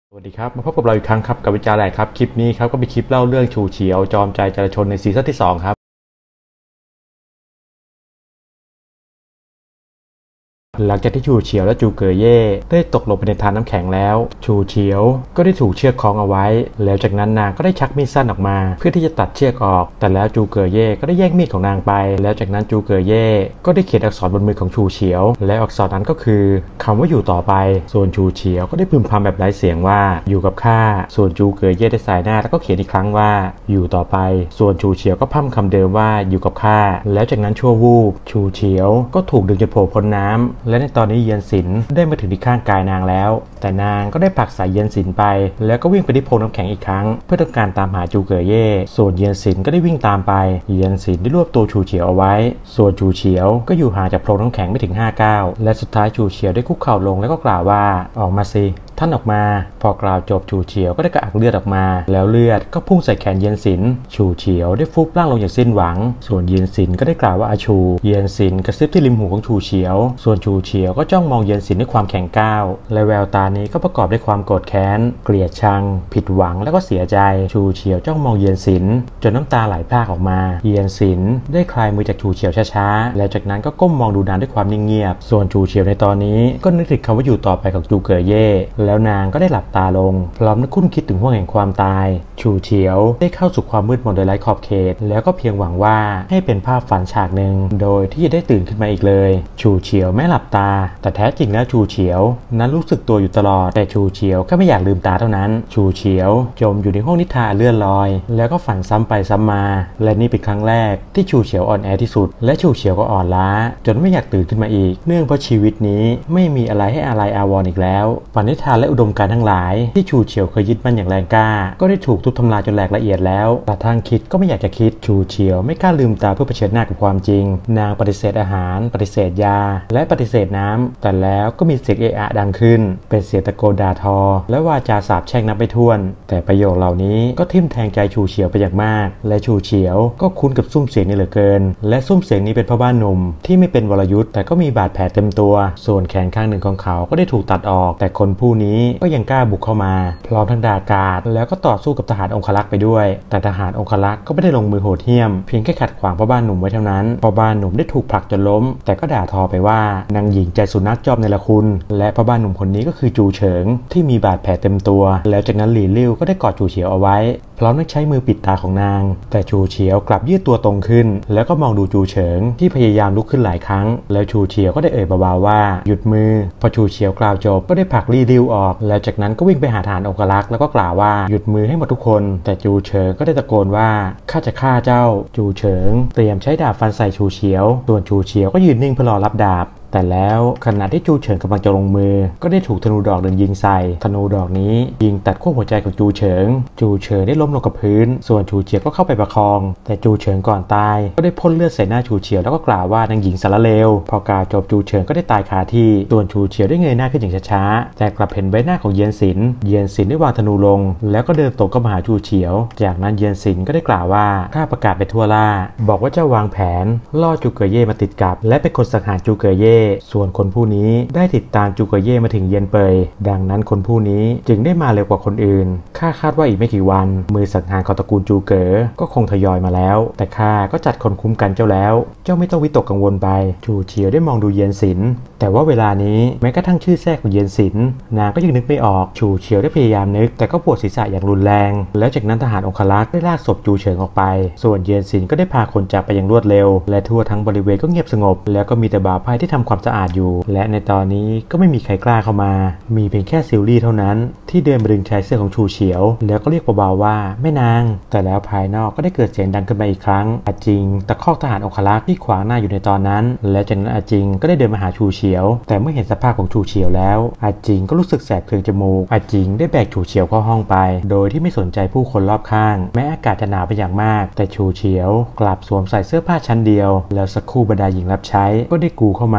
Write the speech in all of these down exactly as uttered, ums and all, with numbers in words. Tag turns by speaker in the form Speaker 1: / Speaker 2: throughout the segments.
Speaker 1: สวัสดีครับมาพบกับเราอีกครั้งครับกับวิจารณ์แหลกครับคลิปนี้ครับก็เป็นคลิปเล่าเรื่องฉู่เฉียวจอมใจจราชนในซีซั่นที่สองครับหลังจากที่ฉู่เฉียวและจูเก๋อเย่ได้ตกลงไปในทานน้ำแข็งแล้วฉู่เฉียวก็ได้ถูกเชือกคล้องเอาไว้แล้วจากนั้นนางก็ได้ชักมีดสั้นออกมาเพื่อที่จะตัดเชือกออกแต่แล้วจูเก๋อเย่ก็ได้แย่งมีดของนางไปแล้วจากนั้นจูเก๋อเย่ก็ได้เขียนอักษรบนมือของฉู่เฉียวและอักษรนั้นก็คือคำว่าอยู่ต่อไปส่วนฉู่เฉียวก็ได้พึมพำแบบไร้เสียงว่าอยู่กับข้าส่วนจูเก๋อเย่ได้สายหน้าแล้วก็เขียนอีกครั้งว่าอยู่ต่อไปส่วนฉู่เฉียวก็พร่ำคำเดิมว่าอยู่กับข้าแล้วจากนั้นชั่ววูบฉู่เฉียวก็ถูกดึงจนโผล่พ้นน้ำและในตอนนี้เยียนสินได้มาถึงที่ข้างกายนางแล้วแต่นางก็ได้ผลักสายเยียนสินไปแล้วก็วิ่งไปที่โพรงน้ำแข็งอีกครั้งเพื่อต้องการตามหาจูเก๋อเย่ส่วนเยียนสินก็ได้วิ่งตามไปเยียนสินได้รวบตัวฉู่เฉียวเอาไว้ส่วนฉู่เฉียวก็อยู่ห่างจากโพรงน้ำแข็งไม่ถึงห้าก้าวและสุดท้ายฉู่เฉียวได้คุกเข่าลงแล้วก็กล่าวว่าออกมาสิท่านออกมาพอกล่าวจบฉู่เฉียวก็ได้กระอักเลือดออกมาแล้วเลือดก็พุ่งใส่แขนเยียนสินฉู่เฉียวได้ฟุบร่างลงอย่างสิ้นหวังส่วนเยียนสินก็ได้กล่าวว่าอาชูเยียนสินกระซิบที่ริมหูของฉู่เฉียวส่วนฉู่เฉียวก็จ้องมองเยียนสินด้วยความแข็งก้าวและแววตานี้ก็ประกอบด้วยความโกรธแค้นเกลียดชังผิดหวังแล้วก็เสียใจฉู่เฉียวจ้องมองเยียนสินจนน้ำตาไหลพรากออกมาเยียนสินได้คลายมือจากฉู่เฉียวช้าๆแล้วจากนั้นก็ก้มมองดูนางด้วยความนิ่งเงียบส่วนฉู่เฉียวในตอนนี้ก็นึกถึงคำว่าอยู่ต่อไปของจูเก๋อเย่แล้วนางก็ได้หลับตาลงพร้อมนึกคุ้นคิดถึงห่วงแห่งความตายฉู่เฉียวได้เข้าสู่ความมืดมนโดยไร้ขอบเขตแล้วก็เพียงหวังว่าให้เป็นภาพฝันฉากหนึ่งโดยที่จะได้ตื่นขึ้นมาอีกเลยฉู่เฉียวไม่หลับตาแต่แท้จริงแล้วฉู่เฉียวนั้นรู้สึกตัวอยู่ตลอดแต่ฉู่เฉียวแค่ไม่อยากลืมตาเท่านั้นฉู่เฉียวจมอยู่ในห้องนิทานเลื่อนลอยแล้วก็ฝันซ้ำไปซ้ำมาและนี่เป็นครั้งแรกที่ฉู่เฉียวอ่อนแอที่สุดและฉู่เฉียวก็อ่อนล้าจนไม่อยากตื่นขึ้นมาอีกเนื่องเพราะชีวิตนี้ไม่มีอะไรให้อะไรอาวรณ์อีกแล้วฝันนิทานและอุดมการณ์ทั้งหลายที่ฉู่เฉียวเคยยึดมั่นอย่างแรงกล้าก็ได้ถูกทุบทำลายจนแหลกละเอียดแล้วกระทั่งคิดก็ไม่อยากจะคิดฉู่เฉียวไม่กล้าลืมตาเพื่อเผชิญหน้ากับความจริงนางปฏิเสธอาหารปฏิเสธยาและปฏิเสธน้ำแต่แล้วก็มีเสียงเอะอะดังขึ้นเป็นเสียงตะโกนด่าทอและวาจาสาปแช่งนับไม่ถ้วนแต่ประโยคเหล่านี้ก็ทิ่มแทงใจฉู่เฉียวไปอย่างมากและฉู่เฉียวก็คุ้นกับซุ้มเสียงนี้เหลือเกินและซุ้มเสียงนี้เป็นพ่อบ้านหนุ่มที่ไม่เป็นวรยุทธ์แต่ก็มีบาดแผลเต็มตัวส่วนแขนข้างหนึ่งของเขาก็ได้ถูกตัดออกแต่คนผู้นี้ก็ยังกล้าบุกเข้ามาพร้อมทั้งด่ากราดแล้วก็ต่อสู้กับทหารองครักษ์ไปด้วยแต่ทหารองครักษ์ก็ไม่ได้ลงมือโหดเหี้ยมเพียงแค่ขัดขวางพ่อบ้านหนุ่มไว้เท่านั้นพ่อบ้านหนุ่มได้ถูกผลักจนล้มแต่ก็ด่าทอไปว่านางหญิงใจสุนัขจอมในละคุณและพ่อบ้านหนุ่มคนนี้ก็คือจูเฉิงที่มีบาดแผลเต็มตัวแล้วจากนั้นหลี่ลิ่วก็ได้กอดฉู่เฉียวเอาไว้พร้อมทั้งใช้มือปิดตาของนางแต่ฉู่เฉียวกลับยืดตัวตรงขึ้นแล้วก็มองดูจูเฉิงที่พยายามลุกขึ้นหลายครั้งแล้วฉู่เฉียวก็ได้เอ่ยเบาๆว่าหยุดมือพอฉู่เฉียวกล่าวจบก็ได้ผลักลี่ลิ่วออกแล้วจากนั้นก็วิ่งไปหาทหารองครักษ์แล้วก็กล่าวว่าหยุดมือให้หมดทุกคนแต่จูเฉิงก็ได้ตะโกนว่าข้าจะฆ่าเจ้าจูเฉิงเตรียมใช้ดาบฟันใส่ฉู่เฉียวส่วนฉู่เฉียวก็ยืนนิ่งเพื่อรอรับดาบแต่แล้วขณะที่จูเฉิงกำลังจะลงมือก็ได้ถูกธนูดอกหนึ่งยิงใส่ธนูดอกนี้ยิงตัดขั้วหัวใจของจูเฉิงจูเฉิงได้ล้มลงกับพื้นส่วนฉู่เฉียวก็เข้าไปประคองแต่จูเฉิงก่อนตายก็ได้พ่นเลือดใส่หน้าฉู่เฉียวแล้วก็กล่าวว่านางหญิงสารเลวพอกล่าวจบจูเฉิงก็ได้ตายคาที่ส่วนฉู่เฉียวได้เงยหน้าขึ้นอย่างช้าๆแต่กลับเห็นใบหน้าของเยียนสินเยียนสินได้วางธนูลงแล้วก็เดินตรงเข้ามาหาฉู่เฉียวจากนั้นเยียนสินก็ได้กล่าวว่าข้าประกาศไปทั่วล่าบอกว่าเจ้าวางแผนล่อจูเก๋อเย่มาติดกับและเป็นคนสังหารจูเก๋อเย่ส่วนคนผู้นี้ได้ติดตามจูเก๋อเย่มาถึงเยียนเปยดังนั้นคนผู้นี้จึงได้มาเร็วกว่าคนอื่นข้าคาดว่าอีกไม่กี่วันมือสังหารของตระกูลจูเก๋อก็คงทยอยมาแล้วแต่ข้าก็จัดคนคุ้มกันเจ้าแล้วเจ้าไม่ต้องวิตกกังวลไปฉู่เฉียวได้มองดูเยียนสินแต่ว่าเวลานี้แม้กระทั่งชื่อแท้ของเยียนสินนางก็ยังนึกไม่ออกฉู่เฉียวได้พยายามนึกแต่ก็ปวดศีรษะอย่างรุนแรงแล้วจากนั้นทหารองครักษ์ได้ลากศพจูเฉิงออกไปส่วนเยียนสินก็ได้พาคนจากไปอย่างรวดเร็วและทั่วทั้งบริเวณก็เงียบสงบแล้วก็มีแต่บ่าวไพร่ที่ทำความสะอาดอยู่และในตอนนี้ก็ไม่มีใครกล้าเข้ามามีเพียงแค่ซิลลี่เท่านั้นที่เดินมาดึงชายเสื้อของฉู่เฉียวแล้วก็เรียกเบาๆว่าแม่นางแต่แล้วภายนอกก็ได้เกิดเสียงดังขึ้นมาอีกครั้งอาจิงตะคอกทหารองครักษ์ที่ขวางหน้าอยู่ในตอนนั้นและจากนั้นอาจิงก็ได้เดินมาหาฉู่เฉียวแต่เมื่อเห็นสภาพของฉู่เฉียวแล้วอาจิงก็รู้สึกแสบเคืองจมูกอาจิงได้แบกฉู่เฉียวเข้าห้องไปโดยที่ไม่สนใจผู้คนรอบข้างแม้อากาศจะหนาวเป็นอย่างมากแต่ฉู่เฉียวกลับสวมใส่เสื้อผ้าชั้นเดียวแล้วสักครู่บรรดาหญิงรับใช้ก็ได้กูเข้ามา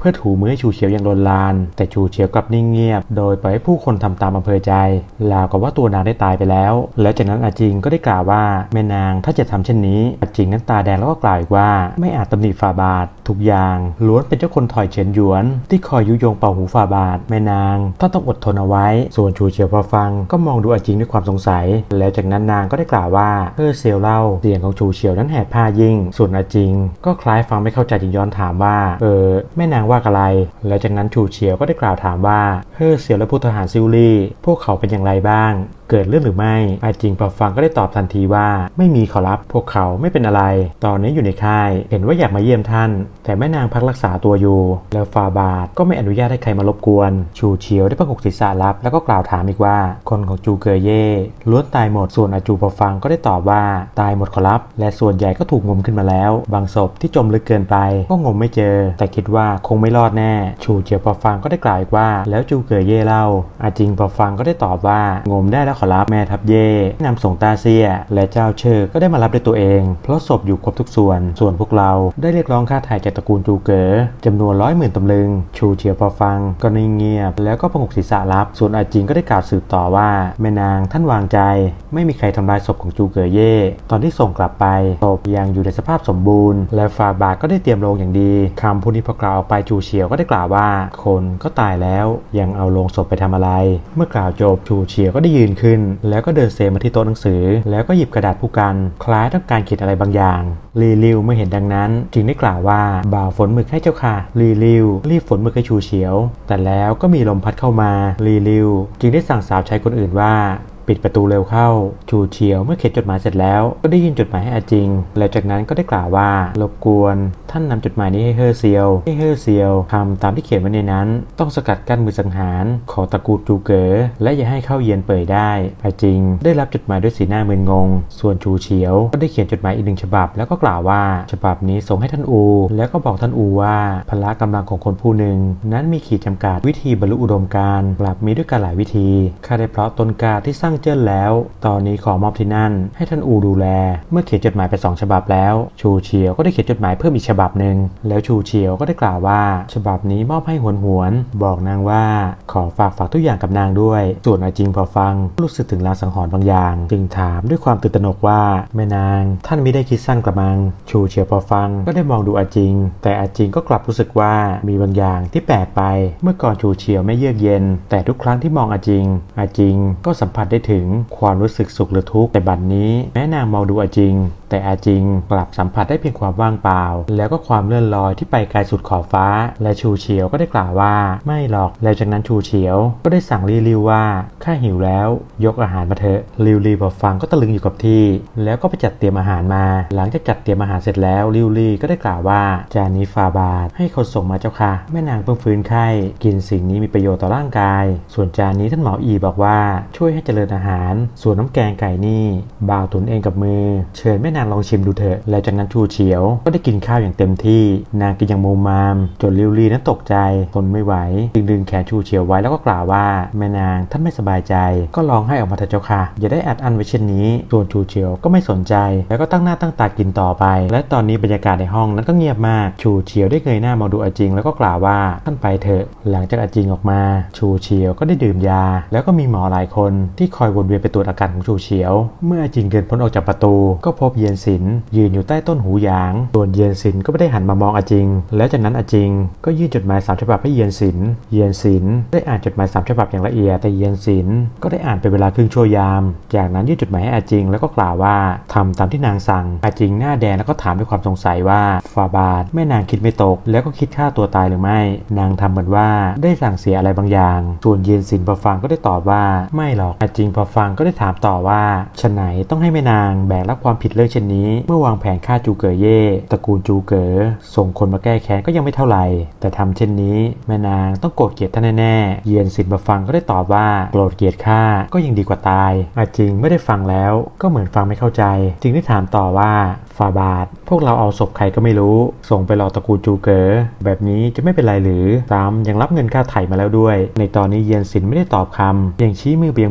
Speaker 1: เพื่อถูมือให้ชูเฉียวอย่างลนลานแต่ชูเฉียวกลับนิ่งเงียบโดยปล่อยให้ผู้คนทำตามอำเภอใจราวกับว่าตัวนางได้ตายไปแล้วและจากนั้นอาจิงก็ได้กล่าวว่าแม่นางถ้าจะทำเช่นนี้อาจิงนั้นตาแดงแล้วก็กล่าวอีกว่าไม่อาจตำหนิฝ่าบาททุกอย่างล้วนเป็นเจ้าคนถอยเฉินหยวนที่คอยยุยงเป่าหูฝ่าบาทแม่นางท่านต้องอดทนเอาไว้ส่วนชูเฉียวพอฟังก็มองดูอาจิงด้วยความสงสัยแล้วจากนั้นนางก็ได้กล่าวว่าเออเซียวเล่าเสียงของชูเฉียวนั้นแหบผ้ายิ่งส่วนอาจิงก็คล้ายฟังไม่เข้าใจจึงย้อนถามว่าเออแม่นางว่าอะไรแล้วจากนั้นชูเฉียวก็ได้กล่าวถามว่าเฮ้อเซียวและผู้ทหารซิลลี่พวกเขาเป็นอย่างไรบ้างเกิดเรื่องหรือไม่อาจิงพอฟังก็ได้ตอบทันทีว่าไม่มีขอรับพวกเขาไม่เป็นอะไรตอนนี้อยู่ในค่ายเห็นว่าอยากมาเยี่ยมท่านแต่แม่นางพักรักษาตัวอยู่แล้วฟาบาทก็ไม่อนุญาตให้ใครมารบกวนชูเฉียวได้ประกบศีรษะรับแล้วก็กล่าวถามอีกว่าคนของจูเกอเย่ล้วนตายหมดส่วนอาจูพอฟังก็ได้ตอบว่าตายหมดขอรับและส่วนใหญ่ก็ถูกงมขึ้นมาแล้วบางศพที่จมลึกเกินไปก็งมไม่เจอแต่คิดว่าคงไม่รอดแน่ชูเฉียวพอฟังก็ได้กล่าวอีกว่าแล้วจูเกอเย่เล่าอาจิงพอฟังก็ได้ตอบว่างมได้แล้วขอรับแม่ทัพเย่นำส่งตาเซียและเจ้าเชอก็ได้มารับด้วยตัวเองเพราะศพอยู่ครบทุกส่วนส่วนพวกเราได้เรียกร้องค่าไถ่จากตระกูลจูเก๋อจำนวนร้อยหมื่นตำลึงชูเฉียวพอฟังก็นิ่งเงียบแล้วก็พงกศีรษะรับส่วนอาจิงก็ได้กล่าวสืบต่อว่าแม่นางท่านวางใจไม่มีใครทำลายศพของจูเก๋อเย่ตอนที่ส่งกลับไปศพยังอยู่ในสภาพสมบูรณ์และฟาบาทก็ได้เตรียมโลงอย่างดีคำพูดนี้พอกล่าวออกไปชูเฉียวก็ได้กล่าวว่าคนก็ตายแล้วยังเอาโลงศพไปทำอะไรเมื่อกล่าวจบชูเฉียวก็ได้ยืนขึ้นแล้วก็เดินเซมาที่โต๊ะหนังสือแล้วก็หยิบกระดาษผู้กันคล้ายต้องการเขียนอะไรบางอย่างลีลิวเมื่อเห็นดังนั้นจึงได้กล่าวว่าบ่าวฝนหมึกให้เจ้าค่ะลีลิวรีบฝนหมึกให้ชูเฉียวแต่แล้วก็มีลมพัดเข้ามาลีลิวจึงได้สั่งสาวใช้คนอื่นว่าปิดประตูเร็วเข้าชูเฉียวเมื่อเขียนจดหมายเสร็จแล้วก็ได้ยื่นจดหมายให้อาจิงแล้วจากนั้นก็ได้กล่าวว่ารบกวนท่านนำจดหมายนี้ให้เฮ่อเซียวให้เฮ่อเซียวทำตามที่เขียนไว้ในนั้นต้องสกัดกั้นมือสังหารของตระกูลจูเก๋อและอย่าให้เข้าเยียนเป่ยได้อาจิงได้รับจดหมายด้วยสีหน้ามึนงงส่วนชูเฉียวก็ได้เขียนจดหมายอีกหนึ่งฉบับแล้วก็กล่าวว่าฉบับนี้ส่งให้ท่านอูแล้วก็บอกท่านอูว่าพละกำลังของคนผู้หนึ่งนั้นมีขีดจำกัดวิธีบรรลุอุดมการณ์กลับมีด้วยกันหลายวิธีข้าได้เพราะตนกาที่สร้างเจิ้นแล้วตอนนี้ขอมอบที่นั่นให้ท่านอูดูแลเมื่อเขียนจดหมายไปสองฉบับแล้วชูเฉียวก็ได้เขียนจดหมายเพิ่มอีกฉบับหนึ่งแล้วชูเฉียวก็ได้กล่าวว่าฉบับนี้มอบให้หวนหวนบอกนางว่าขอฝากฝากทุกอย่างกับนางด้วยส่วนอาจิงพอฟังรู้สึกถึงลางสังหรณ์บางอย่างจึงถามด้วยความตื่นตระหนกว่าแม่นางท่านไม่ได้คิดสั้นกระมังชูเฉียวพอฟังก็ได้มองดูอาจิงแต่อาจิงก็กลับรู้สึกว่ามีบางอย่างที่แปลกไปเมื่อก่อนชูเฉียวไม่เยือกเย็นแต่ทุกครั้งที่มองอาจิงอาจิงก็สัมผัสได้ถึงความรู้สึกสุขหรือทุกข์แต่บัดนี้แม้นางมองดูอาจิงแต่อาจิงกลับสัมผัสได้เพียงความว่างเปล่าแล้วก็ความเลื่อนลอยที่ไปไกลสุดขอบฟ้าและชูเฉียวก็ได้กล่าวว่าไม่หรอกแล้วจากนั้นชูเฉียวก็ได้สั่งลีลิวว่าข้าหิวแล้วยกอาหารมาเถอะลิวลีพอฟังก็ตะลึงอยู่กับที่แล้วก็ไปจัดเตรียมอาหารมาหลังจากจัดเตรียมอาหารเสร็จแล้วลิวลีก็ได้กล่าวว่าจานนี้ฟาบาทให้คนส่งมาเจ้าค่ะแม่นางเพิ่งฟื้นไข้กินสิ่งนี้มีประโยชน์ต่อร่างกายส่วนจานนี้ท่านหมออีบอกว่าช่วยให้เจริญอาหารส่วนน้ำแกงไก่นี่บ่าวตุนเองกับมือเชิญแม่นางลองชิมดูเถอะแล้วจากนั้นชูเฉียวก็ได้กินข้าวอย่างเต็มที่นางกินอย่างมูมามจนลิวลีนั้นตกใจทนไม่ไหวจึงดึงแขนชูเฉียวไว้แล้วก็กล่าวว่าแม่นางท่านไม่สบายใจก็ร้องให้ออกมาเถอะเจ้าค่ะอย่าได้อัดอั้นไว้เช่นนี้ส่วนชูเฉียวก็ไม่สนใจแล้วก็ตั้งหน้าตั้งตากินต่อไปและตอนนี้บรรยากาศในห้องนั้นก็เงียบมากชูเฉียวได้เงยหน้ามองดูอาจิงแล้วก็กล่าวว่าท่านไปเถอะหลังจากอาจิงออกมาชูเฉียวก็ได้ดื่มยาแล้วก็มีหมอหลายคนที่คอยวนเวียนไปตรวจอาการของชูเฉียวเมื่ออาจิงเดินพ้นออกจากประตูก็พบเยียนสินยืนอยู่ใต้ต้นหูหยางส่วนเยียนสินก็ไม่ได้หันมามองอาจิงแล้วจากนั้นอาจิงก็ยื่นจดหมายสามฉบับให้เยียนสินเยียนสินได้อ่านจดหมายสามฉบับอย่างละเอียดแต่เยียนสินก็ได้อ่านเป็นเวลาครึ่งชั่วยามจากนั้นยื่นจดหมายให้อาจิงแล้วก็กล่าวว่าทำตามที่นางสั่งอาจิงหน้าแดงแล้วก็ถามด้วยความสงสัยว่าฟาบาทแม่นางคิดไม่ตกแล้วก็คิดฆ่าตัวตายหรือไม่นางทำเหมือนว่าได้สั่งเสียอะไรบางอย่างส่วนเยียนสินพอฟังก็ได้ตอบว่าไม่หรอกอาจิงพอฟังก็ได้ถามต่อว่าฉะไหนต้องให้แม่นางแบกรับความผิดเรื่องเช่นนี้เมื่อวางแผนฆ่าจูเก๋อเย่ตระกูลจูเก๋อส่งคนมาแก้แค้นก็ยังไม่เท่าไหร่แต่ทำเช่นนี้แม่นางต้องโกรธเกลียดท่านแน่ๆเยียนสินพอฟังก็ได้ตอบว่าโกรธเกลียดข้าก็ยังดีกว่าตายอาจิงไม่ได้ฟังแล้วก็เหมือนฟังไม่เข้าใจจึงได้ถามต่อว่าฟาบาทพวกเราเอาศพใครก็ไม่รู้ส่งไปหลอกตระกูลจูเก๋อแบบนี้จะไม่เป็นไรหรือตามยังรับเงินค่าไถ่มาแล้วด้วยในตอนนี้เยียนสินไม่ได้ตอบคำยังชี้มือเบียงผืนหิมะ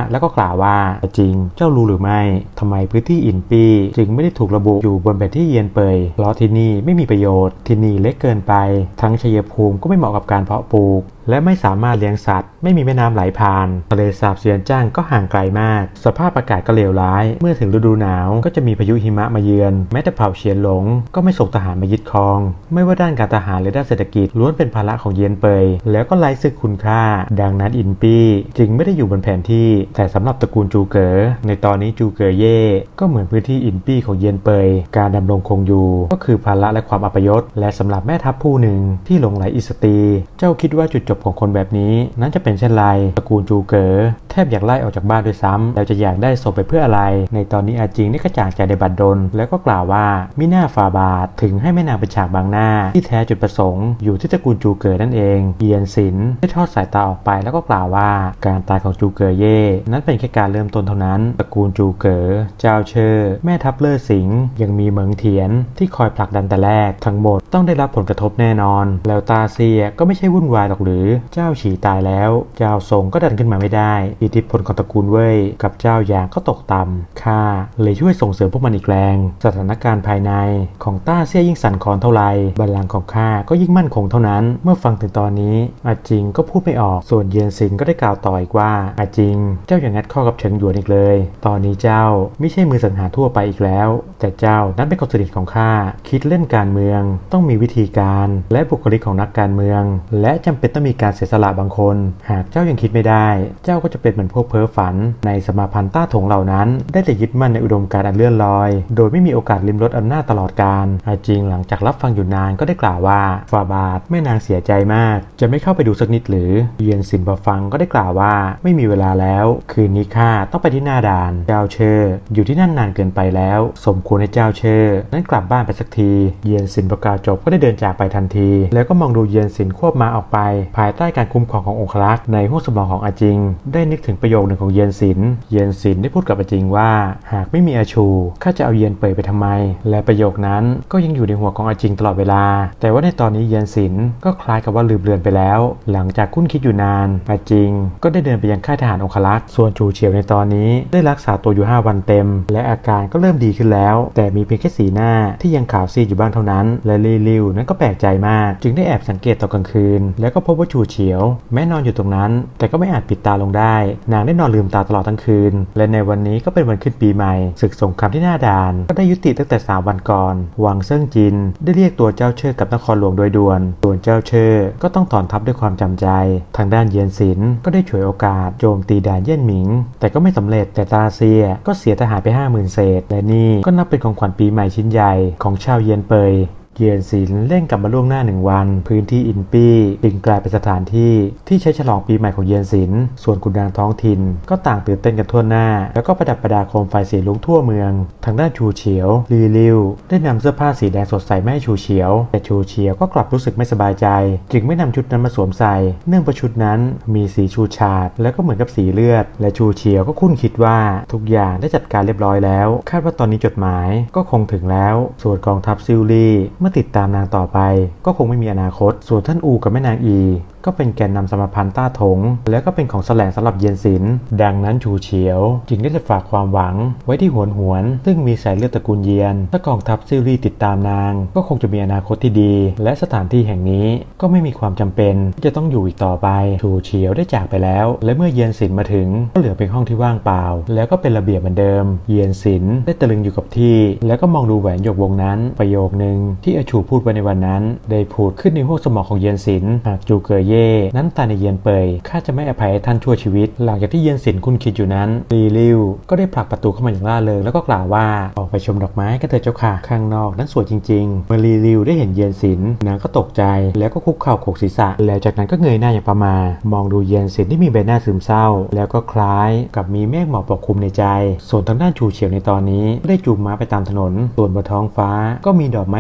Speaker 1: แล้วก็กล่าวว่าจริงเจ้ารู้หรือไม่ทำไมพื้นที่อินปีจึงไม่ได้ถูกระบุอยู่บนแผนที่เยียนเปยเพราะที่นี่ไม่มีประโยชน์ที่นี่เล็กเกินไปทั้งชัยภูมิก็ไม่เหมาะกับการเพาะปลูกและไม่สามารถเลี้ยงสัตว์ไม่มีแม่น้ำไหลผ่านทะเลสาบเซียนจ้างก็ห่างไกลมากสภาพอากาศก็เลวร้ายเมื่อถึงฤดูหนาวก็จะมีพายุหิมะมาเยือนแม้แต่เผ่าเฉียนหลงก็ไม่ส่งทหารมายึดครองไม่ว่าด้านการทหารหรือด้านเศรษฐกิจล้วนเป็นภาระของเยียนเปยแล้วก็ไร้ซึ่งคุณค่าดังนั้นอินปีจึงไม่ได้อยู่บนแผนที่แต่สำหรับตระกูลจูเก๋อในตอนนี้จูเก๋อเย่ก็เหมือนพื้นที่อินปีของเยียนเปยการดำรงคงอยู่ก็คือภาระและความอัปยศและสำหรับแม่ทัพผู้หนึ่งที่หลงไหลอิสตรีเจ้าคิดว่าจุดจบของคนแบบนี้นั้นจะเป็นเช่นไรตระกูลจูเก๋อแทบอยากไล่ออกจากบ้านด้วยซ้ำแล้วจะอยากได้ศพไปเพื่ออะไรในตอนนี้อาจิงได้กระจ่างใจในบัดดลแล้วก็กล่าวว่ามิน่าฟาบาทถึงให้แม่นางเป็นฉากบางหน้าที่แท้จุดประสงค์อยู่ที่ตระกูลจูเก๋อนั่นเองเยียนสินได้ทอดสายตาออกไปแล้วก็กล่าวว่าการตายของจูเก๋อเย่นั้นเป็นแค่การเริ่มต้นเท่านั้นตระกูลจูเก๋อเจ้าเชอแม่ทัพเล่อสิงยังมีเหมิงเถียนที่คอยผลักดันแต่แรกทั้งหมดต้องได้รับผลกระทบแน่นอนแล้วตาเซียก็ไม่ใช่วุ่นวายหรอกหรือเจ้าฉีตายแล้วเจ้าทรงก็ดันขึ้นมาไม่ได้อิทธิพลของตระกูลเว่ยกับเจ้าหยางก็ตกต่ำข้าเลยช่วยส่งเสริมพวกมันอีกแรงสถานการณ์ภายในของต้าเซี่ยยิ่งสั่นคลอนเท่าไรบัลลังก์ของข้าก็ยิ่งมั่นคงเท่านั้นเมื่อฟังถึงตอนนี้อาจิงก็พูดไม่ออกส่วนเยียนซินก็ได้กล่าวต่ออีกว่าอาจิงเจ้าอย่างงัดข้อกับเฉิงหยวนอีกเลยตอนนี้เจ้าไม่ใช่มือสังหารทั่วไปอีกแล้วแต่เจ้านั้นเป็นคนสนิทของข้าคิดเล่นการเมืองต้องมีวิธีการและบุคลิกของนักการเมืองและจำเป็นต้องมีการเสียสละบางคนหากเจ้ายังคิดไม่ได้เจ้าก็จะเป็นเหมือนพวกเพ้อฝันในสมาพันธ์ต้าถงเหล่านั้นได้แต่ยึดมั่นในอุดมการณ์อันเลื่อนลอยโดยไม่มีโอกาสลิ้มรสอำนาจตลอดกาลอาจิงหลังจากรับฟังอยู่นานก็ได้กล่าวว่าฟาบาทแม่นางเสียใจมากจะไม่เข้าไปดูสักนิดหรือเยียนสินพอฟังก็ได้กล่าวว่าไม่มีเวลาแล้วคืนนี้ข้าต้องไปที่หน้าด่านเจ้าเชออยู่ที่นั่นนานเกินไปแล้วสมควรให้เจ้าเชอนั้นกลับบ้านไปสักทีเยียนสินประกาศจบก็ได้เดินจากไปทันทีแล้วก็มองดูเยียนสินควบม้าออกไปภายใต้การคุ้มครองขององครักษ์ในห้วงสมองของอาจิงได้นึกถึงประโยคหนึ่งของเยียนสินเยียนสินได้พูดกับอาจิงว่าหากไม่มีอาชูข้าจะเอาเยียนเปยไปทำไมและประโยคนั้นก็ยังอยู่ในหัวของอาจิงตลอดเวลาแต่ว่าในตอนนี้เยียนสินก็คล้ายกับว่าลืมเลือนไปแล้วหลังจากคุ้นคิดอยู่นานอาจิงก็ได้เดินไปยังค่ายทหารองครักษ์ส่วนชูเฉียวในตอนนี้ได้รักษาตัวอยู่ห้าวันเต็มและอาการก็เริ่มดีขึ้นแล้วแต่มีเพียงแค่สีหน้าที่ยังขาวซีดอยู่บ้างเท่านั้นและลี่ลิวนั้นก็แปลกใจมากจึงได้แอบสังเกตตอนกลางคืนแล้วก็พบว่าชูเฉียวแม้นอนอยู่ตรงนั้นแต่ก็ไม่อาจปิดตาลงได้นางได้นอนลืมตาตลอดทั้งคืนและในวันนี้ก็เป็นวันขึ้นปีใหม่ศึกสงครามที่หน้าด่านก็ได้ยุติตั้งแต่สามวันก่อนหวังเซิ่งจินได้เรียกตัวเจ้าเชิดกับนครหลวงโดยด่วนส่วนเจ้าเชิดก็ต้องถอนทัพด้วยความจำใจทางด้านเยียนสินก็ได้ฉวยโอกาสโจมตีด่านเย่ยนหมิงแต่ก็ไม่สำเร็จแต่ตาเซียก็เสียทหารไป ห้าหมื่น เศษและนี่ก็นับเป็นของขวัญปีใหม่ชิ้นใหญ่ของชาวเยียนเปยเยียนสินเร่งกลับมาล่วงหน้าหนึ่งวันพื้นที่อินปี้จึงกลายเป็นสถานที่ที่ใช้ฉลองปีใหม่ของเยียนสินส่วนขุนนางท้องถิ่นก็ต่างตื่นเต้นกันทั่วหน้าแล้วก็ประดับประดาโคมไฟสีลุกทั่วเมืองทางด้านชูเฉียวลีลิวได้นำเสื้อผ้าสีแดงสดใสมาให้ชูเฉียวแต่ชูเฉียวก็กลับรู้สึกไม่สบายใจจึงไม่นำชุดนั้นมาสวมใส่เนื่องจากชุดนั้นมีสีชูชาดแล้วก็เหมือนกับสีเลือดและชูเฉียวก็คุ้นคิดว่าทุกอย่างได้จัดการเรียบร้อยแล้วคาดว่าตอนนี้จดหมายก็คงถึงแล้วส่วนกองทัพซิลลี่เมื่อติดตามนางต่อไปก็คงไม่มีอนาคตส่วนท่านอูกับแม่นางอีก็เป็นแกนนำสมพันธ์ต้าถงแล้วก็เป็นของแสลงสำหรับเยียนสินดังนั้นชูเฉียวจึงได้ฝากความหวังไว้ที่หวนหวนซึ่งมีสายเลือดตระกูลเยียนถ้ากองทัพซิลลี่ติดตามนางก็คงจะมีอนาคตที่ดีและสถานที่แห่งนี้ก็ไม่มีความจำเป็นที่จะต้องอยู่อีกต่อไปชูเฉียวได้จากไปแล้วและเมื่อเยียนสินมาถึงก็เหลือเป็นห้องที่ว่างเปล่าแล้วก็เป็นระเบียบเหมือนเดิมเยียนสินได้ตะลึงอยู่กับที่แล้วก็มองดูแหวนหยกวงนั้นประโยคนึงที่อาชูพูดไว้ในวันนั้นได้พูดขึ้นในห้วงสมองของเยียนสินหากจูเก๋อเย่นั้นตายในเยียนเปยข้าจะไม่อภัยให้ท่านชั่วชีวิตหลังจากที่เยียนสินคุ้นคิดอยู่นั้นลีลิวก็ได้ผลักประตูเข้ามาอย่างล่าเริงแล้วก็กล่าวว่าออกไปชมดอกไม้กันเถิดเจ้าค่ะข้างนอกนั้นสวยจริงๆเมื่อลีลิวได้เห็นเยียนสินนางก็ตกใจแล้วก็คุกเข่าโขกศีรษะแล้วจากนั้นก็เงยหน้าอย่างประมาทมองดูเยียนสินที่มีใบหน้าซึมเศร้าแล้วก็คล้ายกับมีเมฆหมอกปกคลุมในใจส่วนทางด้านชูเฉียวในตอนนี้ได้จูงม้าไปตามถนนส่วนบนท้องฟ้าก็มีดอกไม้ไฟตะก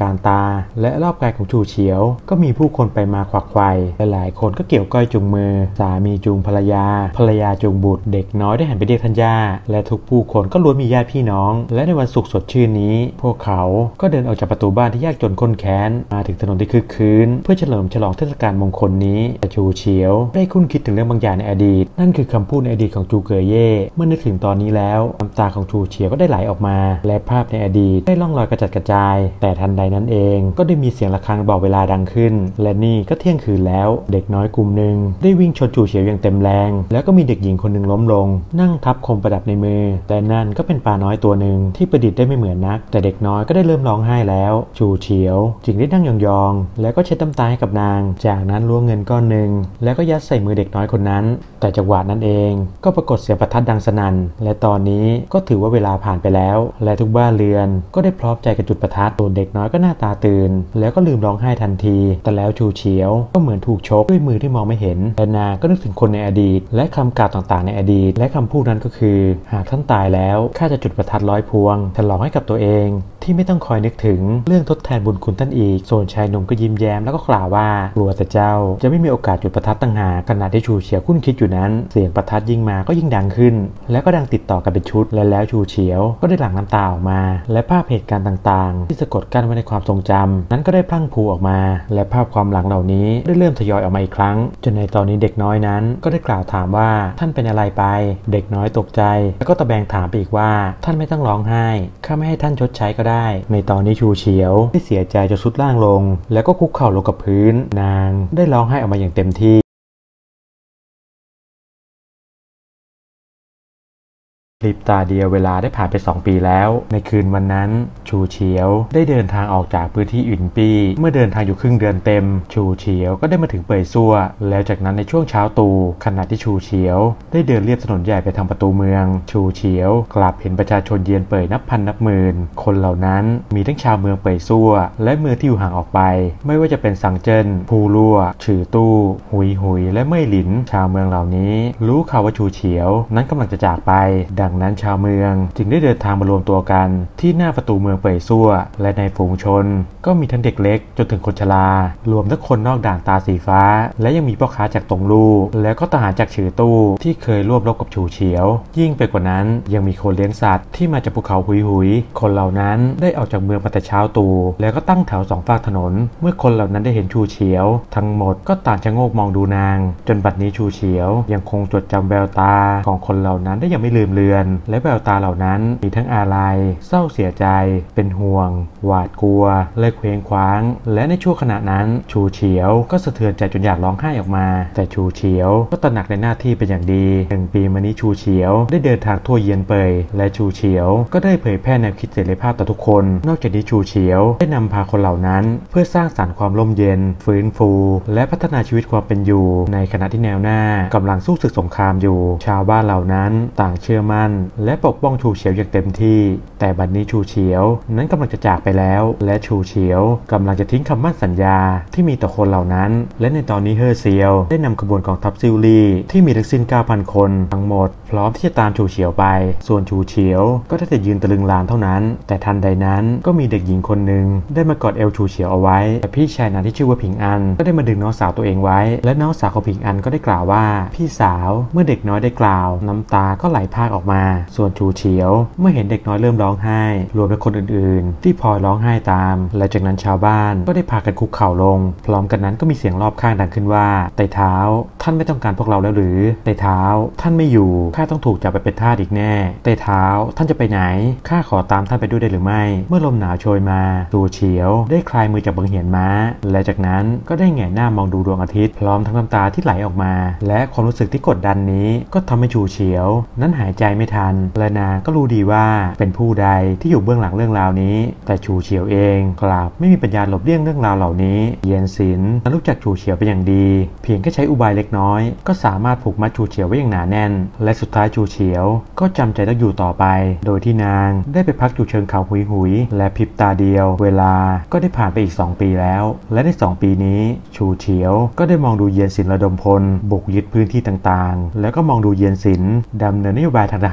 Speaker 1: การตาและรอบกายของชูเฉียวก็มีผู้คนไปมาขวักไขว่หลายคนก็เกี่ยวก้อยจูงมือสามีจูงภรรยาภรรยาจูงบุตรเด็กน้อยได้หันไปเรียกท่านย่าและทุกผู้คนก็ล้วนมีญาติพี่น้องและในวันสุขสดชื่นนี้พวกเขาก็เดินออกจากประตูบ้านที่ยากจนข้นแค้นมาถึงถนนที่คึกคืนเพื่อเฉลิมฉลองเทศกาลมงคลนี้แต่ชูเฉียวได้คุ้นคิดถึงเรื่องบางอย่างในอดีตนั่นคือคำพูดในอดีตของจูเก๋เย่เมื่อนึกถึงตอนนี้แล้วน้ำตาของชูเฉียวก็ได้ไหลออกมาและภาพในอดีตได้ล่องลอยกระจัดกระจายแต่ทันใดนั้นเองก็ได้มีเสียงระฆังบอกเวลาดังขึ้นและนี่ก็เที่ยงคืนแล้วเด็กน้อยกลุ่มหนึ่งได้วิ่งชนชูเฉียวอย่างเต็มแรงแล้วก็มีเด็กหญิงคนหนึ่งล้มลงนั่งทับคมประดับในมือแต่นั่นก็เป็นปลาน้อยตัวหนึ่งที่ประดิษฐ์ได้ไม่เหมือนนักแต่เด็กน้อยก็ได้เริ่มร้องไห้แล้วชูเฉียวจึงได้นั่งยองๆแล้วก็เช็ดน้ำตาให้กับนางจากนั้นล้วงเงินก้อนหนึ่งแล้วก็ยัดใส่มือเด็กน้อยคนนั้นแต่จังหวะนั้นเองก็ปรากฏเสียงประทัดดังสนั่นและตอนนี้ก็ถือว่าเวลาผ่านไปแล้วและทุกบ้านเรือนก็ได้พร้อมใจกันจุดประทัดส่วนเด็กน้อยก็หน้าตาตื่นแล้วก็ลืมร้องไห้ทันทีแต่แล้วชูเฉียวก็เหมือนถูกชกด้วยมือที่มองไม่เห็นและนางก็นึกถึงคนในอดีตและคำกล่าวต่างๆในอดีตและคำพูดนั้นก็คือหากท่านตายแล้วข้าจะจุดประทัดร้อยพวงฉลองให้กับตัวเองที่ไม่ต้องคอยนึกถึงเรื่องทดแทนบุญคุณท่านอีกส่วนชายหนุ่มก็ยิ้มแย้มแล้วก็กล่าวว่ากลัวแต่เจ้าจะไม่มีโอกาสจุดประทัดตั้งหากขณะที่ชูเฉียวคุ้นคิดอยู่นั้นเสียงประทัดยิ่งมาก็ยิ่งดังขึ้นแล้วก็ดังติดต่อกันเป็นชุดและแล้วชูเฉียวก็ได้หลั่งน้ำตาออกมาและภาพเหตุการณ์ต่างๆที่สะกดกั้นไว้ในความทรงจำนั้นก็ได้พลั่งพลูออกมาและภาพความหลังเหล่านี้ได้เริ่มทยอยออกมาอีกครั้งจนในตอนนี้เด็กน้อยนั้นก็ได้กล่าวถามว่าท่านเป็นอะไรไปเด็กน้อยตกใจแล้วก็ตะแบงถามไปอีกว่าท่านไม่ต้องร้องไห้ข้าไม่ให้ท่านชดใช้ก็ได้ในตอนนี้ชูเฉียวได้เสียใจจนทรุดล่างลงแล้วก็คุกเข่าลงกับพื้นนางได้ร้องไห้ออกมาอย่างเต็มที่พริบตาเดียวเวลาได้ผ่านไปสองปีแล้วในคืนวันนั้นชูเฉียวได้เดินทางออกจากพื้นที่อินปีเมื่อเดินทางอยู่ครึ่งเดือนเต็มชูเฉียวก็ได้มาถึงเป่ยซั่วแล้วจากนั้นในช่วงเช้าตรู่ขณะที่ชูเฉียวได้เดินเลียบถนนใหญ่ไปทางประตูเมืองชูเฉียวกลับเห็นประชาชนเยือนเป่ยนับพันนับหมื่นคนเหล่านั้นมีทั้งชาวเมืองเป่ยซั่วและเมืองที่อยู่ห่างออกไปไม่ว่าจะเป็นสังเจิ้นภูลั่วฉือตู้หุยหุยและเม่ยหลินชาวเมืองเหล่านี้รู้ข่าวว่าชูเฉียวนั้นกำลังจะจากไปดังนั้นชาวเมืองจึงได้เดินทางมารวมตัวกันที่หน้าประตูเมืองเป่ยซั่วและในฝูงชนก็มีทั้งเด็กเล็กจนถึงคนชรารวมทั้งคนนอกด่านตาสีฟ้าและยังมีพ่อค้าจากตงลู่แล้วก็ทหารจากฉือตู้ที่เคยร่วมรบกับชูเฉียวยิ่งไปกว่านั้นยังมีคนเลี้ยงสัตว์ที่มาจากภูเขาหุยหุยคนเหล่านั้นได้ออกจากเมืองมาแต่เช้าตรู่แล้วก็ตั้งแถวสองฝั่งถนนเมื่อคนเหล่านั้นได้เห็นชูเฉียวทั้งหมดก็ต่างชะโงกมองดูนางจนบัดนี้ชูเฉียวยังคงจดจำแววตาของคนเหล่านั้นได้ยังไม่ลืมเลือนและแววตาเหล่านั้นมีทั้งอาลัยเศร้าเสียใจเป็นห่วงหวาดกลัวและเคว้งคว้างและในช่วงขณะนั้นชูเฉียวก็สะเทือนใจจนอยากร้องไห้ออกมาแต่ชูเฉียวก็ตระหนักในหน้าที่เป็นอย่างดีหนึ่งปีมานี้ชูเฉียวได้เดินทางทั่วเยียนเป่ยและชูเฉียวก็ได้เผยแพร่แนวคิดเสรีภาพต่อทุกคนนอกจากนี้ชูเฉียวได้นำพาคนเหล่านั้นเพื่อสร้างสรรค์ความร่มเย็นฟื้นฟูและพัฒนาชีวิตความเป็นอยู่ในขณะที่แนวหน้ากำลังสู้ศึกสงครามอยู่ชาวบ้านเหล่านั้นต่างเชื่อมั่นและปกป้องชูเฉียวอย่างเต็มที่แต่บัดนี้ชูเฉียวนั้นกำลังจะจากไปแล้วและชูเฉียวกำลังจะทิ้งคำมั่นสัญญาที่มีต่อคนเหล่านั้นและในตอนนี้เฮ่อเซียวได้นำขบวนกองทัพซิลลี่ที่มีทั้งสิ้น เก้าพัน คนทั้งหมดพร้อมที่จะตามชูเฉียวไปส่วนชูเฉียวก็ได้แต่ยืนตะลึงลานเท่านั้นแต่ทันใดนั้นก็มีเด็กหญิงคนหนึ่งได้มากอดเอวชูเฉียวเอาไว้แต่พี่ชายนั้นที่ชื่อว่าผิงอันก็ได้มาดึงน้องสาวตัวเองไว้และน้องสาวของผิงอันก็ได้กล่าวว่าพี่สาวเมื่อเด็กน้อยได้กล่าวน้ำตาก็ไหลพรากออกมาส่วนชูเฉียวเมื่อเห็นเด็กน้อยเริ่มร้องไห้รวมทั้งคนอื่นๆที่พลอยร้องไห้ตามและจากนั้นชาวบ้านก็ได้พากันคุกเข่าลงพร้อมกันนั้นก็มีเสียงรอบข้างดังขึ้นว่าไต่เท้าท่านไม่ต้องการพวกเราแล้วหรือไต่เท้าท่านไม่อยู่ข้าต้องถูกจับไปเป็นทาสอีกแน่ไต่เท้าท่านจะไปไหนข้าขอตามท่านไปด้วยได้หรือไม่เมื่อลมหนาวโชยมาชูเฉียวได้คลายมือจากบังเหียนม้าและจากนั้นก็ได้แหงนหน้ามองดูดวงอาทิตย์พร้อมทั้งน้ำตาที่ไหลออกมาและความรู้สึกที่กดดันนี้ก็ทำให้ชูเฉียวนั้นหายใจไม่ทันและนางก็รู้ดีว่าเป็นผู้ใดที่อยู่เบื้องหลังเรื่องราวนี้แต่ชูเฉียวเองกลับไม่มีปัญญาหลบเลี่ยงเรื่องราวเหล่านี้เยียนซินรู้จักชูเฉียวเป็นอย่างดีเพียงแค่ใช้อุบายเล็กน้อยก็สามารถผูกมัดชูเฉียวไว้อย่างหนาแน่นและสุดท้ายชูเฉียวก็จำใจต้องอยู่ต่อไปโดยที่นางได้ไปพักอยู่เชิงเขาหุยหุยและพริบตาเดียวเวลาก็ได้ผ่านไปอีกสองปีแล้วและในสองปีนี้ชูเฉียวก็ได้มองดูเยียนซินระดมพลบุกยึดพื้นที่ต่างๆแล้วก็มองดูเยียนซินดำเนินนโยบายทางท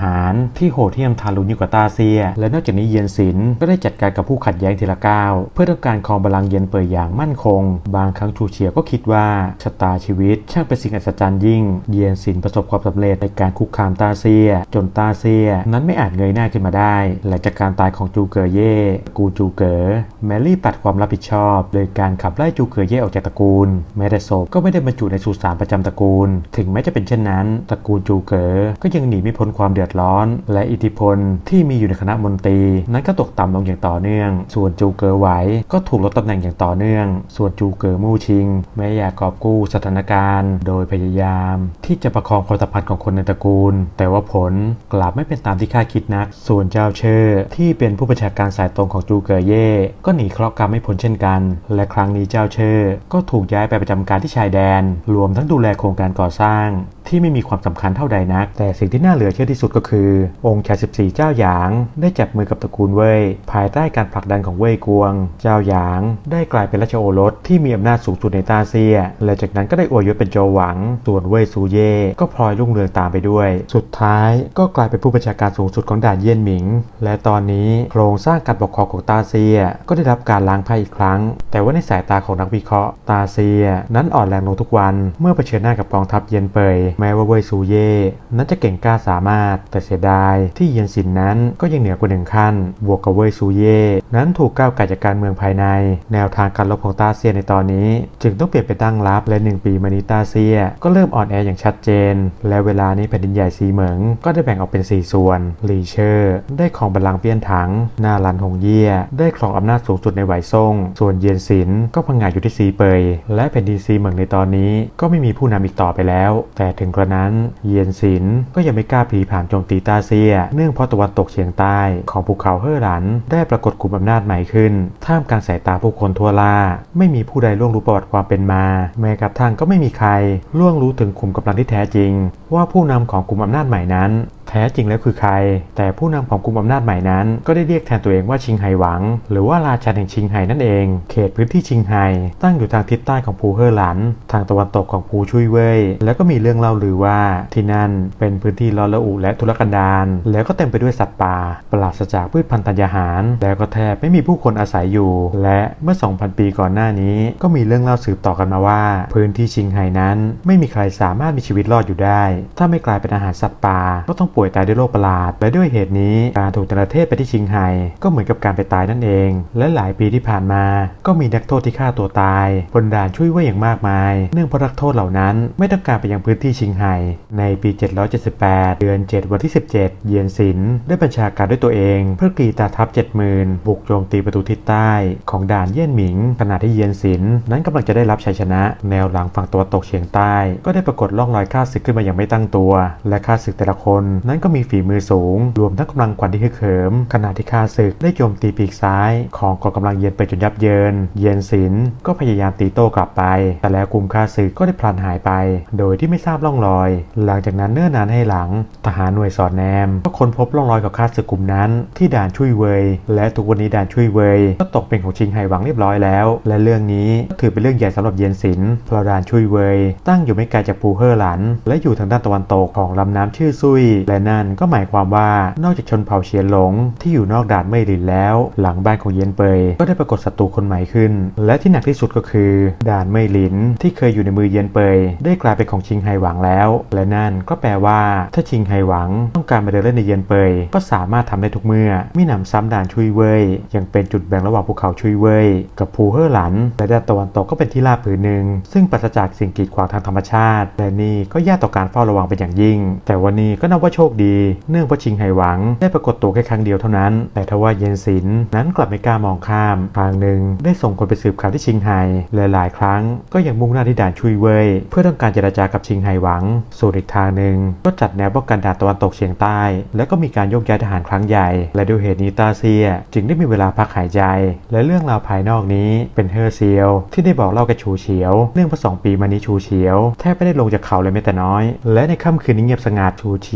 Speaker 1: หารที่โหดเหี้ยมทารุณยิ่งกว่าต้าเซียและนอกจากนี้เยียนสินก็ได้จัดการกับผู้ขัดแย้งทีละก้าวเพื่อต้องการครองบัลลังก์เยียนเป่ยอย่างมั่นคงบางครั้งชูเฉียวก็คิดว่าชะตาชีวิตช่างเป็นสิ่งอัศจรรย์ยิ่งเยียนสินประสบความสำเร็จในการคุกคามต้าเซียจนต้าเซียนั้นไม่อาจเงยหน้าขึ้นมาได้หลังจากการตายของจูเก๋อเย่กูจูเก๋อแมรี่ปัดความรับผิดชอบโดยการขับไล่จูเก๋อเย่ออกจากตระกูลแม้แต่ศพก็ไม่ได้บรรจุในสุสานประจำตระกูลถึงแม้จะเป็นเช่นนั้นตระกูลจูเก๋อก็ยังหนีไม่พ้นความเดือดร้อนและอิทธิพลที่มีอยู่ในคณะมนตรีนั้นก็ตกต่ำลงอย่างต่อเนื่องส่วนจูเก๋อไหวก็ถูกลดตำแหน่งอย่างต่อเนื่องส่วนจูเก๋อมู่ชิงแม้อยากกอบกู้สถานการณ์โดยพยายามที่จะประคองความสัมพันธ์ของคนในตระกูลแต่ว่าผลกลับไม่เป็นตามที่คาดคิดนักส่วนเจ้าเชอที่เป็นผู้บัญชาการสายตรงของจูเก๋อเย่ก็หนีเคราะห์กรรมไม่พ้นเช่นกันและครั้งนี้เจ้าเชอก็ถูกย้ายไปประจำการที่ชายแดนรวมทั้งดูแลโครงการก่อสร้างที่ไม่มีความสำคัญเท่าใดนักแต่สิ่งที่น่าเหลือเชื่อที่สุดก็คือองค์ชายสิบสี่เจ้าหยางได้จับมือกับตระกูลเว่ยภายใต้การผลักดันของเว่ยกวงเจ้าหยางได้กลายเป็นราชโอรสที่มีอำนาจสูงสุดในต้าเซียและจากนั้นก็ได้อวยยศเป็นโจวหวังส่วนเว่ยซูเย่ก็พลอยรุ่งเรืองตามไปด้วยสุดท้ายก็กลายเป็นผู้บัญชาการสูงสุดของด่านเยี่ยนหมิงและตอนนี้โครงสร้างการปกครองของต้าเซียก็ได้รับการล้างไพ่อีกครั้งแต่ว่าในสายตาของนักวิเคราะห์ต้าเซียนั้นอ่อนแรงลงทุกวันเมื่อเผชิญหน้ากับกองทัพเยียนเป่ยแม้ว่าเว่ยซูเย่นั้นจะเก่งกล้าสามารถแต่เสียดายที่เยียนสินนั้นก็ยังเหนือกว่าหนึ่งขั้นบวกกับเว่ยซูเย่นั้นถูกก้าวไก่จากการเมืองภายในแนวทางการรบของต้าเซียในตอนนี้จึงต้องเปลี่ยนไปตั้งรับและหนึ่งปีมานี้ต้าเซียก็เริ่มอ่อนแออย่างชัดเจนและเวลานี้แผ่นดินใหญ่ซีเหมิงก็ได้แบ่งออกเป็นสี่ส่วนหลี่เชอร์ได้ครองบัลลังก์เปี้ยนถังนาลันหงเย่ได้ครองอำนาจสูงสุดในไหวซ่งส่วนเยียนสินก็พังงาดอยู่ที่ซีเป่ยและแผ่นดินซีเหมิงในตอนนี้ก็ไม่มีผู้นำอีกต่อไปแล้วแต่ถึงกระนั้นเยียนสินก็ยังไม่กล้าผลีผลามโจมตีต้าเซียเนื่องเพราะตะวันตกเฉียงใต้ของภูเขาเฮ่อหลันได้ปรากฏกลุ่มอำนาจใหม่ขึ้นท่ามกลางสายตาผู้คนทั่วล่าไม่มีผู้ใดล่วงรู้ประวัติความเป็นมาแม้กระทั่งก็ไม่มีใครล่วงรู้ถึงขุมกำลังที่แท้จริงว่าผู้นำของกลุ่มอำนาจใหม่นั้นแท้จริงแล้วคือใครแต่ผู้นำของกลุ่มอำนาจใหม่นั้นก็ได้เรียกแทนตัวเองว่าชิงไห่หวังหรือว่าราชาแห่งชิงไห่นั่นเองเขตพื้นที่ชิงไห่ตั้งอยู่ทางทิศใต้ของภูเฮ่อหลันทางตะวันตกของภูชุยเว่ยแล้วก็มีเรื่องเล่าลือว่าที่นั่นเป็นพื้นที่ร้อนระอุและทุรกันดารแล้วก็เต็มไปด้วยสัตว์ป่าปราศจากพืชพันธุ์ธัญญาหารแล้วก็แทบไม่มีผู้คนอาศัยอยู่และเมื่อ สองพัน ปีก่อนหน้านี้ก็มีเรื่องเล่าสืบต่อกันมาว่าพื้นที่ชิงไห่นั้นไม่มีใครสามารถมีชีวิตรอดอยู่ได้ถ้าไม่กลายเป็นอาหารสัตว์ป่าก็ต้องป่วยตายด้วยโรคประหลาดและด้วยเหตุนี้การถูกแต่ละเทศไปที่ชิงไห่ก็เหมือนกับการไปตายนั่นเองและหลายปีที่ผ่านมาก็มีนักโทษที่ฆ่าตัวตายบนด่านช่วยเว่ยอย่างมากมายเนื่องเพราะนักโทษเหล่านั้นไม่ต้องการไปยังพื้นที่ชิงไห่ในปีเจ็ดร้อยเจ็ดสิบแปดเดือนเจ็ดวันที่สิบเจ็ดเยียนสินได้บัญชาการด้วยตัวเองเพื่อกรีตาทัพ เจ็ดหมื่น บุกโจมตีประตูทิศใต้ของด่านเยี่ยนหมิงขณะที่เยียนสินนั้นกำลังจะได้รับชัยชนะแนวหลังฝั่งตะวันตกเฉียงใต้ก็ได้ปรากฏร่องรอยข้าศึกขึ้นมาอย่างไม่ตั้งตัวและข้าศึกแต่ละคนนั้นก็มีฝีมือสูงรวมทั้งกำลังขวัญที่ฮึกเหิมขณะที่ข้าศึกได้โจมตีปีกซ้ายของกองกำลังเยียนไปจนยับเยินเยียนสินก็พยายามตีโต้กลับไปแต่แล้วกลุ่มข้าศึกก็ได้พลันหายไปโดยที่ไม่ทราบร่องรอยหลังจากนั้นเนิ่นนานให้หลังทหารหน่วยสอดแนมก็ค้นพบร่องรอยของข้าศึกกลุ่มนั้นที่ด่านชุยเว่ยและทุกวันนี้ด่านชุยเว่ยก็ตกเป็นของชิงไห่หวังเรียบร้อยแล้วและเรื่องนี้ก็ถือเป็นเรื่องใหญ่สำหรับเยียนสินเพราะด่านชุยเว่ยตั้งอยู่ไม่ไกลจากภูเฮ่อหลันและอยู่ทางด้านตะวันตกของลำน้ำชื่อซุยและนั่นก็หมายความว่านอกจากชนเผ่าเฉียนหลงที่อยู่นอกด่านเม่ยหลินแล้วหลังบ้านของเยียนเป่ยก็ได้ปรากฏศัตรูคนใหม่ขึ้นและที่หนักที่สุดก็คือด่านเม่ยหลินที่เคยอยู่ในมือเยียนเป่ยได้กลายเป็นของชิงไห่หวังแล้วและนั่นก็แปลว่าถ้าชิงไห่หวังต้องการมาเดินเล่นในเยียนเป่ยก็สามารถทำได้ทุกเมื่อมิหนำซ้ำด่านชุยเว่ยยังเป็นจุดแบ่งระหว่างภูเขาชุยเว่ยกับภูเฮ่อหลันและด้านตะวันตกก็เป็นที่ราบผืนหนึ่งซึ่งปราศจากสิ่งกีดขวางทางธรรมชาติและนี่ก็ยากต่อการเฝ้าระวังเป็นอย่างยิ่งแต่วันนี้ก็นับว่าโชคดีเนื่องเพราะชิงไห่หวังได้ปรากฏตัวแค่ครั้งเดียวเท่านั้นแต่ทว่าเยียนสินนั้นกลับไม่กล้ามองข้ามทางหนึ่งได้ส่งคนไปสืบข่าวที่ชิงไห่หลายๆครั้งก็ยังมุ่งหน้าที่ด่านชุยเว่ยเพื่อต้องการเจรจากับชิงไห่หวังส่วนอีกทางหนึ่งก็จัดแนวป้องกันด่านตะวันตกเฉียงใต้และก็มีการโยกย้ายทหารครั้งใหญ่และด้วยเหตุนี้ต้าเซียจึงได้มีเวลาพักหายใจและเรื่องราวภายนอกนี้เป็นเฮ่อเซียวที่ได้บอกเล่ากับชูเฉียวเนื่องเพราะสองปีมานี้ชูเฉียวแทบไม่ได้ลงจากเขาเลยแม้แต่น้อยและในค่ำคืนนี้เงียบสงัดชูเฉียวได้นั่ง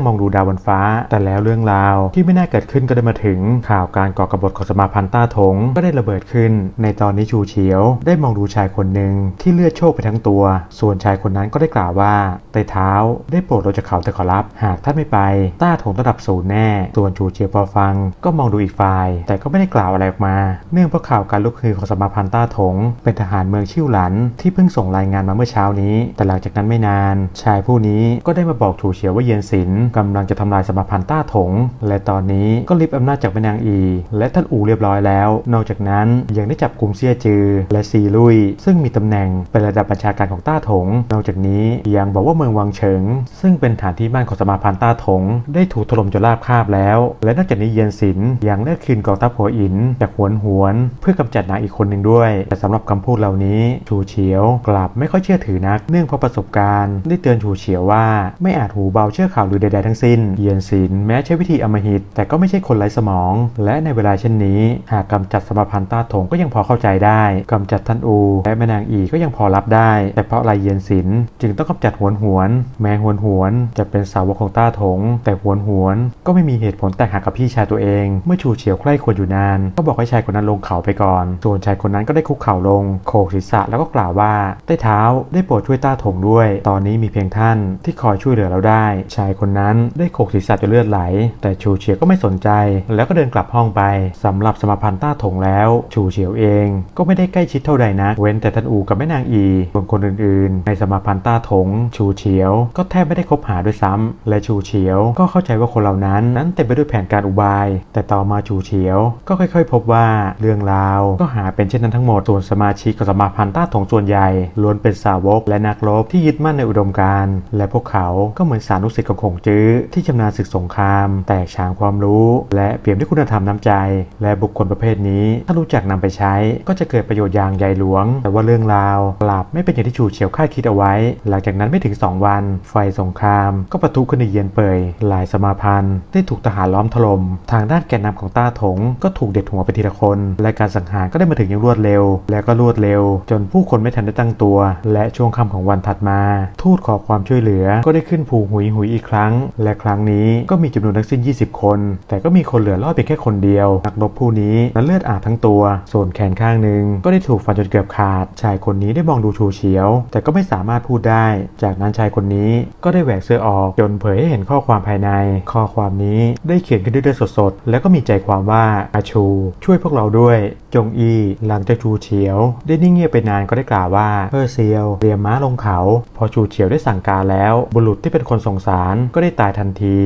Speaker 1: มองดูดาวบนฟ้าแต่แล้วเรื่องราวที่ไม่น่าเกิดขึ้นก็ได้มาถึงข่าวการก่อกบฏของสมาพันธ์ต้าถงก็ได้ระเบิดขึ้นในตอนนี้ชูเฉียวได้มองดูชายคนหนึ่งที่เลือดโชกไปทั้งตัวส่วนชายคนนั้นก็ได้กล่าวว่าไต่เท้าได้โปรดลงจากเขาแต่ขอรับหากท่านไม่ไปต้าถงระดับศูนย์แน่ส่วนชูเฉียวพอฟังก็มองดูอีกฝ่ายแต่ก็ไม่ได้กล่าวอะไรออกมาเนื่องเพราะข่าวการลุกฮือของสมาพันธ์ต้าถงเป็นทหารเมืองชิ่วหลันที่เพิ่งส่งรายงานมาเมื่อเช้านี้แต่หลังจากนั้นไม่นานชายผู้นี้ก็ได้มาบอกชูเฉียวว่าเยียนสินกำลังจะทำลายสมาพันธ์ต้าถงและตอนนี้ก็ริบอำนาจจากแม่นางอีและท่านอูเรียบร้อยแล้วนอกจากนั้นยังได้จับกลุ่มเซี่ยจือและซีลุยซึ่งมีตำแหน่งเป็นระดับบัญชาการของต้าถงนอกจากนี้ยังบอกว่าเมืองวังเฉิงซึ่งเป็นฐานที่มั่นของสมาพันธ์ต้าถงได้ถูกถล่มจนราบคาบแล้วและนอกจากนี้เยียนสินยังได้คืนกองทัพหัวอินจากหวนหวนเพื่อกำจัดนางอีกคนหนึ่งด้วยแต่สำหรับคำพูดเหล่านี้ชูเฉียวกลับไม่ค่อยเชื่อถือนักเนื่องเพราะประสบการณ์ได้เตือนชูเฉียวว่าไม่อาจหูเบาเชื่อข่าวหรือใดๆทั้งสิ้นเยียนสินแม้ใช้วิธีอำมหิตแต่ก็ไม่ใช่คนไร้สมองและในเวลาเช่นนี้หากกำจัดสมาพันธ์ต้าถงก็ยังพอเข้าใจได้กำจัดท่านอูและแม่นางอีก็ยังพอรับได้แต่เพราะอะไรเยียนสินจึงต้องกำจัดหวนหวนแม้หวนหวนจะเป็นสาวกของต้าถงแต่หวนหวนก็ไม่มีเหตุผลแตกหักกับพี่ชายตัวเองเมื่อชูเฉียวใคร่ควรอยู่นานก็บอกให้ชายคนนั้นลงเขาไปก่อนส่วนชายคนนั้นก็ได้คุกเข่าลงโขกศีรษะแล้วก็กล่าวว่าใต้เท้าได้โปรดช่วยต้าถงด้วยตอนนี้มีเพียงท่านที่คอยช่วยเหลือเราได้ชายคนนั้นได้โขกศีรษะจนเลือดไหลแต่ชูเฉียวก็ไม่สนใจแล้วก็เดินกลับห้องไปสำหรับสมาพันธ์ต้าถงแล้วชูเฉียวเองก็ไม่ได้ใกล้ชิดเท่าใดนักเว้นแต่ท่านอูกับแม่นางอีส่วนคนอื่นๆในสมาพันธ์ต้าถงชูเฉียวก็แทบไม่ได้คบหาด้วยซ้ำและชูเฉียวก็เข้าใจว่าคนเหล่านั้นนั้นเต็มไปด้วยแผนการอุบายแต่ต่อมาชูเฉียวก็ค่อยๆพบว่าเรื่องราวก็หาเป็นเช่นนั้นทั้งหมดส่วนสมาชิกของสมาพันธ์ต้าถงส่วนใหญ่ล้วนเป็นสาวกและนักรบที่ยึดมั่นในอุดมการณ์และพวกเขาก็เหมือนสานุสิทธิ์ของคงจื้อที่ชำนาญศึกสงครามแตกฉานความรู้และเปี่ยมด้วยคุณธรรมน้ำใจและบุคคลประเภทนี้ถ้ารู้จักนำไปใช้ก็จะเกิดประโยชน์อย่างใหญ่หลวงแต่ว่าเรื่องราวกลับไม่เป็นอย่างที่ชูเฉียวคาดคิดเอาไว้หลังจากนั้นไม่ถึงสองวันไฟสงครามก็ปะทุขึ้นในเยียนเป่ยหลายสมาพันธ์ได้ถูกทหารล้อมถล่มทางด้านแกนนำของต้าถงก็ถูกเด็ดหัวไปทีละคนและการสังหารก็ได้มาถึงอย่างรวดเร็วและก็รวดเร็วจนผู้คนไม่ทันได้ตั้งตัวและช่วงค่ำของวันถัดมาทูตขอความช่วยเหลือก็ได้ขึ้นภูหุยหุยอีกครั้งและครั้งนี้ก็มีจำนวนทั้งสิ้นยี่สิบคนแต่ก็มีคนเหลือรอดเพียงแค่คนเดียวนักรบผู้นี้นั้นเลือดอาบทั้งตัวส่วนแขนข้างหนึ่งก็ได้ถูกฟันจนเกือบขาดชายคนนี้ได้มองดูชูเฉียวแต่ก็ไม่สามารถพูดได้จากนั้นชายคนนี้ก็ได้แหวกเสื้อออกจนเผยให้เห็นข้อความภายในข้อความนี้ได้เขียนขึ้นด้วยเลือดสดๆและก็มีใจความว่าอาชูช่วยพวกเราด้วยจงอีหลังจากชูเฉียวได้นิ่งเงียบไปนานก็ได้กล่าวว่าเฮอเซียวเตรียมม้าลงเขาพอชูเฉียวได้สั่งการแล้วบุรุษที่เป็นคนส่งสารก็ได้ตายทันที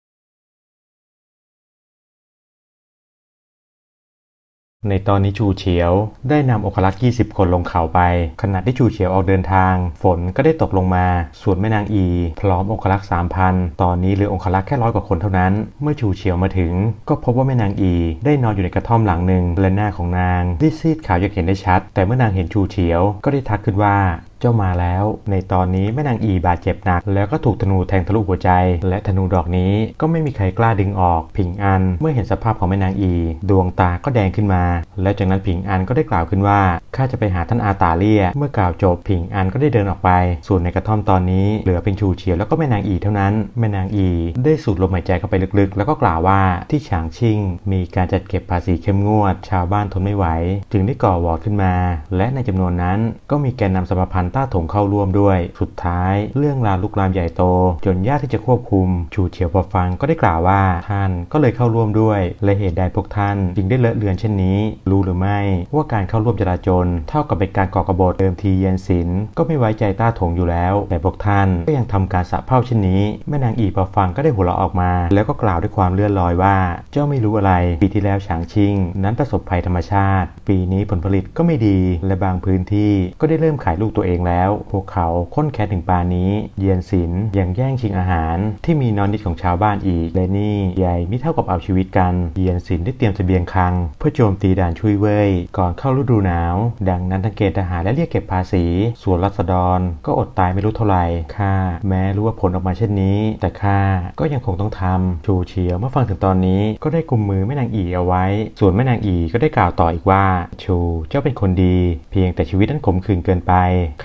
Speaker 1: ในตอนนี้ชูเฉียวได้นำองครักษ์ยี่สิบคนลงเขาไปขณะที่ชูเฉียวออกเดินทางฝนก็ได้ตกลงมาส่วนแม่นางอีพร้อมองครักษ์ สามพัน ตอนนี้เหลือองครักษ์แค่ร้อยกว่าคนเท่านั้นเมื่อชูเฉียวมาถึงก็พบว่าแม่นางอีได้นอนอยู่ในกระท่อมหลังหนึ่งและหน้าของนางได้ซีดขาวอย่างเห็นได้ชัดแต่เมื่อนางเห็นชูเฉียวก็ได้ทักขึ้นว่าเจ้ามาแล้วในตอนนี้แม่นางอีบาดเจ็บหนักแล้วก็ถูกธนูแทงทะลุหัวใจและธนูดอกนี้ก็ไม่มีใครกล้าดึงออกผิงอันเมื่อเห็นสภาพของแม่นางอีดวงตาก็แดงขึ้นมาและจากนั้นผิงอันก็ได้กล่าวขึ้นว่าข้าจะไปหาท่านอาตาเลี่ยเมื่อกล่าวจบผิงอันก็ได้เดินออกไปส่วนในกระท่อมตอนนี้เหลือเพียงชูเฉียวแล้วก็แม่นางอีเท่านั้นแม่นางอีได้สูดลมหายใจเข้าไปลึกๆแล้วก็กล่าวว่าที่ฉางชิ่งมีการจัดเก็บภาษีเข้มงวดชาวบ้านทนไม่ไหวจึงได้ก่อวอร์ดขึ้นมาและในจำนวนนั้นก็มีแกนนำสมาพันธ์ต้าถงเข้าร่วมด้วยสุดท้ายเรื่องราวลุกลามใหญ่โตจนยากที่จะควบคุมชูเฉียวพอฟังก็ได้กล่าวว่าท่านก็เลยเข้าร่วมด้วยและเหตุใดพวกท่านจึงได้เลอะเลือนเช่นนี้รู้หรือไม่ว่าการเข้าร่วมจลาจลเท่ากับเป็นการก่อกบฏเดิมทีเยียนสินก็ไม่ไว้ใจต้าถงอยู่แล้วแต่พวกท่านก็ยังทำการสะเพร่าเช่นนี้แม่นางอีพอฟังก็ได้หัวเราะออกมาแล้วก็กล่าวด้วยความเลื่อนลอยว่าเจ้าไม่รู้อะไรปีที่แล้วฉางชิ่งนั้นประสบภัยธรรมชาติปีนี้ผลผลิตก็ไม่ดีและบางพื้นที่ก็ได้เริ่มขายลูกตัวเองแล้วพวกเขาค้นแค้นถึงปานนี้เยียนสินยังแย่งชิงอาหารที่มีน้อยนิดของชาวบ้านอีกและนี่ใหญ่ไม่เท่ากับเอาชีวิตกันเยียนสินได้เตรียมเสบียงคลังเพื่อโจมตีด่านชุยเว่ยก่อนเข้าฤดูหนาวดังนั้นทั้งเกณฑ์ทหารและเรียกเก็บภาษีส่วนรัษฎรก็อดตายไม่รู้เท่าไหร่ข้าแม้รู้ว่าผลออกมาเช่นนี้แต่ข้าก็ยังคงต้องทำชูเฉียวเมื่อฟังถึงตอนนี้ก็ได้กุมมือแม่นางอีเอาไว้ส่วนแม่นางอีก็ได้กล่าวต่ออีกว่าชูเจ้าเป็นคนดีเพียงแต่ชีวิตนั้นขมขื่นเกินไปข้า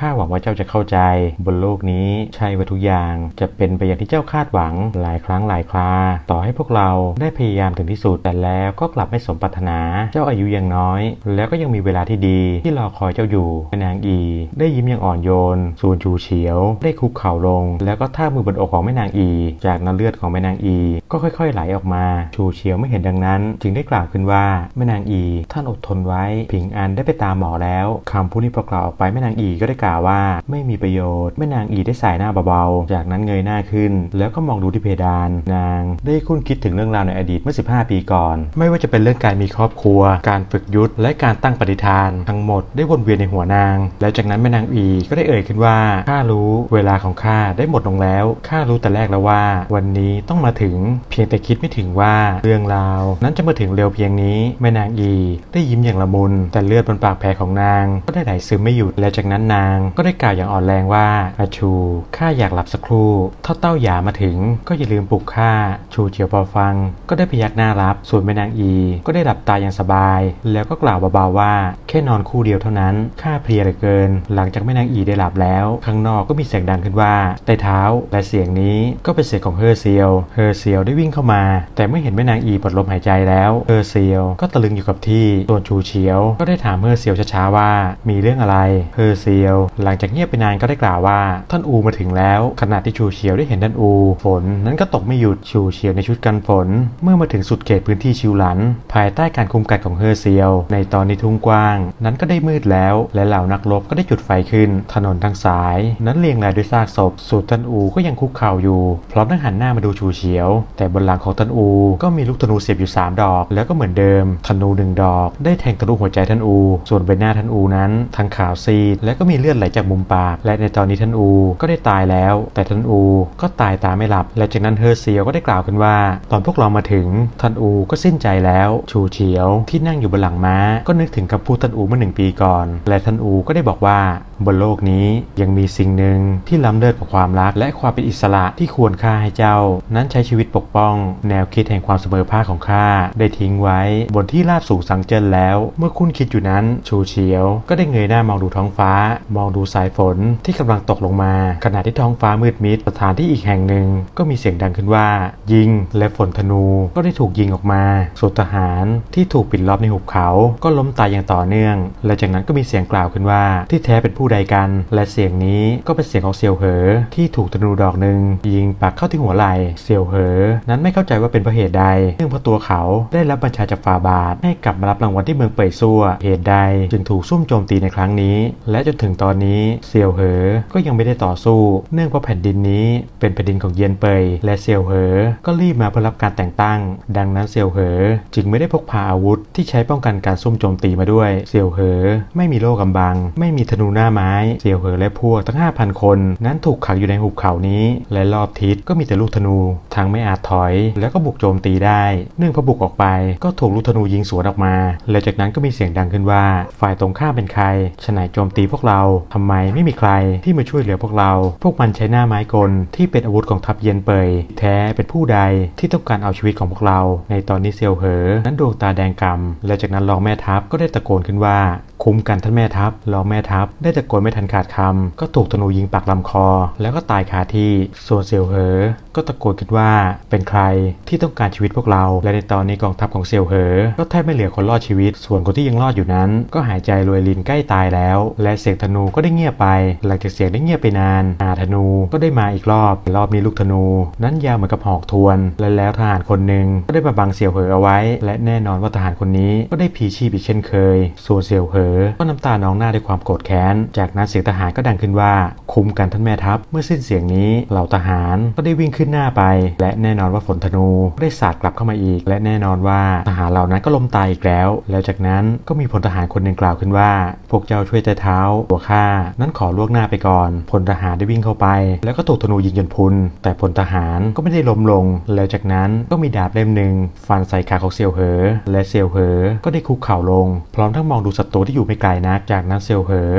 Speaker 1: ข้าหวังว่าเจ้าจะเข้าใจบนโลกนี้ใช่ว่าทุกอย่างจะเป็นไปอย่างที่เจ้าคาดหวังหลายครั้งหลายคราต่อให้พวกเราได้พยายามถึงที่สุดแต่แล้วก็กลับไม่สมปรารถนาเจ้าอายุยังน้อยแล้วก็ยังมีเวลาที่ดีที่รอคอยเจ้าอยู่แม่นางอีได้ยิ้มอย่างอ่อนโยนส่วนชูเฉียวได้คุกเข่าลงแล้วก็ท่ามือบนอกของแม่นางอีจากน้ำเลือดของแม่นางอีก็ค่อยๆไหลออกมาชูเฉียวไม่เห็นดังนั้นจึงได้กล่าวขึ้นว่าแม่นางอีท่านอดทนไว้ผิงอันได้ไปตามหมอแล้วคำพูดนี้พอกล่าวออกไปแม่นางอีก็ได้กล่าวว่าไม่มีประโยชน์แม่นางอีได้สายหน้าเบาๆจากนั้นเงยหน้าขึ้นแล้วก็มองดูที่เพดานนางได้คุ้นคิดถึงเรื่องราวในอดีตเมื่อสิบห้าปีก่อนไม่ว่าจะเป็นเรื่องการมีครอบครัวการฝึกยุทธและการตั้งปฏิฐานทั้งหมดได้วนเวียนในหัวนางแล้วจากนั้นแม่นางอีก็ได้เอ่ยขึ้นว่าข้ารู้เวลาของข้าได้หมดลงแล้วข้ารู้แต่แรกแล้วว่าวันนี้ต้องมาถึงเพียงแต่คิดไม่ถึงว่าเรื่องราวนั้นจะมาถึงเร็วเพียงนี้แม่นางอีได้ยิ้มอย่างละมุนแต่เลือดบนปากแผลของนางก็ได้ไหลซึมไม่หยุดแล้วจากนั้นนางก็ได้กล่าวอย่างอ่อนแรงว่าอาชูข้าอยากหลับสักครู่ถ้าเต้าหยามาถึงก็อย่าลืมปลุกข้าชูเฉียวพอฟังก็ได้พยักหน้ารับส่วนแม่นางอีก็ได้หลับตาอย่างสบายแล้วก็กล่าวเบาๆว่าแค่นอนคู่เดียวเท่านั้นข้าเพลียเหลือเกินหลังจากแม่นางอีได้หลับแล้วข้างนอกก็มีเสียงดังขึ้นว่าใต้เท้าและเสียงนี้ก็เป็นเสียงของเฮอเซียวเฮอเซียวได้วิ่งเข้ามาแต่เมื่อเห็นแม่นางอีปลดลมหายใจแล้วเฮอเซียวก็ตะลึงอยู่กับที่ส่วนชูเฉียวก็ได้ถามเฮอเซียวช้าๆว่ามีเรื่องอะไรเฮอเซียวหลังจากเงียบไปนานก็ได้กล่าวว่าท่านอูมาถึงแล้วขณะที่ชูเฉียวได้เห็นท่านอูฝนนั้นก็ตกไม่หยุดชูเฉียวในชุดกันฝนเมื่อมาถึงสุดเขตพื้นที่ชิวหลันภายใต้การคุมกันของเฮอเซียวในตอนนี้ทุ่งกว้างนั้นก็ได้มืดแล้วและเหล่านักรบก็ได้จุดไฟขึ้นถนนทางสายนั้นเรียงรายด้วยซากศพส่วนท่านอูก็ยังคุกเข่าอยู่พร้อมทั้งหันหน้ามาดูชูเฉียวแต่บนหลังของท่านอูก็มีลูกธนูเสียบอยู่สามดอกแล้วก็เหมือนเดิมธนูหนึ่งดอกได้แทงทะลุหัวใจท่านอูส่วนใบหน้าท่านอูนั้นทั้งขาวซีดและก็มีเลือดไหลจากมุมปากและในตอนนี้ท่านอูก็ได้ตายแล้วแต่ท่านอูก็ตายตาไม่หลับและจากนั้นเฮอเซียวก็ได้กล่าวขึ้นว่าตอนพวกเรามาถึงท่านอูก็สิ้นใจแล้วชูเฉียวที่นั่งอยู่บนหลังม้าก็นึกถึงคำพูดท่านอูเมื่อหนึ่งปีก่อนและท่านอูก็ได้บอกว่าบนโลกนี้ยังมีสิ่งหนึ่งที่ล้ำเลิศกว่าความรักและความเป็นอิสระที่ควรค่าให้เจ้านั้นใช้ชีวิตปกป้องแนวคิดแห่งความเสมอภาคของข้าได้ทิ้งไว้บนที่ราบสูงสังเจินแล้วเมื่อคุณคิดอยู่นั้นชูเฉียวก็ได้เงยหน้ามองดูท้องฟ้ามองดูสายฝนที่กำลังตกลงมาขณะที่ท้องฟ้ามืดมิดสถานที่อีกแห่งหนึ่งก็มีเสียงดังขึ้นว่ายิงและฝนธนูก็ได้ถูกยิงออกมาส่วนทหารที่ถูกปิดล้อมในหุบเขาก็ล้มตายอย่างต่อเนื่องและจากนั้นก็มีเสียงกล่าวขึ้นว่าที่แท้เป็นผู้ใดกันและเสียงนี้ก็เป็นเสียงของเซียวเหอที่ถูกธนูดอกหนึ่งยิงปักเข้าที่หัวไหล่เซียวเหอนั้นไม่เข้าใจว่าเป็นเพราะเหตุใดเนื่องเพราะตัวเขาได้รับบัญชาจากฝ่าบาทให้กลับมารับรางวัลที่เมืองเป่ยซั่วเหตุใดจึงถูกซุ่มโจมตีในครั้งนี้และจนถึงตอนนี้เซียวเหอก็ยังไม่ได้ต่อสู้เนื่องเพราะแผ่นดินนี้เป็นแผ่นดินของเยียนเป่ยและเซียวเหอก็รีบมาเพื่อรับการแต่งตั้งดังนั้นเซียวเหอจึงไม่ได้พกพาอาวุธที่ใช้ป้องกันการซุ่มโจมตีมาด้วยเซียวเหอไม่มีโล่กำบังไม่มีธนูหน้าไม้เซียวเหอและพวกทั้ง ห้าพัน คนนั้นถูกขังอยู่ในหุบเขานี้และรอบทิศก็มีแต่ลูกธนูทางไม่อาจถอยแล้วก็บุกโจมตีได้เนื่องพอบุกออกไปก็ถูกลูกธนูยิงสวนออกมาและจากนั้นก็มีเสียงดังขึ้นว่าฝ่ายตรงข้ามเป็นใครฉะไหนโจมตีพวกเราทำไมไม่มีใครที่มาช่วยเหลือพวกเราพวกมันใช้หน้าไม้กลที่เป็นอาวุธของทัพเยียนเป่ยแท้เป็นผู้ใดที่ต้องการเอาชีวิตของพวกเราในตอนนี้เซียวเหอนั้นดวงตาแดงกำและจากนั้นรองแม่ทัพก็ได้ตะโกนขึ้นว่าคุ้มกันท่านแม่ทัพรองแม่ทัพได้ตะโกนไม่ทันขาดคำก็ถูกธนูยิงปักลำคอแล้วก็ตายคาที่ส่วนเซียวเหอก็ตะโกนขึ้นว่าเป็นใครที่ต้องการชีวิตพวกเราและในตอนนี้กองทัพของเซียวเหอก็แทบไม่เหลือคนรอดชีวิตส่วนคนที่ยังรอดอยู่นั้นก็หายใจรวยรินใกล้ตายแล้วและเสียงธนูก็ได้เงียบไปหลังจากเสียงได้เงียบไปนานอาธนูก็ได้มาอีกรอบรอบนี้ลูกธนูนั้นยาวเหมือนกับหอกทวนและแล้วทหารคนหนึ่งก็ได้มาบังเซียวเหอเอาไว้และแน่นอนว่าทหารคนนี้ก็ได้พีชีพอีกเช่นเคยส่วนเซียวเหอก็น้ำตานองหน้าด้วยความโกรธแค้นจากนั้นเสียงทหารก็ดังขึ้นว่าคุ้มกันท่านแม่ทัพเมื่อสิ้นเสียงนี้เหล่าทหารก็ได้วิ่งขึ้นหน้าไปและแน่นอนว่าฝนธนูได้สาดกลับเข้ามาอีกและแน่นอนว่าทหารเหล่านั้นก็ล้มตายอีกแล้วแล้วจากนั้นก็มีพลทหารคนหนึ่งกล่าวขึ้นว่าพวกเจ้าช่วยแต่เท้าตัวข้านั้นขอล่วงหน้าไปก่อนพลทหารได้วิ่งเข้าไปแล้วก็ถูกธนูยิงจนพุนแต่พลทหารก็ไม่ได้ล้มลงแล้วจากนั้นก็มีดาบเล่มหนึ่งฟันใส่ขาของเซียวเหอและเซียวเหอก็ได้คุกเข่าลงพร้อมทั้งมองดูศัตรูที่อยู่ไม่ไกลนักจากนั้นเซียวเหอได้ลุก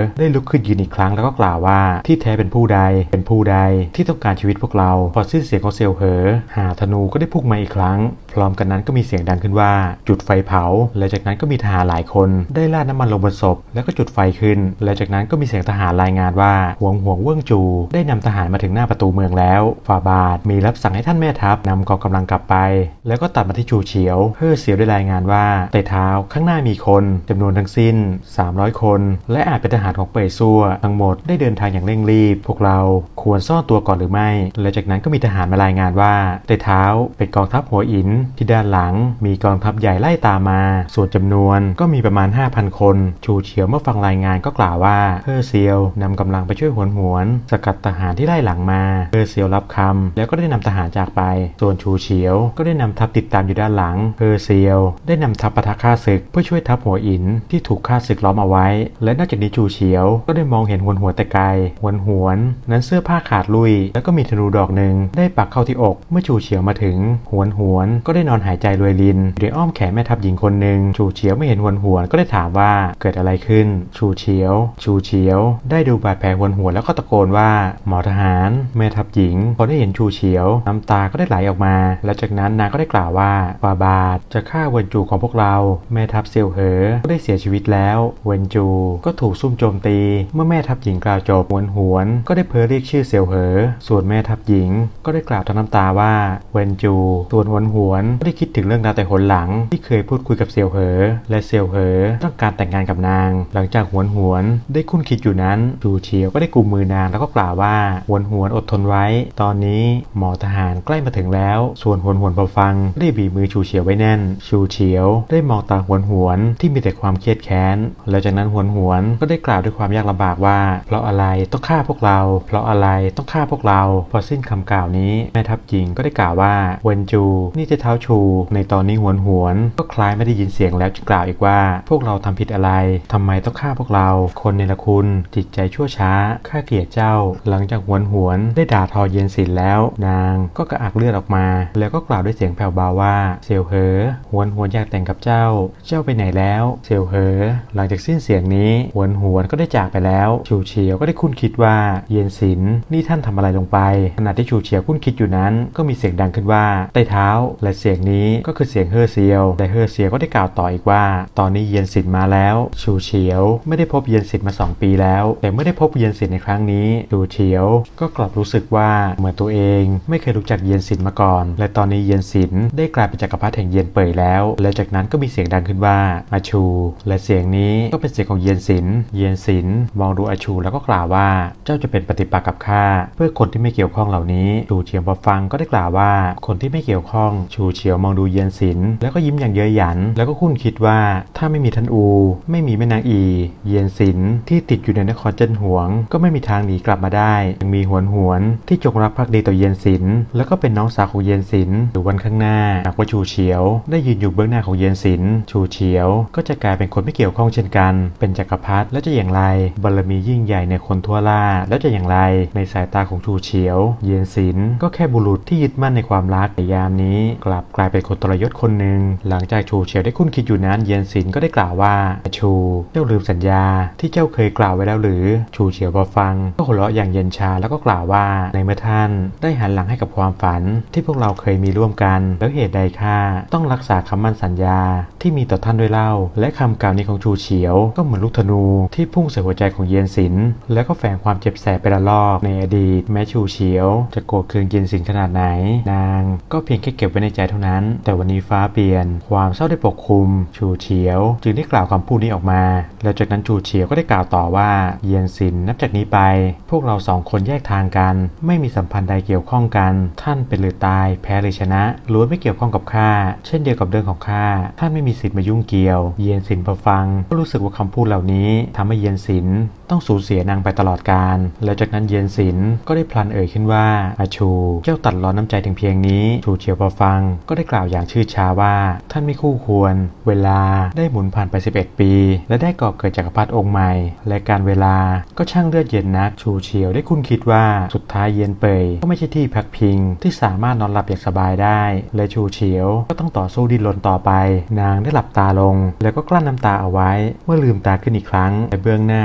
Speaker 1: ขึ้นยืนอีกครั้งแล้วก็กล่าวว่าที่แท้เป็นผู้ใดเป็นผู้ใดที่ต้องการชีวิตพวกเราพอสิ้นเสียงของเซียวเหอหาธนูก็ได้พุ่งมาอีกครั้งพร้อมกันนั้นก็มีเสียงดังขึ้นว่าจุดไฟเผาและจากนั้นก็มีทหารหลายคนได้ราดน้ำมันลงบนศพแล้วก็จุดไฟขึ้นและจากนั้นก็มีเสียงทหารรายงานว่าหวงหวงเวิ้งจูได้นำทหารมาถึงหน้าประตูเมืองแล้วฝ่าบาทมีรับสั่งให้ท่านแม่ทัพนำกองกำลังกลับไปแล้วก็ตัดมาที่ชูเฉียวเฮ่อเซียวได้รายงานว่าใต้เท้าข้างหน้ามีคนจำนวนทั้งสิ้นสามร้อยคนและอาจเป็นทหารของเป่ยซั่วทั้งหมดได้เดินทางอย่างเร่งรีบพวกเราควรซ่อนตัวก่อนหรือไม่และจากนั้นก็มีทหารมารายงานว่าใต้เท้าเป็นกองทัพหัวอินที่ด้านหลังมีกองทัพใหญ่ไล่ตามมาส่วนจำนวนก็มีประมาณ ห้าพัน คนชูเฉียวเมื่อฟังรายงานก็กล่าวว่าเฮ่อเซียวนำกำลังไปช่วยหวนหวนสกัดทหารที่ไล่หลังมาเฮ่อเซียวรับคำแล้วก็ได้นำทหารจากไปส่วนชูเฉียวก็ได้นำทัพติดตามอยู่ด้านหลังเฮ่อเซียวได้นำทัพปะทะฆ่าศึกเพื่อช่วยทัพหัวอินที่ถูกฆ่าศึกล้อมเอาไว้และนอกจากนี้ชูเฉียวก็ได้มองเห็นหวนหวนแต่ไกลหวนหวนนั้นเสื้อผ้าขาดลุยแล้วก็มีธนูดอกหนึ่งได้ปักเข้าที่อกเมื่อชูเฉียวมาถึงหวนหวนก็ได้นอนหายใจรวยรินโดยอ้อมแขนแม่ทัพหญิงคนหนึ่งชูเฉียวไม่เห็นหวนหวนก็ได้ถามว่าเกิดอะไรขึ้นชูเฉียวชูเฉียวได้ดูบาดแผลหวนหวนแล้วก็ตะโกนว่าหมอทหารแม่ทัพหญิงพอได้เห็นชูเฉียวน้ำตาก็ได้ไหลออกมาและจากนั้นนางก็ได้กล่าวว่าฝ่าบาทจะฆ่าเวินจูของพวกเราแม่ทัพเซียวเหอก็ได้เสียชีวิตแล้วเวินจูก็ถูกซุ่มโจมตีเมื่อแม่ทัพหญิงกล่าวจบหวนหวนก็ได้เพ้อเรียกชื่อเซียวเหอส่วนแม่ทัพหญิงก็ได้กล่าวทั้งน้ำตาว่าเวินจูส่วนหวนหวนก็ได้คิดถึงเรื่องราวแต่หนหลังที่เคยพูดคุยกับเซียวเหอและเซียวเหอต้องการแต่งงานกับนางหลังจากหวนหวนได้คุ้นคิดอยู่นั้นชูเฉียวก็ได้กุมมือนางแล้วก็กล่าวว่าหวนหวนอดทนไว้ตอนนี้หมอทหารใกล้มาถึงแล้วส่วนหวนหวนพอฟังได้บีบมือชูเฉียวไว้แน่นชูเฉียวได้มองตาหวนหวนที่มีแต่ความเครียดแค้นแล้วจากนั้นหวนหวนก็ได้กล่าวด้วยความยากลำบากว่าเพราะอะไรต้องฆ่าพวกเราเพราะอะไรต้องฆ่าพวกเราพอสิ้นคำกล่าวนี้แม่ทัพหญิงก็ได้กล่าวว่าเวินจูนี่จะเท้าชูในตอนนี้หวนหวนก็คล้ายไม่ได้ยินเสียงแล้วจึงกล่าวอีกว่าพวกเราทำผิดอะไรทำไมต้องฆ่าพวกเราคนในละคุณจิตใจชั่วช้าข้าเกลียดเจ้าหลังจากหวนหวนได้ด่าทอเย็นสินแล้วนางก็กระอักเลือดออกมาแล้วก็กล่าวด้วยเสียงแผ่วเบาว่าเซียวเหอหวนหวนอยากแต่งกับเจ้าเจ้าไปไหนแล้วเซียวเหอหลังจากสิ้นเสียงนี้หวนหวนก็ได้จากไปแล้วชูเฉียวก็ได้คุ้นคิดว่าเย็นสินนี่ท่านทำอะไรลงไปขณะที่ชูเฉียวคุ้นคิดอยู่นั้นก็มีเสียงดังขึ้นว่าใต้เท้าและเสียงนี้ก็คือเสียงเฮ่อเซียวแต่เฮ่อเซียวก็ได้กล่าวต่ออีกว่าตอนนี้เย็นสินมาแล้วชูเฉียวไม่ได้พบเย็นสินมาสองปีแล้วแต่เมื่อได้พบเย็นสินในครั้งนี้ชูเฉียวก็กลับรู้สึกว่าเหมือนตัวเองไม่เคยรู้จักเย็นสินมาก่อนและตอนนี้เย็นสินได้กลายเป็นจักรพรรดิแห่งเย็นเป่ยแล้วและจากนั้นก็มีเสียงดังขึ้นว่าอาชูและเสียงนี้ก็เป็นเสียงของเย็นสินเย็นสินมองดูอาชูแล้วก็กล่าวว่าเจ้าจะเป็นปฏิปักษ์กับข้าเพื่อคนที่ไม่เกี่ยวข้องเหล่านี้ชูเฉียวพอฟังก็ได้กล่าวว่าคนที่ไม่เกี่ยวข้องชูเฉียวมองดูเย็นสินแล้วก็ยิ้มอย่างเย้ยหยันแล้วก็คุ้นคิดว่าถ้าไม่มีท่านอูไม่มีแม่นางอีเย็นสินที่ติดอยู่ในนครเจิ้นหวงก็ไม่มีทางหนีกลับมาได้ยังมีหวนหวนที่จงรักภักดีต่อเย็นสินแล้วก็เป็นน้องสาวของเย็นสินหรือวันข้างหน้าหากว่าชูเฉียวได้ยืนอยู่เบื้องหน้าของเย็นสินชูเฉียวก็จะกลายเป็นคนไม่เกี่ยวข้องเช่นกันเป็นจักรพรรดิแล้วจะอย่างไรบารมียิ่งใหญ่ในคนทั่วล่าแล้วจะอย่างไรในสายตาของชูเฉียวเย็นสินก็แค่บุรุษที่ยึดมั่นในความรักในยามนี้กลับกลายเป็นคนทรยศคนหนึ่งหลังจากชูเฉียวได้คุ้นคิดอยู่นั้นเย็นสินก็ได้กล่าวว่าชูเจ้าลืมสัญญาที่เจ้าเคยกล่าวไว้แล้วหรือชูเฉียวพอฟังก็หัวเราะอย่างเย็นชาแล้วก็กล่าวว่าในเมื่อท่านได้หันหลังให้กับความฝันที่พวกเราเคยมีร่วมกันแล้วเหตุใดข้าต้องรักษาคำมั่นสัญญาที่มีต่อท่านด้วยเล่าและคำกล่าวนี้ของชูเฉียวก็เหมือนลูกธนูที่พุ่งใส่หัวใจของเย็นสินแล้วก็แฝงความเจ็บแสบไปละลอกในอดีตแม้ชูเฉียวจะโกรธเคืองเย็นสินขนาดไหนนางก็เพียงแค่เก็บไว้ในใจเท่านั้นแต่วันนี้ฟ้าเปลี่ยนความเศร้าได้ปกคลุมชูเฉียวจึงได้กล่าวคำพูดนี้ออกมาแล้วจากนั้นชูเฉียวก็ได้กล่าวต่อว่าเย็นสินนับจากนี้ไปพวกเราสองคนแยกทางกันไม่มีสัมพันธ์ใดเกี่ยวข้องกันท่านเป็นหรือตายแพ้หรือชนะล้วนไม่เกี่ยวข้องกับข้าเช่นเดียวกับเรื่องของข้าท่านไม่มีสิทธิ์มายุ่งเกี่ยวเย็นสินพอฟังก็รู้สึกว่าคำพูดเหล่านี้ทำให้เย็นสินต้องสูญเสียนางไปตลอดกาลแล้วจากนั้นเย็นสินก็ได้พลันเอ่ยขึ้นว่าอาชูเจ้าตัดร้อนน้ำใจถึงเพียงนี้ชูเฉียวพอฟังก็ได้กล่าวอย่างชื่อชาว่าท่านไม่คู่ควรเวลาได้หมุนผ่านไปสิบเอ็ดปีและได้ก่อเกิดจักรพรรดิองค์ใหม่และการเวลาก็ช่างเลือดเย็นนักชูเฉียวได้คุ้นคิดว่าสุดท้ายเย็นเป่ยก็ไม่ใช่ที่พักพิงที่สามารถนอนหลับอย่างสบายได้และชูเฉียวก็ต้องต่อสู้ดิ้นรนต่อไปนางได้หลับตาลงแล้วก็กลั้นน้ำตาเอาไว้เมื่อลืมตาขึ้นอีกครั้งแต่เบื้องหน้าก็คือความ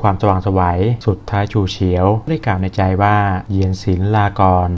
Speaker 1: ความสว่างไสวสุดท้ายชูเฉียวได้กล่าวในใจว่าเยียนสินลาก่อน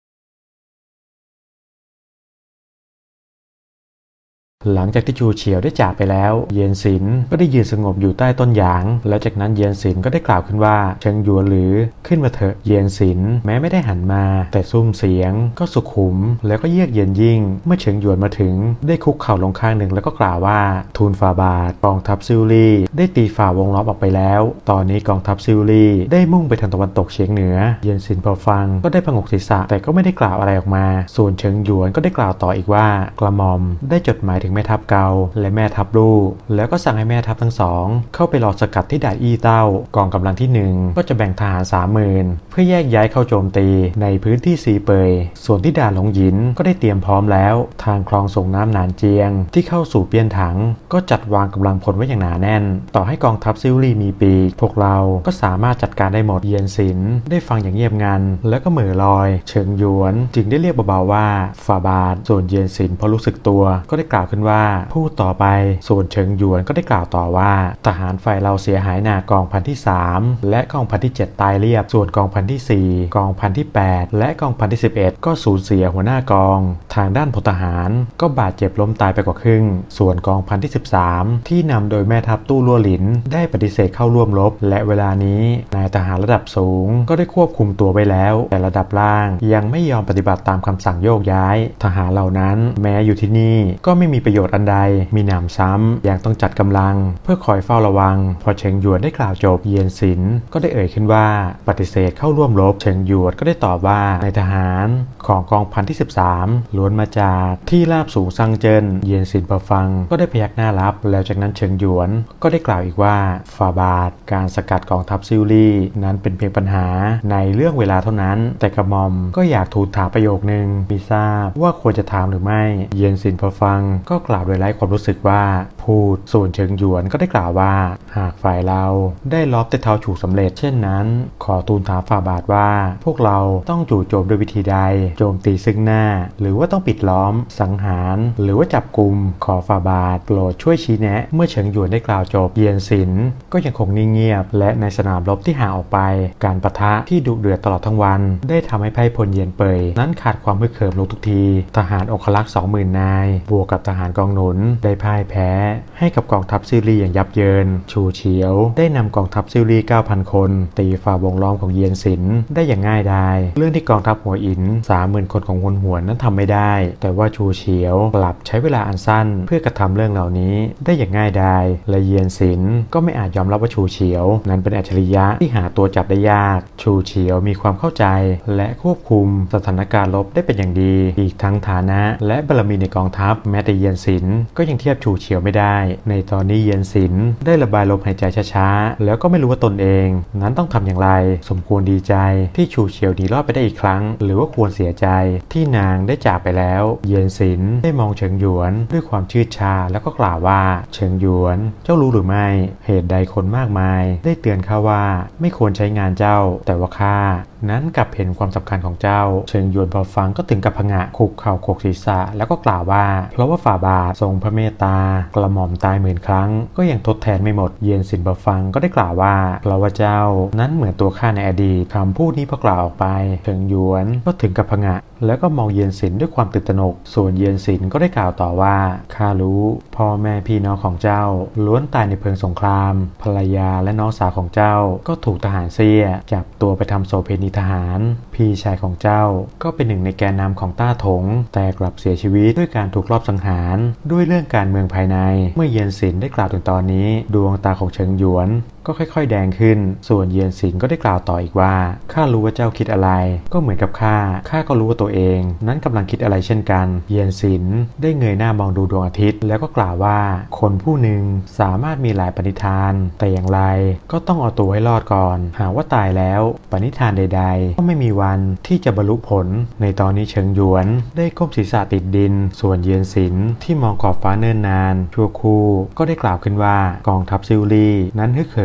Speaker 1: หลังจากที่ชูเฉียวได้จากไปแล้วเยียนสินก็ได้ยืนสงบอยู่ใต้ต้นหยางแล้วจากนั้นเยียนสินก็ได้กล่าวขึ้นว่าเฉิงหยวนหรือขึ้นมาเถอะเยียนสินแม้ไม่ได้หันมาแต่ซุ้มเสียงก็สุขุมแล้วก็เยือกเย็นยิ่งเมื่อเฉิงหยวนมาถึงได้คุกเข่าลงข้างหนึ่งแล้วก็กล่าวว่าทูลฝ่าบาทกองทัพซิลลี่ได้ตีฝ่าวงล้อมออกไปแล้วตอนนี้กองทัพซิลลี่ได้มุ่งไปทางตะวันตกเฉียงเหนือเยียนสินพอฟังก็ได้ผงกศีรษะแต่ก็ไม่ได้กล่าวอะไรออกมาส่วนเฉิงหยวนก็ได้กล่าวต่ออีกว่ากระหม่อมได้จดหมายถึงแม่ทัพเกาและแม่ทัพลู่แล้วก็สั่งให้แม่ทัพทั้งสองเข้าไปรอสกัดที่ด่านอี้เต้ากองกำลังที่หนึ่งก็จะแบ่งทหารสามหมื่นเพื่อแยกย้ายเข้าโจมตีในพื้นที่ซีเปยส่วนที่ด่านหลงหยินก็ได้เตรียมพร้อมแล้วทางคลองส่งน้ำหนานเจียงที่เข้าสู่เปียนถังก็จัดวางกำลังพลไว้อย่างหนาแน่นต่อให้กองทัพซิลลี่มีปีกพวกเราก็สามารถจัดการได้หมดเยียนสินได้ฟังอย่างเงียบงันแล้วก็เหม่อลอยเฉิงหยวนจึงได้เรียกเบาๆว่าฝ่าบาทส่วนเยียนสินพอรู้สึกตัวก็ได้กล่าวขึ้นว่าพูดต่อไปส่วนเฉิงหยวนก็ได้กล่าวต่อว่าทหารฝ่ายเราเสียหายหนากองพันที่สามและกองพันที่เจ็ดตายเรียบส่วนกองพันที่สี่กองพันที่แปดและกองพันที่สิบเอ็ดก็สูญเสียหัวหน้ากองทางด้านพลทหารก็บาดเจ็บล้มตายไปกว่าครึ่งส่วนกองพันที่สิบสามที่นำโดยแม่ทัพตู้ลั่วหลินได้ปฏิเสธเข้าร่วมรบและเวลานี้นายทหารระดับสูงก็ได้ควบคุมตัวไว้แล้วแต่ระดับล่างยังไม่ยอมปฏิบัติตามคำสั่งโยกย้ายทหารเหล่านั้นแม้อยู่ที่นี่ก็ไม่มีประโยชน์อันใดมีหนำซ้ำยังต้องจัดกำลังเพื่อคอยเฝ้าระวังพอเฉิงหยวนได้กล่าวจบเยียนสินก็ได้เอ่ยขึ้นว่าปฏิเสธเข้าร่วมรบเฉิงหยวนก็ได้ตอบว่านายทหารของกองพันที่สิบสามล้วนมาจากที่ราบสูงซังเจิ้นเยียนสินพอฟังก็ได้พยักหน้ารับแล้วจากนั้นเฉิงหยวนก็ได้กล่าวอีกว่าฝ่าบาทการสกัดกองทัพซิลลี่นั้นเป็นเพียงปัญหาในเรื่องเวลาเท่านั้นแต่กระหม่อมก็อยากทูลถามประโยคนึงไม่ทราบว่าควรจะถามหรือไม่เยียนสินพอฟังก็กล่าวโดยไร้ความรู้สึกว่าพูดส่วนเฉิงหยวนก็ได้กล่าวว่าหากฝ่ายเราได้ลอบเตเทาฉู่สำเร็จเช่นนั้นขอทูลถามฝ่าบาทว่าพวกเราต้องจู่โจมด้วยวิธีใดโจมตีซึ่งหน้าหรือว่าต้องปิดล้อมสังหารหรือว่าจับกุมขอฝ่าบาทโปรดช่วยชี้แนะเมื่อเฉิงหยวนได้กล่าวจบเยียนสินก็ยังคงนิ่งเงียบและในสนามรบที่ห่างออกไปการปะทะที่ดุเดือดตลอดทั้งวันได้ทำให้ไพ่พลเยียนเปยนั้นขาดความฮึกเหิมลงทุกทีทหารองครักษ์ สองหมื่น นายบวกกับทหารกองหนุนได้พ่ายแพ้ให้กับกองทัพซิลลี่อย่างยับเยินชูเฉียวได้นำกองทัพซิลลี่ เก้าพัน คนตีฝ่าวงล้อมของเยียนสินได้อย่างง่ายดายเรื่องที่กองทัพหัวอิน สามหมื่น คนของฮวนหวนนั้นทำไม่ได้แต่ว่าชูเฉียวกลับใช้เวลาอันสั้นเพื่อกระทำเรื่องเหล่านี้ได้อย่างง่ายดายและเยียนสินก็ไม่อาจยอมรับว่าชูเฉียวนั้นเป็นอัจฉริยะที่หาตัวจับได้ยากชูเฉียวมีความเข้าใจและควบคุมสถานการณ์รบได้เป็นอย่างดีอีกทั้งฐานะและบารมีในกองทัพแม้แต่เยียนสินก็ยังเทียบชูเฉียวไม่ได้ในตอนนี้เยียนสินได้ระบายลมหายใจช้าๆแล้วก็ไม่รู้ว่าตนเองนั้นต้องทำอย่างไรสมควรดีใจที่ชูเฉียวหนีรอดไปได้อีกครั้งหรือว่าควรเสียใจที่นางได้จากไปแล้วเยียนสินได้มองเฉิงหยวนด้วยความชื่นชาแล้วก็กล่าวว่าเฉิงหยวนเจ้ารู้หรือไม่เหตุใดคนมากมายได้เตือนข้าว่าไม่ควรใช้งานเจ้าแต่ว่าข้านั้นกลับเห็นความสำคัญของเจ้าเฉิงหยวนพอฟังก็ถึงกับผงะคุกเข่าโขกศีรษะแล้วก็กล่าวว่าเพราะว่าฝ่าบาททรงพระเมตตากระหม่อมตายหมื่นครั้งก็ยังทดแทนไม่หมดเยียนสินพอฟังก็ได้กล่าวว่าเพราะว่าเจ้านั้นเหมือนตัวข้าในอดีตคำพูดนี้พอกล่าวออกไปเฉิงหยวนก็ถึงกับผงะแล้วก็มองเยียนสินด้วยความตื่นตระหนกส่วนเยียนสินก็ได้กล่าวต่อว่าข้ารู้พ่อแม่พี่น้องของเจ้าล้วนตายในเพลิงสงครามภรรยาและน้องสาวของเจ้าก็ถูกทหารเสียจับตัวไปทำโสเภณีทหารพี่ชายของเจ้าก็เป็นหนึ่งในแกนนำของต้าถงแต่กลับเสียชีวิตด้วยการถูกลอบสังหารด้วยเรื่องการเมืองภายในเมื่อเยียนสินได้กล่าวถึงตอนนี้ดวงตาของเฉิงหยวนก็ค่อยๆแดงขึ้นส่วนเยียนสินก็ได้กล่าวต่ออีกว่าข้ารู้ว่าเจ้าคิดอะไรก็เหมือนกับข้าข้าก็รู้ว่าตัวเองนั้นกำลังคิดอะไรเช่นกันเยียนสินได้เงยหน้ามองดูดวงอาทิตย์แล้วก็กล่าวว่าคนผู้หนึ่งสามารถมีหลายปณิธานแต่อย่างไรก็ต้องเอาตัวให้รอดก่อนหากว่าตายแล้วปณิธานใดๆก็ไม่มีวันที่จะบรรลุผลในตอนนี้เฉิงหยวนได้ก้มศีรษะติดดินส่วนเยียนสินที่มองขอบฟ้าเนิ่นนานชั่วคู่ก็ได้กล่าวขึ้นว่ากองทัพซิลลี่นั้นฮึกเหิม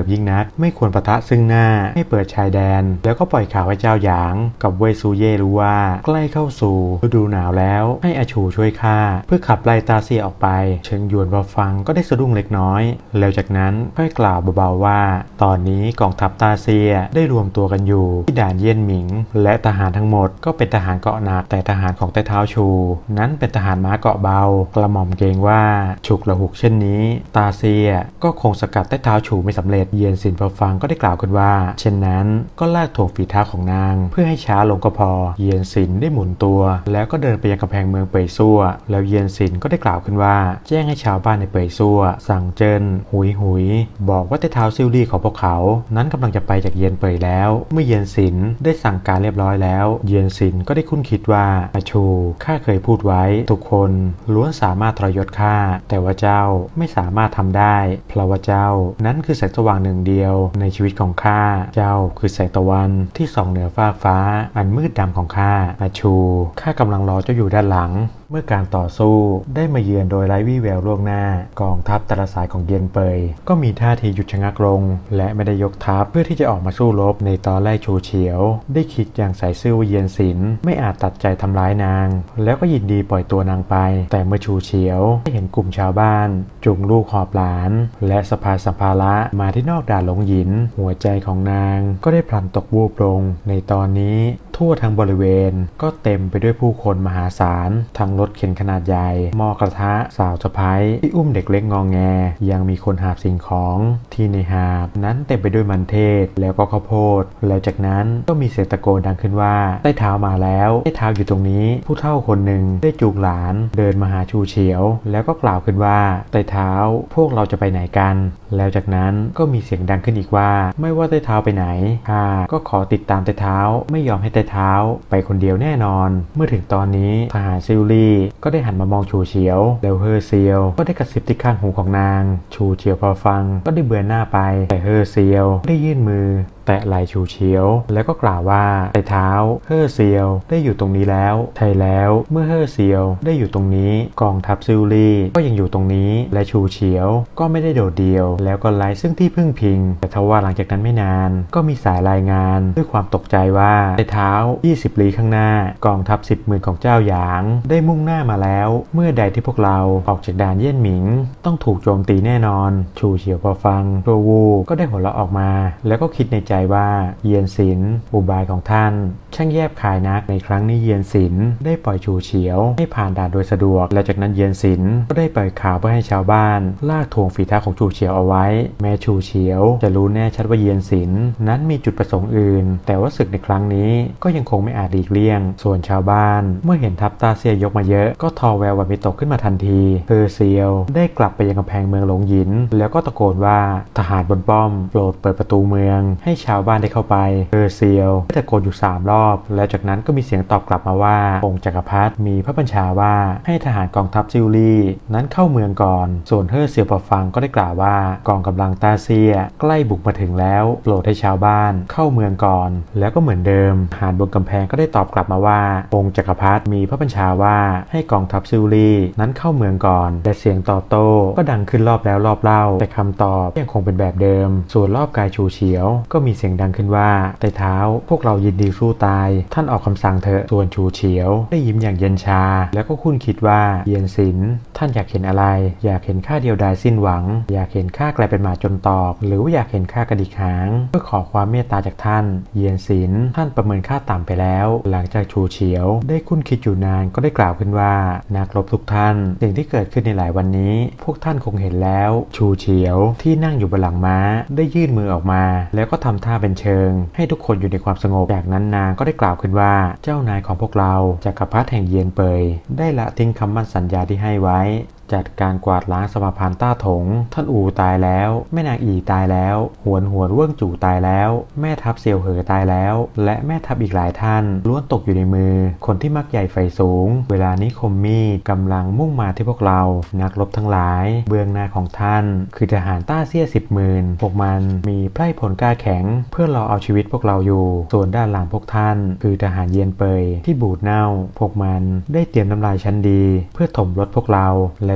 Speaker 1: ยิ่งนักไม่ควรปะทะซึ่งหน้าให้เปิดชายแดนแล้วก็ปล่อยข่าวให้เจ้าหยางกับเว่ยซูเย่รู้ว่าใกล้เข้าสู่ฤดูหนาวแล้วให้อาชูช่วยฆ่าเพื่อขับไล่ตาเซียออกไปเฉิงหยวนพอฟังก็ได้สะดุ้งเล็กน้อยแล้วจากนั้นค่อยกล่าวเบาๆว่าตอนนี้กองทัพตาเซียได้รวมตัวกันอยู่ที่ด่านเยี่ยนหมิงและทหารทั้งหมดก็เป็นทหารเกาะหนักแต่ทหารของใต้เท้าชูนั้นเป็นทหารม้าเกาะเบากระหม่อมเกรงว่าฉุกละหุกเช่นนี้ตาเซียก็คงสกัดใต้เท้าชูไม่สำเร็จเยียนซินพอฟังก็ได้กล่าวขึ้นว่าเช่นนั้นก็ลากถ่วงฝีเท้าของนางเพื่อให้ช้าลงก็พอเยียนซินได้หมุนตัวแล้วก็เดินไปยังกำแพงเมืองเป่ยซั่วแล้วเยียนซินก็ได้กล่าวขึ้นว่าแจ้งให้ชาวบ้านในเป่ยซั่วสั่งเจิ้นหุยหุยบอกว่าใต้เท้าซิ่วลี่ของพวกเขานั้นกำลังจะไปจากเยียนเป่ยแล้วเมื่อเยียนซินได้สั่งการเรียบร้อยแล้วเยียนซินก็ได้คุ้นคิดว่าอาชูข้าเคยพูดไว้ทุกคนล้วนสามารถทรยศข้าแต่ว่าเจ้าไม่สามารถทำได้เพราะว่าเจ้านั้นคือแสงสว่างหนึ่งเดียวในชีวิตของข้าเจ้าคือแสงตะวันที่ส่องเหนือฟากฟ้าอันมืดดำของข้าอาชูข้ากำลังรอเจ้าอยู่ด้านหลังเมื่อการต่อสู้ได้มาเยือนโดยไร้วี่แววล่วงหน้ากองทัพแต่ละสายของเยียนเปยก็มีท่าทีหยุดชะงักลงและไม่ได้ยกทัพเพื่อที่จะออกมาสู้รบในตอนแรกชูเฉียวได้คิดอย่างใส่ซื่อว่าเยียนสินไม่อาจตัดใจทำร้ายนางแล้วก็ยินดีปล่อยตัวนางไปแต่เมื่อชูเฉียวได้เห็นกลุ่มชาวบ้านจุงลูกหอบหลานและสะพายสัมภาระมาที่นอกด่านหลงหยินหัวใจของนางก็ได้พลันตกวูบลงในตอนนี้ทั่วทั้งบริเวณก็เต็มไปด้วยผู้คนมหาศาลทั้งรถเข็นขนาดใหญ่หม้อกระทะสาวสะพ้ายที่อุ้มเด็กเล็กงองแงยังมีคนหาบสิ่งของที่ในหาบนั้นเต็มไปด้วยมันเทศแล้วก็ข้าวโพดแล้วจากนั้นก็มีเสียงตะโกนดังขึ้นว่าใต้เท้ามาแล้วใต้เท้าอยู่ตรงนี้ผู้เฒ่าคนหนึ่งได้จูงหลานเดินมาหาชูเฉียวแล้วก็กล่าวขึ้นว่าใต้เท้าพวกเราจะไปไหนกันแล้วจากนั้นก็มีเสียงดังขึ้นอีกว่าไม่ว่าใต้เท้าไปไหนข้าก็ขอติดตามใต้เท้าไม่ยอมให้ใต้เท้าไปคนเดียวแน่นอนเมื่อถึงตอนนี้ทหารซิลลี่ก็ได้หันมามองชูเฉียวแล้วเฮอเซียวก็ได้กระซิบที่ข้างหูของนางชูเฉียวพอฟังก็ได้เบือนหน้าไปแต่เฮอเซียวได้ยื่นมือแตะไหล่ชูเฉียวแล้วก็กล่าวว่าใต้เท้าเฮอเซียวได้อยู่ตรงนี้แล้วใช่แล้วเมื่อเฮอเซียวได้อยู่ตรงนี้กองทัพซิลลี่ก็ยังอยู่ตรงนี้และชูเฉียวก็ไม่ได้โดดเดี่ยวแล้วก็ไร้ซึ่งที่พึ่งพิงแต่ทว่าหลังจากนั้นไม่นานก็มีสายรายงานด้วยความตกใจว่าใต้เท้ายี่สิบลี้ข้างหน้ากองทัพสิบหมื่นของเจ้าหยางได้มุ่งหน้ามาแล้วเมื่อใดที่พวกเราออกจากด่านเยี่ยนหมิงต้องถูกโจมตีแน่นอนชูเฉียวพอฟังตัววูก็ได้หัวเราะออกมาแล้วก็คิดในใจว่าเยียนสินอุบายของท่านช่างแยบคายนักในครั้งนี้เยียนสินได้ปล่อยชูเฉียวให้ผ่านด่านโดยสะดวกและจากนั้นเยียนสินก็ได้ปล่อยข่าวเพื่อให้ชาวบ้านลากถ่วงฝีเท้าของชูเฉียวเอาไว้แม้ชูเฉียวจะรู้แน่ชัดว่าเยียนสินนั้นมีจุดประสงค์อื่นแต่ว่าศึกในครั้งนี้ก็ยังคงไม่อาจหลีกเลี่ยงส่วนชาวบ้านเมื่อเห็นทัพตาเซียยกมาเยอะก็ทอแววหวั่นวิตกขึ้นมาทันทีเฮอเซียวได้กลับไปยังกำแพงเมืองหลงหยินแล้วก็ตะโกนว่าทหารบนป้อมโปรดเปิดประตูเมืองให้ชาวบ้านได้เข้าไปเฮอเซียวได้ตะโกนอยู่สามรอบแล้วจากนั้นก็มีเสียงตอบกลับมาว่าองค์จักรพรรดิมีพระบัญชาว่าให้ทหารกองทัพซิลลี่นั้นเข้าเมืองก่อนส่วนเฮอเซียวพอฟังก็ได้กล่าวว่ากองกำลังตาเซียใกล้บุกมาถึงแล้วโปรดให้ชาวบ้านเข้าเมืองก่อนแล้วก็เหมือนเดิมทหารบนกำแพงก็ได้ตอบกลับมาว่าองค์จักรพรรดิมีพระบัญชาว่าให้กองทัพซิลลี่นั้นเข้าเมืองก่อนแต่เสียงตอบโต้ก็ดังขึ้นรอบแล้วรอบเล่าแต่คำตอบยังคงเป็นแบบเดิมส่วนรอบกายชูเฉียวก็มีเสียงดังขึ้นว่าใต้เท้าพวกเรายินดีสู้ตายท่านออกคำสั่งเถอะส่วนชูเฉียวได้ยิ้มอย่างเย็นชาแล้วก็คุ้นคิดว่าเยียนสินท่านอยากเห็นอะไรอยากเห็นข้าเดียวดายสิ้นหวังอยากเห็นข้ากลายเป็นหมาจนตอกหรือว่าอยากเห็นข้ากระดิกหางเพื่อขอความเมตตาจากท่านเยียนสินท่านประเมินข้าต่ำไปแล้วหลังจากชูเฉียวได้คุ้นคิดอยู่นานก็ได้กล่าวขึ้นว่านักรบทุกท่านสิ่งที่เกิดขึ้นในหลายวันนี้พวกท่านคงเห็นแล้วชูเฉียวที่นั่งอยู่บนหลังม้าได้ยื่นมือออกมาแล้วก็ทำท่าเป็นเชิงให้ทุกคนอยู่ในความสงบจากนั้นนางก็ได้กล่าวขึ้นว่าเจ้านายของพวกเราจักรพรรดิแห่งเยียนเปยได้ละทิ้งคำมั่นสัญญาที่ให้ไว้จัดการกวาดล้างสมาพานต้าถงท่านอูตายแล้วแม่นางอีตายแล้วหวนหวนเวิ้งจู่ตายแล้วแม่ทัพเซียวเหอตายแล้วและแม่ทัพอีกหลายท่านล้วนตกอยู่ในมือคนที่มักใหญ่ไฟสูงเวลานี้คมมีดกำลังมุ่งมาที่พวกเรานักรบทั้งหลายเบื้องหน้าของท่านคือทหารต้าเซี่ยสิบหมื่นพวกมันมีไพร่พลกล้าแข็งเพื่อรอเอาชีวิตพวกเราอยู่ส่วนด้านหลังพวกท่านคือทหารเยียนเปยที่บูดเน่าพวกมันได้เตรียมน้ำลายชั้นดีเพื่อถมรถพวกเราและ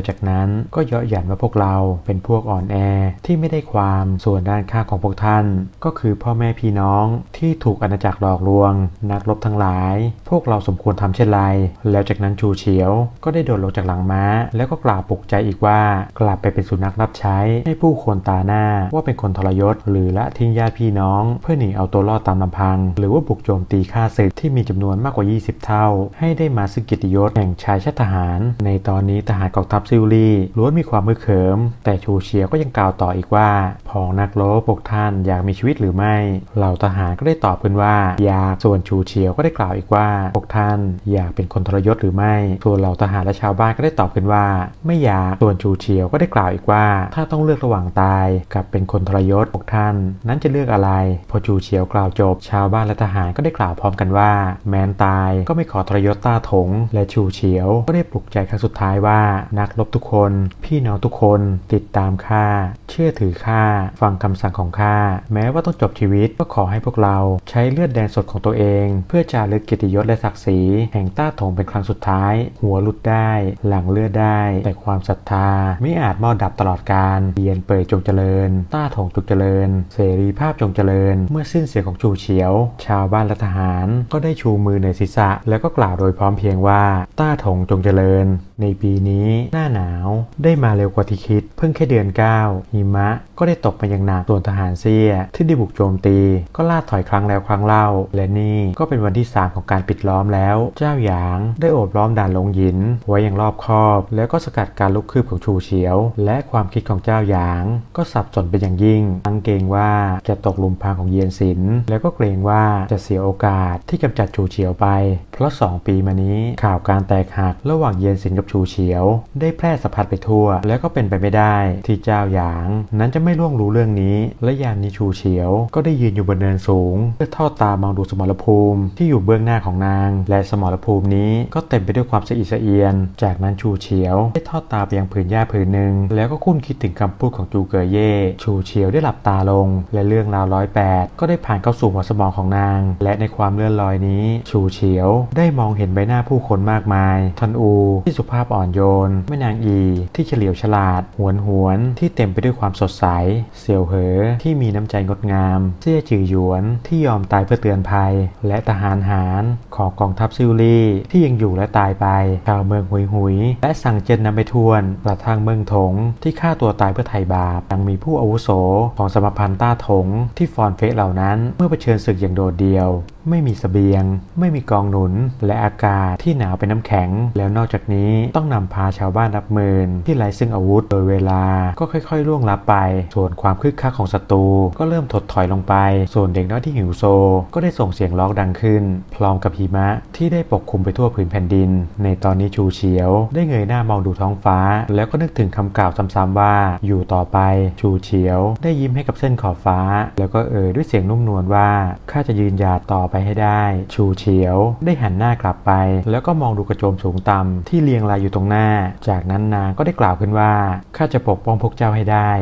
Speaker 1: จากนั้นก็เยาะหยันว่าพวกเราเป็นพวกอ่อนแอที่ไม่ได้ความส่วนด้านข้างของพวกท่านก็คือพ่อแม่พี่น้องที่ถูกอาณาจักรหลอกลวงนักรบทั้งหลายพวกเราสมควรทำเช่นไรแล้วจากนั้นชูเฉียวก็ได้โดดลงจากหลังม้าแล้วก็กล่าวปลุกใจอีกว่ากลับไปเป็นสุนัขรับใช้ให้ผู้คนตาหน้าว่าเป็นคนทรยศหรือละทิ้งญาติพี่น้องเพื่อหนีเอาตัวรอดตามลำพังหรือว่าบุกโจมตีฆ่าศึกที่มีจำนวนมากกว่ายี่สิบเท่าให้ได้มาซึ่งเกียรติยศแห่งชายชาติทหารในตอนนี้ทหารกองทัพซิลลี่ล้วนมีความมือเขิมแต่ชูเฉียวก็ยังกล่าวต่ออีกว่าผองนักรบพวกท่านอยากมีชีวิตหรือไม่เหล่าทหารก็ได้ตอบขึ้นว่าอยากส่วนชูเฉียวก็ได้กล่าวอีกว่าพวกท่านอยากเป็นคนทรยศหรือไม่ส่วนเหล่าทหารและชาวบ้านก็ได้ตอบขึ้นว่าไม่อยากส่วนชูเฉียวก็ได้กล่าวอีกว่าถ้าต้องเลือกระหว่างตายกับเป็นคนทรยศพวกท่านนั้นจะเลือกอะไรพอชูเฉียวกล่าวจบชาวบ้านและทหารก็ได้กล่าวพร้อมกันว่าแม้นตายก็ไม่ขอทรยศต้าถงและชูเฉียวก็ได้ปลุกใจครั้งสุดท้ายว่านักรบทุกคนพี่น้องทุกคนติดตามข้าเชื่อถือข้าฟังคำสั่งของข้าแม้ว่าต้องจบชีวิตก็ขอให้พวกเราใช้เลือดแดงสดของตัวเองเพื่อจารึกเกียรติยศและศักดิ์ศรีแห่งต้าถงเป็นครั้งสุดท้ายหัวหลุดได้หลังเลือดได้แต่ความศรัทธาไม่อาจมอดดับตลอดกาลเยียนเปยจงเจริญต้าถงจงเจริญเสรีภาพจงเจริญเมื่อสิ้นเสียงของชูเฉียวชาวบ้านและทหารก็ได้ชูมือในศีรษะแล้วก็กล่าวโดยพร้อมเพียงว่าต้าถงจงเจริญในปีนี้หน้าหนาวได้มาเร็วกว่าที่คิดเพิ่งแค่เดือนเก้าหิมะก็ได้ตกมาอย่างหนักส่วนทหารเซี่ยที่ได้บุกโจมตีก็ล่าถอยครั้งแล้วครั้งเล่าและนี่ก็เป็นวันที่สามของการปิดล้อมแล้วเจ้าหยางได้โอบล้อมด่านหลงหยินไว้อย่างรอบคอบแล้วก็สกัดการลุกคืบของชูเฉียวและความคิดของเจ้าหยางก็สับสนเป็นอย่างยิ่งทั้งเกรงว่าจะตกหลุมพรางของเยียนสินแล้วก็เกรงว่าจะเสียโอกาสที่กำจัดชูเฉียวไปเพราะสองปีมานี้ข่าวการแตกหักระหว่างเยียนสินกับชูเฉียวได้แพร่สะพัดไปทั่วแล้วก็เป็นไปไม่ได้ที่เจ้าหยางนั้นจะไม่ล่วงรู้เรื่องนี้และยามนี้ชูเฉียวก็ได้ยืนอยู่บนเนินสูงเพื่อทอดตามองดูสมรภูมิที่อยู่เบื้องหน้าของนางและสมรภูมินี้ก็เต็มไปด้วยความสะอิดสะเอียนจากนั้นชูเฉียวได้ทอดตาไปยังผืนหญ้าผืนหนึ่งแล้วก็คุ้นคิดถึงคำพูดของจูเก๋อเย่ชูเฉียวได้หลับตาลงและเรื่องราวร้อยแปดก็ได้ผ่านเข้าสู่หัวสมองของนางและในความเลื่อนลอยนี้ชูเฉียวได้มองเห็นใบหน้าผู้คนมากมายทันอูที่สุภาพอ่อนโยนแม่นางอีที่เฉลียวฉลาดหวนหวนที่เต็มไปด้วยความสดใสเสี่ยวเหอที่มีน้ำใจงดงามเซี่ยจือหยวนที่ยอมตายเพื่อเตือนภัยและทหารหารของกองทัพซิลลี่ที่ยังอยู่และตายไปชาวเมืองหุยหุยและสั่งเจนนำไปทวนกระทั่งเมืองถงที่ฆ่าตัวตายเพื่อไถ่บาปยังมีผู้อาวุโสของสมพันธ์ต้าถงที่ฟอนเฟะเหล่านั้นเมื่อเผชิญศึกอย่างโดดเดี่ยวไม่มีเสบียงไม่มีกองหนุนและอากาศที่หนาวเป็นน้ำแข็งแล้วนอกจากนี้ต้องนำพาชาวบ้านนับหมื่นที่ไร้ซึ่งอาวุธโดยเวลาก็ค่อยๆล่วงลับไปส่วนความคึกคักของศัตรูก็เริ่มถดถอยลงไปส่วนเด็กน้อยที่หิวโซก็ได้ส่งเสียงร้องดังขึ้นพร้อมกับหิมะที่ได้ปกคลุมไปทั่วผืนแผ่นดินในตอนนี้ชูเฉียวได้เงยหน้ามองดูท้องฟ้าแล้วก็นึกถึงคำกล่าวซ้ำๆว่าอยู่ต่อไปชูเฉียวได้ยิ้มให้กับเส้นขอบฟ้าแล้วก็เอ่ยด้วยเสียงนุ่มนวลว่าข้าจะยืนหยัดต่อไปให้ได้ชูเฉียวได้หันหน้ากลับไปแล้วก็มองดูกระโจมสูงต่ำที่เรียงรายอยู่ตรงหน้าจากนั้นนางก็ได้กล่าวขึ้นว่าข้าจะปกป้องพวกเจ้าให้ได้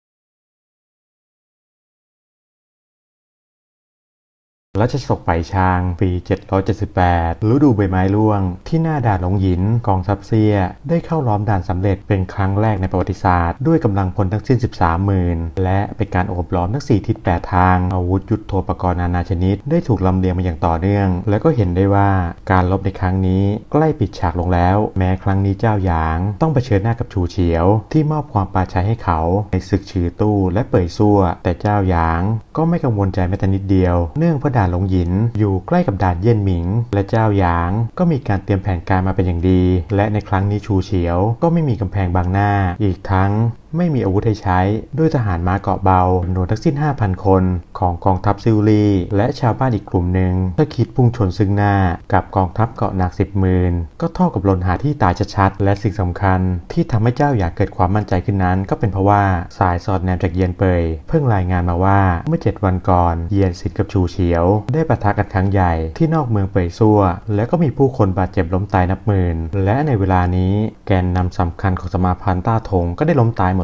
Speaker 1: รัชสกไปชางปีเจ็ดร้อยเจ็ดสิบแปดฤดูใบไม้ร่วงที่หน้าด่านหลงหยินกองทัพเซี่ยได้เข้าล้อมด่านสำเร็จเป็นครั้งแรกในประวัติศาสตร์ด้วยกำลังพลทั้งสิ้น สิบสามหมื่น และเป็นการโอบล้อมทั้งสี่ทิศแปดทางอาวุธยุทโธปกรณ์นานาชนิดได้ถูกลำเลียงมาอย่างต่อเนื่องและก็เห็นได้ว่าการรบในครั้งนี้ใกล้ปิดฉากลงแล้วแม้ครั้งนี้เจ้าหยางต้องเผชิญหน้ากับชูเฉียวที่มอบความปราชัยให้เขาในศึกฉือตู้และเป่ยซั่วแต่เจ้าหยางก็ไม่กังวลใจแม้แต่นิดเดียวเนื่องเพราะด่านหลงหยินอยู่ใกล้กับด่านเย่ยนหมิงและเจ้าหยางก็มีการเตรียมแผนการมาเป็นอย่างดีและในครั้งนี้ชูเฉียวก็ไม่มีกำแพงบังหน้าอีกทั้งไม่มีอาวุธให้ใช้ด้วยทหารม้าเกราะเบาจำนวนทั้งสิ้น ห้าพัน คนของกองทัพซิลลี่และชาวบ้านอีกกลุ่มหนึ่งถ้าคิดพุ่งชนซึ่งหน้ากับกองทัพเกราะหนักสิบหมื่นก็เท่ากับลนหาที่ตายชัดๆและสิ่งสำคัญที่ทำให้เจ้าหยางเกิดความมั่นใจขึ้นนั้นก็เป็นเพราะว่าสายสอดแนมจากเยียนเปยเพิ่งรายงานมาว่าเมื่อเจ็ดวันก่อนเยียนซินกับชูเฉียวได้ปะทะกันครั้งใหญ่ที่นอกเมืองเปยซั่วและก็มีผู้คนบาดเจ็บล้มตายนับหมื่นและในเวลานี้แกนนำสำคัญของสมาพันธ์ต้าถงก็ได้ล้มตายหมด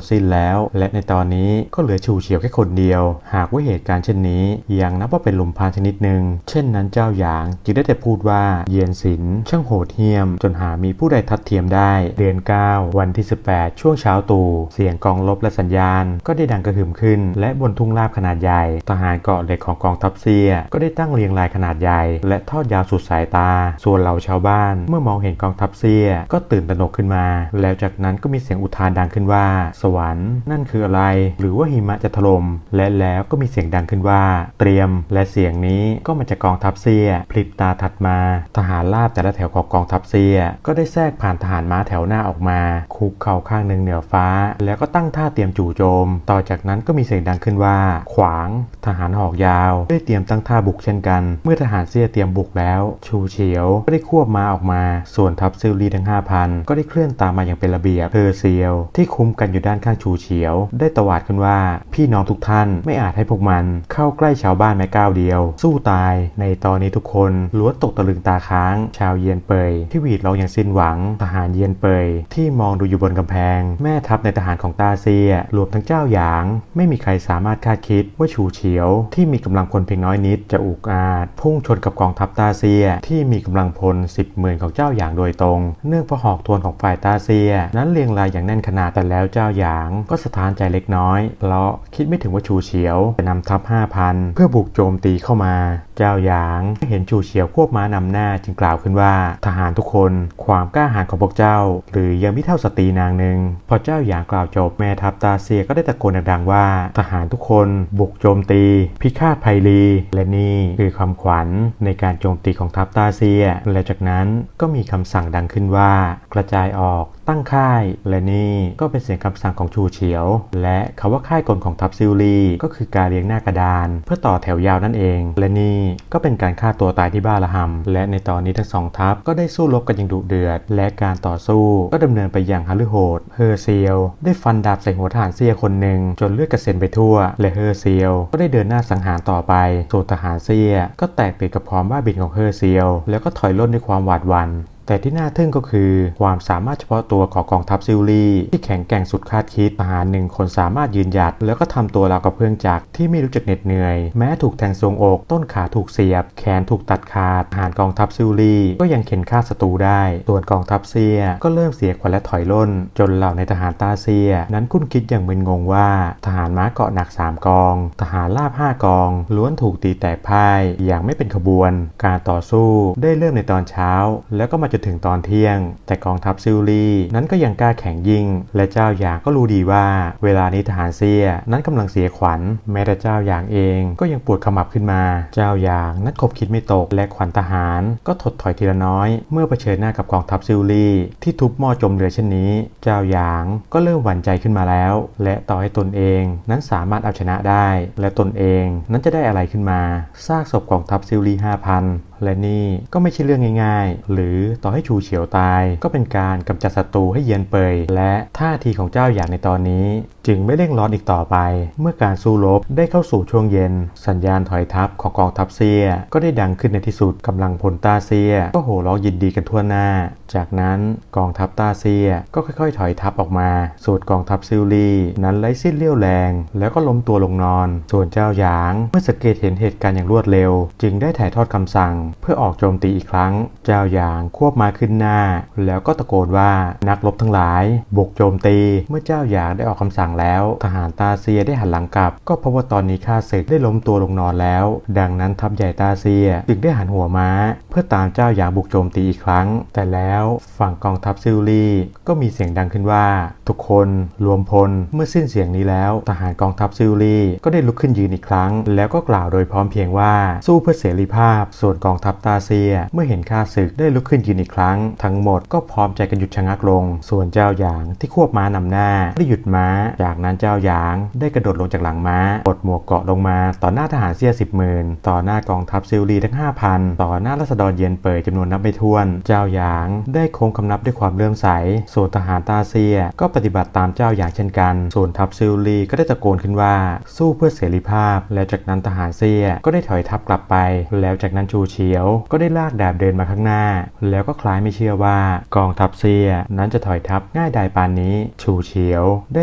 Speaker 1: ดสิ้นแล้วและในตอนนี้ก็เหลือชูเฉียวแค่คนเดียวหากว่าเหตุการณ์เช่นนี้ยังนับว่าเป็นลมพานชนิดหนึ่งเช่นนั้นเจ้าหยางจึงได้แต่พูดว่าเยียนสินช่างโหดเหี้ยมจนหามีผู้ใดทัดเทียมได้เดือนเก้าวันที่สิบแปดช่วงเช้าตู่เสียงกองรบและสัญญาณก็ได้ดังกระหึ่มขึ้นและบนทุ่งราบขนาดใหญ่ทหารเกาะเหล็กของกองทัพเซียก็ได้ตั้งเรียงรายขนาดใหญ่และทอดยาวสุดสายตาส่วนเหล่าชาวบ้านเมื่อมองเห็นกองทัพเซียก็ตื่นตระหนกขึ้นมาแล้วจากนั้นก็มีเสียงอุทานดังขึ้นว่าสวรรค์นั่นคืออะไรหรือว่าหิมะจะถล่มและแล้วก็มีเสียงดังขึ้นว่าเตรียมและเสียงนี้ก็มาจากกองทัพเซียพลิบตาถัดมาทหารราบแต่ละแถวของกองทัพเซียก็ได้แทรกผ่านทหารม้าแถวหน้าออกมาคุกเข่าข้างหนึ่งเหนือฟ้าแล้วก็ตั้งท่าเตรียมจู่โจมต่อจากนั้นก็มีเสียงดังขึ้นว่าขวางทหารหอกยาวได้เตรียมตั้งท่าบุกเช่นกันเมื่อทหารเซียเตรียมบุกแล้วชูเฉียวก็ได้ควบม้าออกมาส่วนทัพซิลลีทั้ง ห้าพัน ก็ได้เคลื่อนตามมาอย่างเป็นระเบียบเพอร์เซียวที่คุ้มกันอยู่ด้านข้างชูเฉียวได้ตวาดขึ้นว่าพี่น้องทุกท่านไม่อาจให้พวกมันเข้าใกล้ชาวบ้านแม้ก้าวเดียวสู้ตายในตอนนี้ทุกคนล้วนตกตะลึงตาค้างชาวเยียนเปยที่หวีดร้องอย่างสิ้นหวังทหารเยียนเปยที่มองดูอยู่บนกำแพงแม่ทัพในทหารของตาเซียรวมทั้งเจ้าหยางไม่มีใครสามารถคาดคิดว่าชูเฉียวที่มีกำลังพลเพียงน้อยนิดจะอุกอาจพุ่งชนกับกองทัพตาเซียที่มีกำลังพลสิบหมื่นของเจ้าหยางโดยตรงเนื่องเพราะหอกทวนของฝ่ายตาเซียนั้นเรียงรายอย่างแน่นขนาดแต่แล้วเจ้าหยางก็สะท้านใจเล็กน้อยเพราะคิดไม่ถึงว่าชูเฉียวจะนำทัพ ห้าพัน เพื่อบุกโจมตีเข้ามาเจ้าหยางเห็นชูเฉียวควบม้านำหน้าจึงกล่าวขึ้นว่าทหารทุกคนความกล้าหาญของพวกเจ้าหรือยังไม่เท่าสตรีนางหนึ่งพอเจ้าหยางกล่าวจบแม่ทัพตาเซียก็ได้ตะโกนดังๆว่าทหารทุกคนบุกโจมตีพิฆาตไพลีและนี่คือคำขวัญในการโจมตีของทัพตาเซียและจากนั้นก็มีคำสั่งดังขึ้นว่ากระจายออกตั้งค่ายและนี่ก็เป็นเสียงคำสั่งของชูเฉียวและคำว่าค่ายกลของทัพซิลลีก็คือการเรียงหน้ากระดานเพื่อต่อแถวยาวนั่นเองและนี่ก็เป็นการฆ่าตัวตายที่บ้าระห่ำและในตอนนี้ทั้งสองทัพก็ได้สู้รบกันอย่างดุเดือดและการต่อสู้ก็ดำเนินไปอย่างหฤโหดเฮอร์เซียวได้ฟันดาบใส่หัวทหารเซียคนหนึ่งจนเลือดกระเซ็นไปทั่วและเฮอร์เซียวก็ได้เดินหน้าสังหารต่อไปส่วนทหารเซียก็แตกตื่นกับความบ้าบิ่นของเฮอร์เซียวแล้วก็ถอยร่นด้วยความหวาดหวั่นแต่ที่น่าทึ่งก็คือความสามารถเฉพาะตัวของกองทัพซิลลีที่แข็งแกร่งสุดคาดคิดทหารหนึ่งคนสามารถยืนหยัดแล้วก็ทำตัวราวกับเครื่องจักรที่ไม่รู้จักเหน็ดเหนื่อยแม้ถูกแทงทรวงอกต้นขาถูกเสียบแขนถูกตัดขาดทหารกองทัพซิลลีก็ยังเข็นฆ่าศัตรูได้ส่วนกองทัพเซียก็เริ่มเสียขวัญและถอยร่นจนเหล่าในทหารตาเซียนั้นคุ้นคิดอย่างมึนงงว่าทหารม้าเกาะหนักสามกองทหารลาบห้ากองล้วนถูกตีแตกพ่ายอย่างไม่เป็นขบวนการต่อสู้ได้เริ่มในตอนเช้าแล้วก็มาจนถึงตอนเที่ยงแต่กองทัพซิลลีนั้นก็ยังกล้าแข่งยิ่งและเจ้าหยางก็รู้ดีว่าเวลานี้ทหารเซียนั้นกำลังเสียขวัญแม้แต่เจ้าหยางเองก็ยังปวดขมับขึ้นมาเจ้าหยางนั้นคบคิดไม่ตกและขวัญทหารก็ถดถอยทีละน้อยเมื่อเผชิญหน้ากับกองทัพซิลลีที่ทุบหม้อจมเรือเช่นนี้เจ้าหยางก็เริ่มหวั่นใจขึ้นมาแล้วและต่อให้ตนเองนั้นสามารถเอาชนะได้และตนเองนั้นจะได้อะไรขึ้นมาซากศพกองทัพซิลลี ห้าพันและนี่ก็ไม่ใช่เรื่องง่ายๆหรือต่อให้ชูเฉียวตายก็เป็นการกำจัดศัตรูให้เยียนเปยและท่าทีของเจ้าหยางในตอนนี้จึงไม่เร่งร้อนอีกต่อไปเมื่อการสู้รบได้เข้าสู่ช่วงเย็นสัญญาณถอยทัพของกองทัพเซียก็ได้ดังขึ้นในที่สุดกำลังพลตาเซียก็โห่ร้องยินดีกันทั่วหน้าจากนั้นกองทัพตาเซียก็ค่อยๆถอยทัพออกมาส่วนกองทัพซิลลีนั้นไร้สิ้นเรี่ยวแรงแล้วก็ล้มตัวลงนอนส่วนเจ้าหยางเมื่อสังเกตเห็นเหตุการณ์อย่างรวดเร็วจึงได้ถ่ายทอดคำสั่งเพื่อออกโจมตีอีกครั้งเจ้าหยางควบม้าขึ้นหน้าแล้วก็ตะโกนว่านักรบทั้งหลายบุกโจมตีเมื่อเจ้าหยางได้ออกคำสั่งแล้วทหารตาเซียได้หันหลังกลับก็เพราะว่าตอนนี้ข้าศึกได้ล้มตัวลงนอนแล้วดังนั้นทัพใหญ่ตาเซียจึงได้หันหัวม้าเพื่อตามเจ้าหยางบุกโจมตีอีกครั้งแต่แล้วฝั่งกองทัพซิลลีก็มีเสียงดังขึ้นว่าทุกคนรวมพลเมื่อสิ้นเสียงนี้แล้วทหารกองทัพซิลลีก็ได้ลุกขึ้นยืนอีกครั้งแล้วก็กล่าวโดยพร้อมเพรียงว่าสู้เพื่อเสรีภาพส่วนกองทัพตาเซียเมื่อเห็นข้าศึกได้ลุกขึ้นยืนอีกครั้งทั้งหมดก็พร้อมใจกันหยุดชะงักลงส่วนเจ้าหยางที่ควบม้านำหน้าได้หยุดม้าจากนั้นเจ้าหยางได้กระโดดลงจากหลังม้าปลดหมวกเกราะลงมาต่อหน้าทหารเซียสิบหมื่นต่อหน้ากองทัพซิลลีทั้ง ห้าพัน ต่อหน้าราษฎรเย็นเปยจำนวนนับไม่ถ้วนเจ้าหยางได้โค้งคำนับด้วยความเลื่อมใสส่วนทหารตาเซียก็ปฏิบัติตามเจ้าหยางเช่นกันส่วนทัพซิลลีก็ได้ตะโกนขึ้นว่าสู้เพื่อเสรีภาพและจากนั้นทหารเซียก็ได้ถอยทัพกลับไปแล้วจากนั้นชูเฉียวก็ได้ลากดาบเดินมาข้างหน้าแล้วก็คล้ายไม่เชื่อว่ากองทัพเซียนั้นจะถอยทัพง่ายดายปานนี้ชูเฉียวได้น้อมคำนับ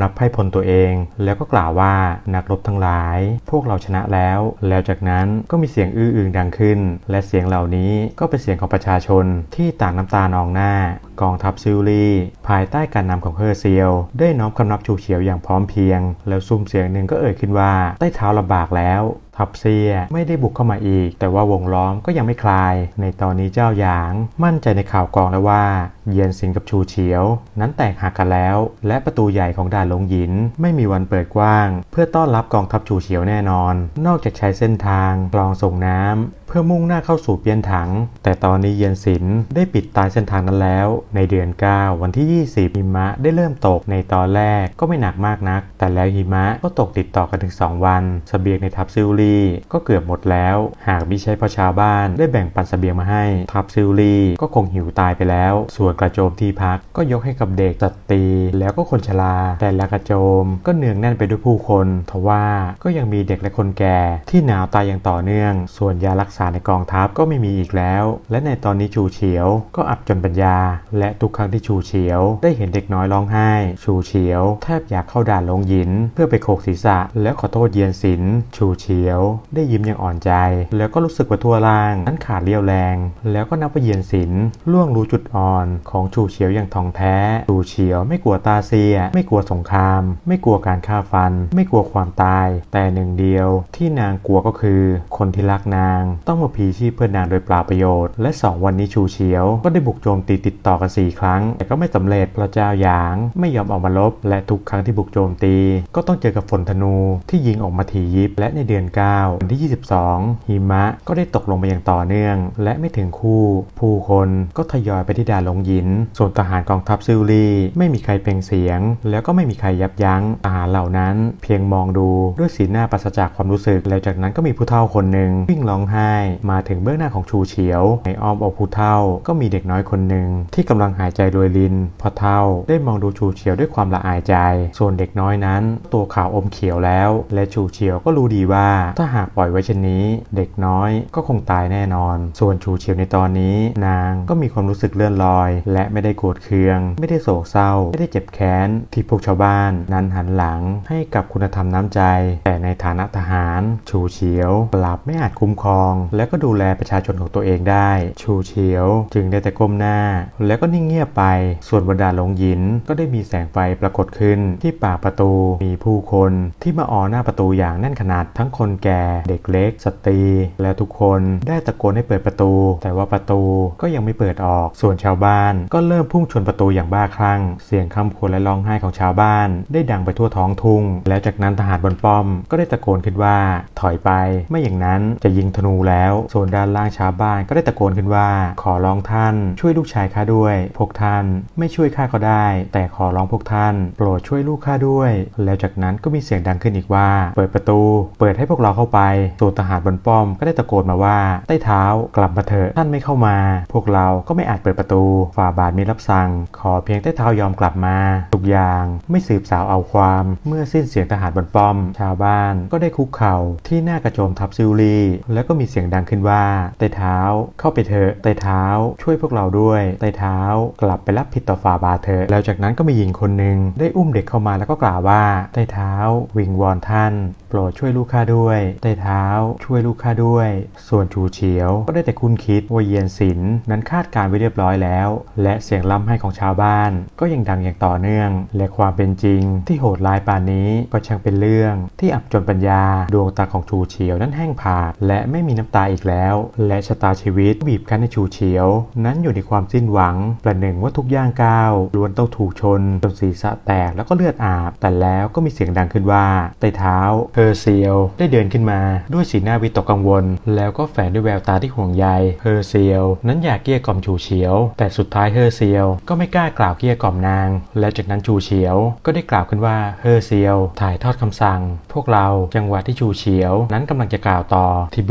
Speaker 1: นับไพ่พลตัวเองแล้วก็กล่าวว่านักรบทั้งหลายพวกเราชนะแล้วแล้วจากนั้นก็มีเสียงอื้ออึงดังขึ้นและเสียงเหล่านี้ก็เป็นเสียงของประชาชนที่ต่างน้ำตานองหน้ากองทัพซิลลี่ภายใต้การนำของเฮอร์เซียลได้น้อมคำนับชูเฉียวอย่างพร้อมเพรียงแล้วซุ้มเสียงหนึ่งก็เอ่ยขึ้นว่าใต้เท้าลำบากแล้วทัพเซียไม่ได้บุกเข้ามาอีกแต่ว่าวงล้อมก็ยังไม่คลายในตอนนี้เจ้าหยางมั่นใจในข่าวกองแล้วว่าเยียนซินกับชูเฉียวนั้นแตกหักกันแล้วและประตูใหญ่ของด่านหลงหยินไม่มีวันเปิดกว้างเพื่อต้อนรับกองทัพชูเฉียวแน่นอนนอกจากใช้เส้นทางคลองส่งน้ำเพื่อมุ่งหน้าเข้าสู่เปียนถังแต่ตอนนี้เยียนซินได้ปิดตายเส้นทางนั้นแล้วในเดือนเก้าวันที่ยี่สิบหิมะได้เริ่มตกในตอนแรกก็ไม่หนักมากนักแต่แล้วหิมะก็ตกติดต่อกันถึงสองวันเสบียงในทัพซิลลี่ก็เกือบหมดแล้วหากมิใช่เพราะชาวบ้านได้แบ่งปันเสบียงมาให้ทัพซิลลี่ก็คงหิวตายไปแล้วส่วนกระโจมที่พักก็ยกให้กับเด็กสตรีแล้วก็คนชราแต่ละกระโจมก็เนืองแน่นไปด้วยผู้คนทว่าก็ยังมีเด็กและคนแก่ที่หนาวตายอย่างต่อเนื่องส่วนยารักษาในกองทัพก็ไม่มีอีกแล้วและในตอนนี้ชูเฉียวก็อับจนปัญญาและทุกครั้งที่ชูเฉียวได้เห็นเด็กน้อยร้องไห้ชูเฉียวแทบอยากเข้าด่านลงหยินเพื่อไปโขกศีรษะแล้วขอโทษเยียนซินชูเฉียวได้ยิ้มอย่างอ่อนใจแล้วก็รู้สึกว่าทั่วร่างนั้นขาดเรี่ยวแรงแล้วก็นับว่าเยียนซินล่วงรู้จุดอ่อนของชูเฉียวอย่างท่องแท้ชูเฉียวไม่กลัวตาเซียไม่กลัวสงครามไม่กลัวการฆ่าฟันไม่กลัวความตายแต่หนึ่งเดียวที่นางกลัวก็คือคนที่รักนางต้องมาพลีชีพเพื่อนางโดยเปล่าประโยชน์และสองวันนี้ชูเฉียวก็ได้บุกโจมตีติดต่อกันสี่ครั้งแต่ก็ไม่สำเร็จพระเจ้าหยางไม่ยอมออกมาลบและทุกครั้งที่บุกโจมตีก็ต้องเจอกับฝนธนูที่ยิงออกมาถี่ยิบและในเดือนเก้าวันที่ยี่สิบสองหิมะก็ได้ตกลงมาอย่างต่อเนื่องและไม่ถึงคู่ผู้คนก็ทยอยไปที่ด่านหลงหยินส่วนทหารกองทัพซิลลี่ไม่มีใครเปล่งเสียงแล้วก็ไม่มีใครยับยั้งทหารเหล่านั้นเพียงมองดูด้วยสีหน้าปราศจากความรู้สึกแล้วจากนั้นก็มีผู้เฒ่าคนหนึ่งวิ่งร้องไห้มาถึงเบื้องหน้าของชูเฉียวในอ้อมอกผู้เฒ่าก็มีเด็กน้อยคนหนึ่งที่กำลังหายใจโรยรินพอเฒ่าได้มองดูชูเฉียวด้วยความละอายใจส่วนเด็กน้อยนั้นตัวขาวอมเขียวแล้วและชูเฉียวก็รู้ดีว่าถ้าหากปล่อยไว้เช่นนี้เด็กน้อยก็คงตายแน่นอนส่วนชูเฉียวในตอนนี้นางก็มีความรู้สึกเลื่อนลอยและไม่ได้โกรธเคืองไม่ได้โศกเศร้าไม่ได้เจ็บแค้นที่พวกชาวบ้านนั้นหันหลังให้กับคุณธรรมน้ำใจแต่ในฐานะทหารชูเฉียวกลับไม่อาจคุ้มครองและก็ดูแลประชาชนของตัวเองได้ชูเฉียวจึงได้แต่ก้มหน้าแล้วก็นิ่งเงียบไปส่วนบนด่านหลงหยินก็ได้มีแสงไฟปรากฏขึ้นที่ปากประตูมีผู้คนที่มาออหน้าประตูอย่างแน่นขนาดทั้งคนแก่เด็กเล็กสตรีและทุกคนได้ตะโกนให้เปิดประตูแต่ว่าประตูก็ยังไม่เปิดออกส่วนชาวบ้านก็เริ่มพุ่งชนประตูอย่างบ้าคลั่งเสียงคำครวญและร้องไห้ของชาวบ้านได้ดังไปทั่วท้องทุ่งแล้วจากนั้นทหารบนป้อมก็ได้ตะโกนขึ้นว่าถอยไปไม่อย่างนั้นจะยิงธนูแล้วส่วนด้านล่างชาวบ้านก็ได้ตะโกนขึ้นว่าขอร้องท่านช่วยลูกชายข้าด้วยพวกท่านไม่ช่วยข้าก็ได้แต่ขอร้องพวกท่านโปรดช่วยลูกข้าด้วยแล้วจากนั้นก็มีเสียงดังขึ้นอีกว่าเปิดประตูเปิดให้พวกเราเข้าไปส่วนทหารบนป้อมก็ได้ตะโกนมาว่าใต้เท้ากลับมาเถอะท่านไม่เข้ามาพวกเราก็ไม่อาจเปิดประตูฝ่าบาทมีรับสั่งขอเพียงใต้เท้ายอมกลับมาทุกอย่างไม่สืบสาวเอาความเมื่อสิ้นเสียงทหารบนป้อมชาวบ้านก็ได้คุกเข่าที่หน้ากระโจมทัพซิลลี่แล้วก็มีเสียงดังขึ้นว่าใต้เท้าเข้าไปเถอะใต้เท้าช่วยพวกเราด้วยใต้เท้ากลับไปรับผิดต่อฝ่าบาทเถอะแล้วจากนั้นก็มีหญิงคนหนึ่งได้อุ้มเด็กเข้ามาแล้วก็กล่าวว่าใต้เท้าวิงวอนท่านโปรดช่วยลูกข้าด้วยใต้เท้าช่วยลูกข้าด้วยส่วนชูเฉียวก็ได้แต่คุ้นคิดว่าเยียนซินนั้นคาดการไว้เรียบร้อยแล้วและเสียงร่ำไห้ของชาวบ้านก็ยังดังอย่างต่อเนื่องและความเป็นจริงที่โหดร้ายปานนี้ก็ช่างเป็นเรื่องที่อับจนปัญญาดวงตาของชูเฉียวนั้นแห้งผากและไม่มีน้ำตาอีกแล้วและชะตาชีวิตบีบคั้นให้ชูเฉียวนั้นอยู่ในความสิ้นหวังประหนึ่งว่าทุกย่างก้าวล้วนต้องถูกชนจนศีรษะแตกแล้วก็เลือดอาบแต่แล้วก็มีเสียงดังขึ้นว่าใต้เท้าเฮอร์เซียลได้เดินขึ้นมาด้วยสีหน้าวิตกกังวลแล้วก็แฝงด้วยแววตาที่ห่วงใยเฮอร์เซียลนั้นอยากเกลี้ยกล่อมชูเฉียวแต่สุดท้ายเฮอร์เซียลก็ไม่กล้ากล่าวเกลี้ยกล่อมนางและจากนั้นชูเฉียวก็ได้กล่าวขึ้นว่าเฮอร์เซียลถ่ายทอดคำสั่งพวกเราจังหวะที่ชูเฉียวนั้นกำลังจะกล่าวต่อที่เบื้องหลัง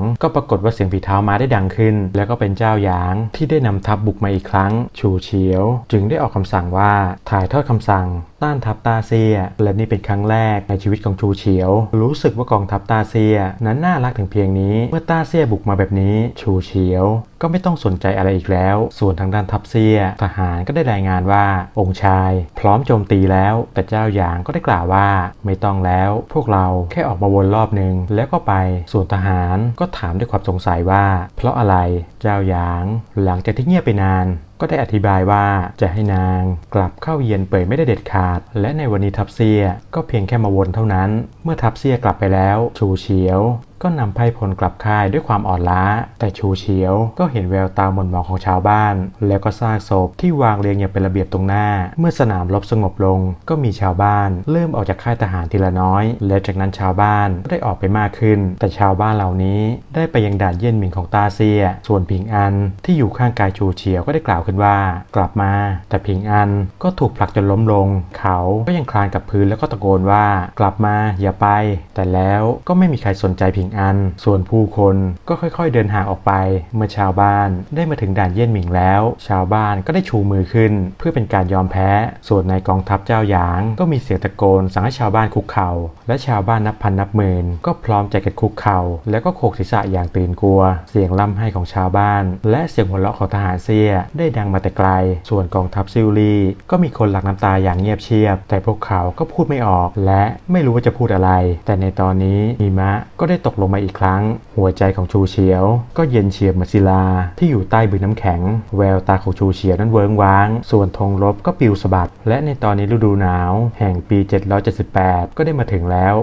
Speaker 1: ก็ปรากฏว่าเสียงฝีเท้ามาได้ดังขึ้นแล้วก็เป็นเจ้าหยางที่ได้นำทัพบุกมาอีกครั้งชูเฉียวจึงได้ออกคำสั่งว่าถ่ายทอดคำสั่งต้านทัพตาเซียและนี่เป็นครั้งแรกในชีวิตของชูเฉียวรู้สึกว่ากองทัพตาเซียนั้นน่ารักถึงเพียงนี้เมื่อตาเซียบุกมาแบบนี้ชูเฉียวก็ไม่ต้องสนใจอะไรอีกแล้วส่วนทางด้านทัพเซียทหารก็ได้รายงานว่าองค์ชายพร้อมโจมตีแล้วแต่เจ้าหยางก็ได้กล่าวว่าไม่ต้องแล้วพวกเราแค่ออกมาวนรอบหนึ่งแล้วก็ไปส่วนทหารก็ถามด้วยความสงสัยว่าเพราะอะไรเจ้าหยางหลังจากที่เงียบไปนานก็ได้อธิบายว่าจะให้นางกลับเข้าเยียนเป่ยไม่ได้เด็ดขาดและในวันนี้ทัพเซียก็เพียงแค่มาวนเท่านั้นเมื่อทัพเซียกลับไปแล้วชูเฉียวก็นำไพร่พลกลับค่ายด้วยความอ่อนล้าแต่ชูเฉียวก็เห็นแววตาหม่นหมองของชาวบ้านแล้วก็ซากศพที่วางเรียงอย่างเป็นระเบียบตรงหน้าเมื่อสนามรบสงบลงก็มีชาวบ้านเริ่มออกจากค่ายทหารทีละน้อยและจากนั้นชาวบ้านก็ได้ออกไปมากขึ้นแต่ชาวบ้านเหล่านี้ได้ไปยังด่านเยี่ยนหมิงของตาเซียส่วนผิงอันที่อยู่ข้างกายชูเฉียวก็ได้กล่าวขึ้นว่ากลับมาแต่ผิงอันก็ถูกผลักจนล้มลงเขาก็ยังคลานกับพื้นแล้วก็ตะโกนว่ากลับมาอย่าไปแต่แล้วก็ไม่มีใครสนใจผิงอันส่วนผู้คนก็ค่อยๆเดินห่างออกไปเมื่อชาวบ้านได้มาถึงด่านเยี่ยนหมิงแล้วชาวบ้านก็ได้ชูมือขึ้นเพื่อเป็นการยอมแพ้ส่วนในกองทัพเจ้าหยางก็มีเสียงตะโกนสั่งให้ชาวบ้านคุกเข่าและชาวบ้านนับพันนับหมื่นก็พร้อมใจกันคุกเข่าแล้วก็โขกศีรษะอย่างตื่นกลัวเสียงร่ำไห้ของชาวบ้านและเสียงหัวเราะของทหารเซียได้ดังมาแต่ไกลส่วนกองทัพซิลลี่ก็มีคนหลั่งน้ำตาอย่างเงียบเชียบแต่พวกเขาก็พูดไม่ออกและไม่รู้ว่าจะพูดอะไรแต่ในตอนนี้หิมะก็ได้ตกลงมาอีกครั้งหัวใจของชูเฉียวก็เย็นเฉียบเหมือนศิลาที่อยู่ใต้บึงน้ำแข็งแววตาของชูเฉียวนั้นเวิ้งว้างส่วนธงรบก็ปลิวสะบัดและในตอนนี้ฤดูหนาวแห่งปีเจ็ดร้อยเจ็ดสิบแปดก็ได้มาถึงแล้ว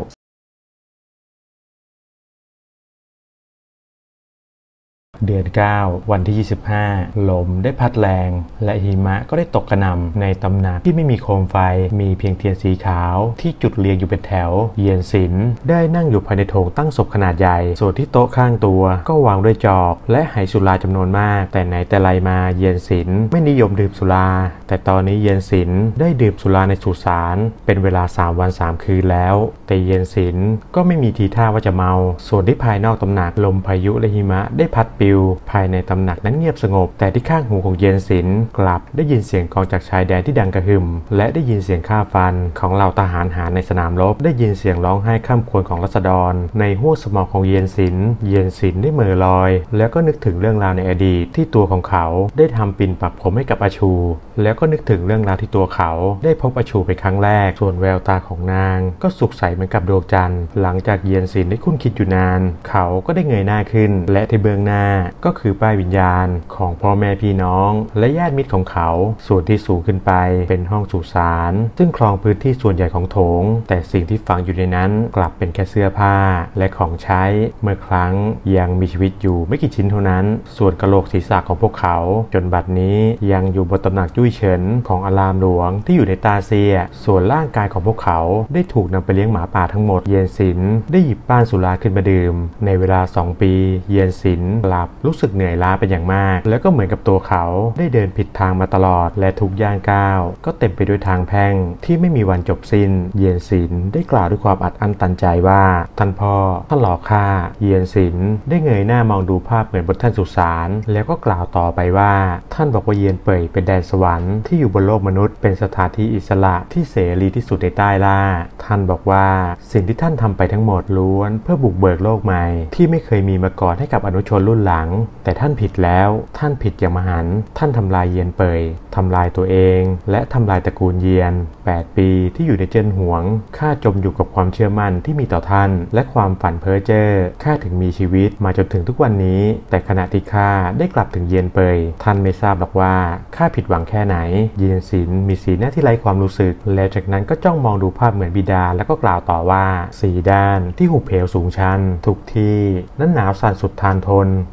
Speaker 1: เดือนเก้าวันที่ยี่สิบห้าลมได้พัดแรงและหิมะก็ได้ตกกระหน่ำในตำหนักที่ไม่มีโคมไฟมีเพียงเทียนสีขาวที่จุดเรียงอยู่เป็นแถวเยียนสินได้นั่งอยู่ภายในโถงตั้งศพขนาดใหญ่ส่วนที่โต๊ะข้างตัวก็วางด้วยจอกและไหสุราจำนวนมากแต่ไหนแต่ไรมาเยียนสินไม่นิยมดื่มสุราแต่ตอนนี้เยียนสินได้ดื่มสุราในสุสานเป็นเวลาสามวันสามคืนแล้วแต่เยียนสินก็ไม่มีทีท่าว่าจะเมาส่วนที่ภายนอกตำหนักลมพายุและหิมะได้พัดปิวภายในตำหนักนั้นเงียบสงบแต่ที่ข้างหูของเยียนสินกลับได้ยินเสียงกองจากชายแดนที่ดังกระหึ่มและได้ยินเสียงฆ่าฟันของเหล่าทหารหารในสนามรบได้ยินเสียงร้องไห้ข้ามควรของรัษฎรในห้วงสมองของเยียนสินเยียนสินได้เหม่อลอยแล้วก็นึกถึงเรื่องราวในอดีตที่ตัวของเขาได้ทำปิ่นปักผมให้กับอาชูแล้วก็นึกถึงเรื่องราวที่ตัวเขาได้พบอาชูเป็นครั้งแรกส่วนแววตาของนางก็สุขใสเหมือนกับดวงจันทร์หลังจากเยียนสินได้คุ้นคิดอยู่นานเขาก็ได้เงยหน้าขึ้นและที่เบื้องหน้าก็คือป้ายวิญญาณของพ่อแม่พี่น้องและญาติมิตรของเขาส่วนที่สูงขึ้นไปเป็นห้องสุสานซึ่งครองพื้นที่ส่วนใหญ่ของโถงแต่สิ่งที่ฝังอยู่ในนั้นกลับเป็นแค่เสื้อผ้าและของใช้เมื่อครั้งยังมีชีวิตอยู่ไม่กี่ชิ้นเท่านั้นส่วนกะโหลกศีรษะของพวกเขาจนบัดนี้ยังอยู่บนตำหนักจุ้ยเฉินของอารามหลวงที่อยู่ในตาเซียส่วนร่างกายของพวกเขาได้ถูกนำไปเลี้ยงหมาป่าทั้งหมดเยียนสินได้หยิบป้านสุราขึ้นมาดื่มในเวลาสองปีเยียนสินหลับรู้สึกเหนื่อยล้าเป็นอย่างมากแล้วก็เหมือนกับตัวเขาได้เดินผิดทางมาตลอดและทุกย่างก้าวก็เต็มไปด้วยทางแพ่งที่ไม่มีวันจบสิ้นเยียนสินได้กล่าวด้วยความอัดอั้นตันใจว่าท่านพ่อท่านหลอกข้าเยียนสินได้เงยหน้ามองดูภาพเหมือนบนแท่นสุสานแล้วก็กล่าวต่อไปว่าท่านบอกว่าเยียนเป่ยเป็นแดนสวรรค์ที่อยู่บนโลกมนุษย์เป็นสถานที่อิสระที่เสรีที่สุดในใต้ล่าท่านบอกว่าสิ่งที่ท่านทำไปทั้งหมดล้วนเพื่อบุกเบิกโลกใหม่ที่ไม่เคยมีมาก่อนให้กับอนุชนรุ่นหลังแต่ท่านผิดแล้วท่านผิดอย่างมหันต์ท่านทำลายเยียนเป่ยทำลายตัวเองและทำลายตระกูลเยียนแปดปีที่อยู่ในเจิ้นหวงข้าจมอยู่กับความเชื่อมั่นที่มีต่อท่านและความฝันเพ้อเจ้อข้าถึงมีชีวิตมาจนถึงทุกวันนี้แต่ขณะที่ข้าได้กลับถึงเยียนเป่ยท่านไม่ทราบหรอกว่าข้าผิดหวังแค่ไหนเยียนสินมีสีหน้าที่ไร้ความรู้สึกและจากนั้นก็จ้องมองดูภาพเหมือนบิดาแล้วก็กล่าวต่อว่าสีด้านที่หุบเหวสูงชันทุกที่นั้นหนาวสั่นสุดทานทนถ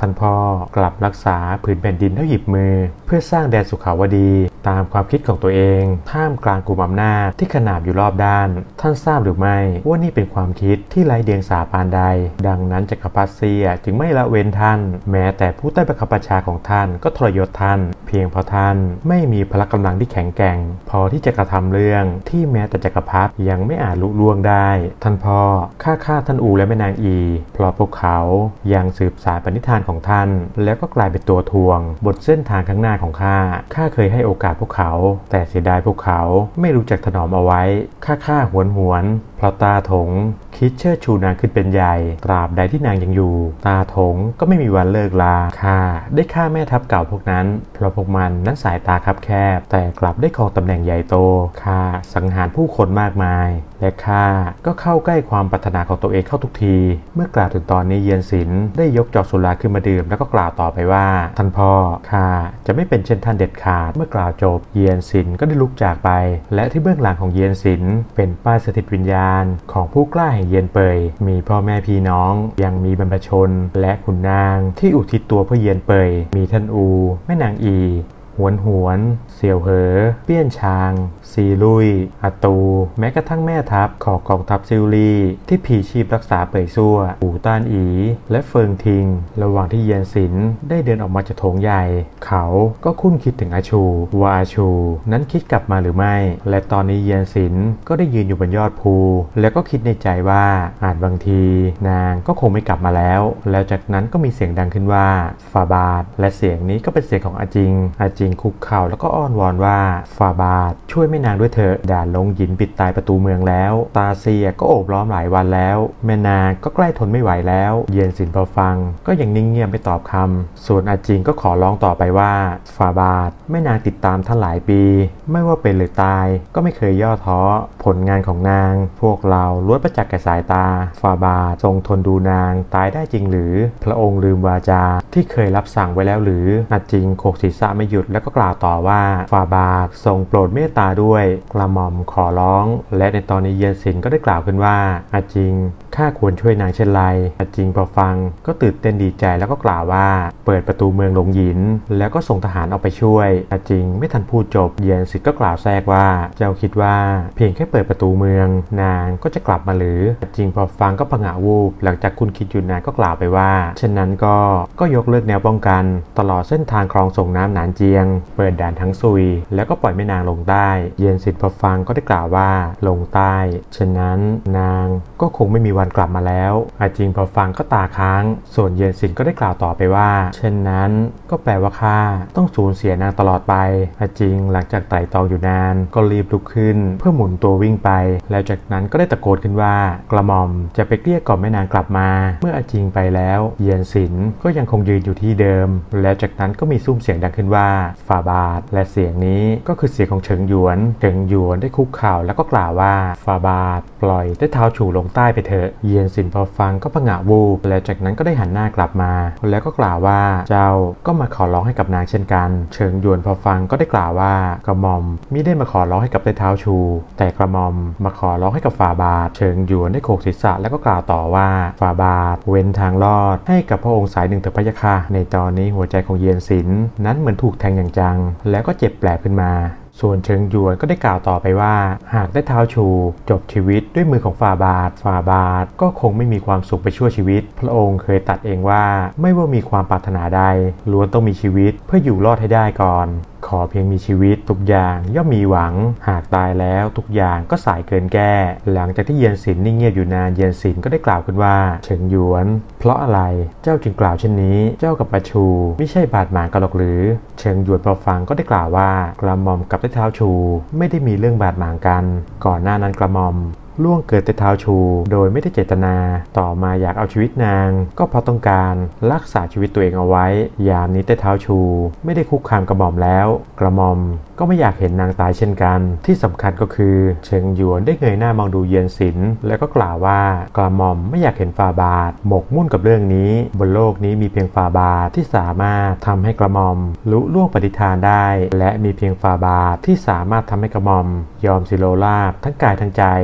Speaker 1: านพ่อกลับรักษาผืนแผ่นดินเท่าหยิบมือเพื่อสร้างแดนสุขาวดีตามความคิดของตัวเองท่ามกลางกลุ่มอำนาจที่ขนาบอยู่รอบด้านท่านทราบหรือไม่ว่านี่เป็นความคิดที่ไร้เดียงสาปานใดดังนั้นจักรพรรดิเซียจึงไม่ละเว้นท่านแม้แต่ผู้ใต้บังคับบัญชาของท่านก็ทรยศท่านเพียงเพราะท่านไม่มีพละกำลังที่แข็งแกร่งพอที่จะกระทำเรื่องที่แม้แต่จักรพรรดิยังไม่อาจลุล่วงได้ท่านพ่อข้าฆ่าท่านอูและแม่นางอีเพราะพวกเขายังสืบสานปณิธานของท่านแล้วก็กลายเป็นตัวทวงบนเส้นทางข้างหน้าของข้าข้าเคยให้โอกาสพวกเขาแต่เสียดายพวกเขาไม่รู้จักถนอมเอาไว้ข้าฆ่าหวนหวนเพราะตาถงคิดเชิดชูนางขึ้นเป็นใหญ่ตราบใดที่นางยังอยู่ตาถงก็ไม่มีวันเลิกลาข้าได้ฆ่าแม่ทัพเก่าพวกนั้นเพราะพวกมันนั้นสายตาคับแคบแต่กลับได้ครองตำแหน่งใหญ่โตข้าสังหารผู้คนมากมายและข้าก็เข้าใกล้ความปรารถนาของตัวเองเข้าทุกทีเมื่อกล่าวถึงตอนนี้เยียนสินได้ยกจอกสุราขึ้นมาดื่มแล้วก็กล่าวต่อไปว่าท่านพ่อข้าจะไม่เป็นเช่นท่านเด็ดขาดเมื่อกล่าวจบเยียนสินก็ได้ลุกจากไปและที่เบื้องหลังของเยียนสินเป็นป้ายสถิตวิญญาณของผู้กล้าแห่งเยียนเปยมีพ่อแม่พี่น้องยังมีบรรพชนและขุนนางที่อุทิศตัวเพื่อเยียนเปยมีท่านอูแม่นางอีหวนหวนเสี่ยวเหอเปี้ยนชางซีลุยอาตูแม้กระทั่งแม่ทัพของกองทัพซิลลีที่ผีชีพรักษาเป่ยซั่วอู่ต้านอีและเฟิงทิงระหว่างที่เยียนสินได้เดินออกมาจากโถงใหญ่เขาก็คุ้นคิดถึงอาชูว่าอาชูนั้นคิดกลับมาหรือไม่และตอนนี้เยียนสินก็ได้ยืนอยู่บนยอดภูแล้วก็คิดในใจว่าอาจบางทีนางก็คงไม่กลับมาแล้วแล้วจากนั้นก็มีเสียงดังขึ้นว่าฟาบาทและเสียงนี้ก็เป็นเสียงของอาจิงอาจิงคุกเข่าแล้วก็อ้อนวอนว่าฟาบาทช่วยแม่นางด้วยเถอะด่านลงหยินปิดตายประตูเมืองแล้วตาเซียก็โอบล้อมหลายวันแล้วแม่นางก็ใกล้ทนไม่ไหวแล้วเยียนสินพอฟังก็ยังนิ่งเงียบไม่ตอบคำส่วนอาจิงก็ขอร้องต่อไปว่าฟาบาทแม่นางติดตามท่านหลายปีไม่ว่าเป็นหรือตายก็ไม่เคยย่อท้อผลงานของนางพวกเราล้วนประจักษ์แก่สายตาฟาบาททรงทนดูนางตายได้จริงหรือพระองค์ลืมวาจาที่เคยรับสั่งไว้แล้วหรืออาจิงโขกศีรษะไม่หยุดแล้วก็กล่าวต่อว่าฟาบาททรงโปรดเมตตาด้วยกระหม่อมขอร้องและในตอนนี้เยียนสินก็ได้กล่าวขึ้นว่าอาจิงข้าควรช่วยนางเช่นไรอาจิงพอฟังก็ตื่นเต้นดีใจแล้วก็กล่าวว่าเปิดประตูเมืองหลงหยินแล้วก็ส่งทหารออกไปช่วยอาจิงไม่ทันพูดจบเยียนสินก็กล่าวแทรกว่าเจ้าคิดว่าเพียงแค่เปิดประตูเมืองนางก็จะกลับมาหรืออาจิงพอฟังก็ผงะวูบหลังจากคุณคิดอยู่นานก็กล่าวไปว่าเช่นนั้นก็ก็ยกเลิกแนวป้องกันตลอดเส้นทางคลองส่งน้ำหนานเจียงเปิดด่านทั้งซุยแล้วก็ปล่อยแม่นางลงใต้เยียนสินพอฟังก็ได้กล่าวว่าลงใต้ฉะนั้นนางก็คงไม่มีวันกลับมาแล้วอาจิงพอฟังก็ตาค้างส่วนเยียนสินก็ได้กล่าวต่อไปว่าเช่นนั้นก็แปลว่าข้าต้องสูญเสียนางตลอดไปอาจิงหลังจากไต่ตองอยู่นานก็รีบลุกขึ้นเพื่อหมุนตัววิ่งไปแล้วจากนั้นก็ได้ตะโกนขึ้นว่ากระหม่อมจะไปเกลี้ยกล่อมแม่นางกลับมาเมื่ออาจิงไปแล้วเยียนสินก็ยังคงยืนอยู่ที่เดิมแล้วจากนั้นก็มีซุ้มเสียงดังขึ้นว่าฟาบาทและเสียงนี้ก็คือเสียงของเฉิงหยวนเฉิงหยวนได้คุกเข่าแล้วก็กล่าวว่าฟาบาทปล่อยได้เท้าฉู่ลงใต้ไปเถอะเยียนสินพอฟังก็ผงะวูบแล้วจากนั้นก็ได้หันหน้ากลับมาแล้วก็กล่าวว่าเจ้าก็มาขอร้องให้กับนางเช่นกันเฉิงหยวนพอฟังก็ได้กล่าวว่ากระหม่อมมิได้มาขอร้องให้กับได้เท้าฉู่แต่กระหม่อมมาขอร้องให้กับฟาบาทเฉิงหยวนได้โขกศีรษะแล้วก็กล่าวต่อว่าฟาบาทเว้นทางรอดให้กับพระองค์สายหนึ่งเถิดพะยะค่ะในตอนนี้หัวใจของเยียนสินนั้นเหมือนถูกแทงอย่างจังแล้วก็เจ็บแปลบขึ้นมาส่วนเฉิงหยวนก็ได้กล่าวต่อไปว่าหากได้เท้าชูจบชีวิตด้วยมือของฟาบาทฟาบาทก็คงไม่มีความสุขไปชั่วชีวิตพระองค์เคยตัดเองว่าไม่ว่ามีความปรารถนาใดล้วนต้องมีชีวิตเพื่ออยู่รอดให้ได้ก่อนขอเพียงมีชีวิตทุกอย่างย่อมมีหวังหากตายแล้วทุกอย่างก็สายเกินแก้หลังจากที่เยียนสินนิ่งเงียบอยู่นานเยียนสินก็ได้กล่าวขึ้นว่าเฉิงหยวนเพราะอะไรเจ้าจึงกล่าวเช่นนี้เจ้ากับปะชูไม่ใช่บาดหมางกันหรอกหรือเฉิงหยวนพอฟังก็ได้กล่าวว่ากระหม่อมกับได้เท้าชูไม่ได้มีเรื่องบาดหมางกันก่อนหน้านั้นกระหม่อมล่วงเกิดแต่เท้าชูโดยไม่ได้เจตนาต่อมาอยากเอาชีวิตนางก็เพราะต้องการรักษาชีวิตตัวเองเอาไว้ยามนี้แต่เท้าชูไม่ได้คุกคามกระหม่อมแล้วกระหม่อมก็ไม่อยากเห็นนางตายเช่นกันที่สำคัญก็คือเฉิงหยวนได้เงยหน้ามองดูเยียนสินแล้วก็กล่าวว่ากระหม่อมไม่อยากเห็นฟาบาทหมกมุ่นกับเรื่องนี้บนโลกนี้มีเพียงฟาบาทที่สามารถทำให้กระหม่อมลุล่วงปฏิฐานได้และมีเพียงฟาบาทที่สามารถทำให้กระหม่อมยอมสิโลราบทั้งกายทั้งใจกระหม่อม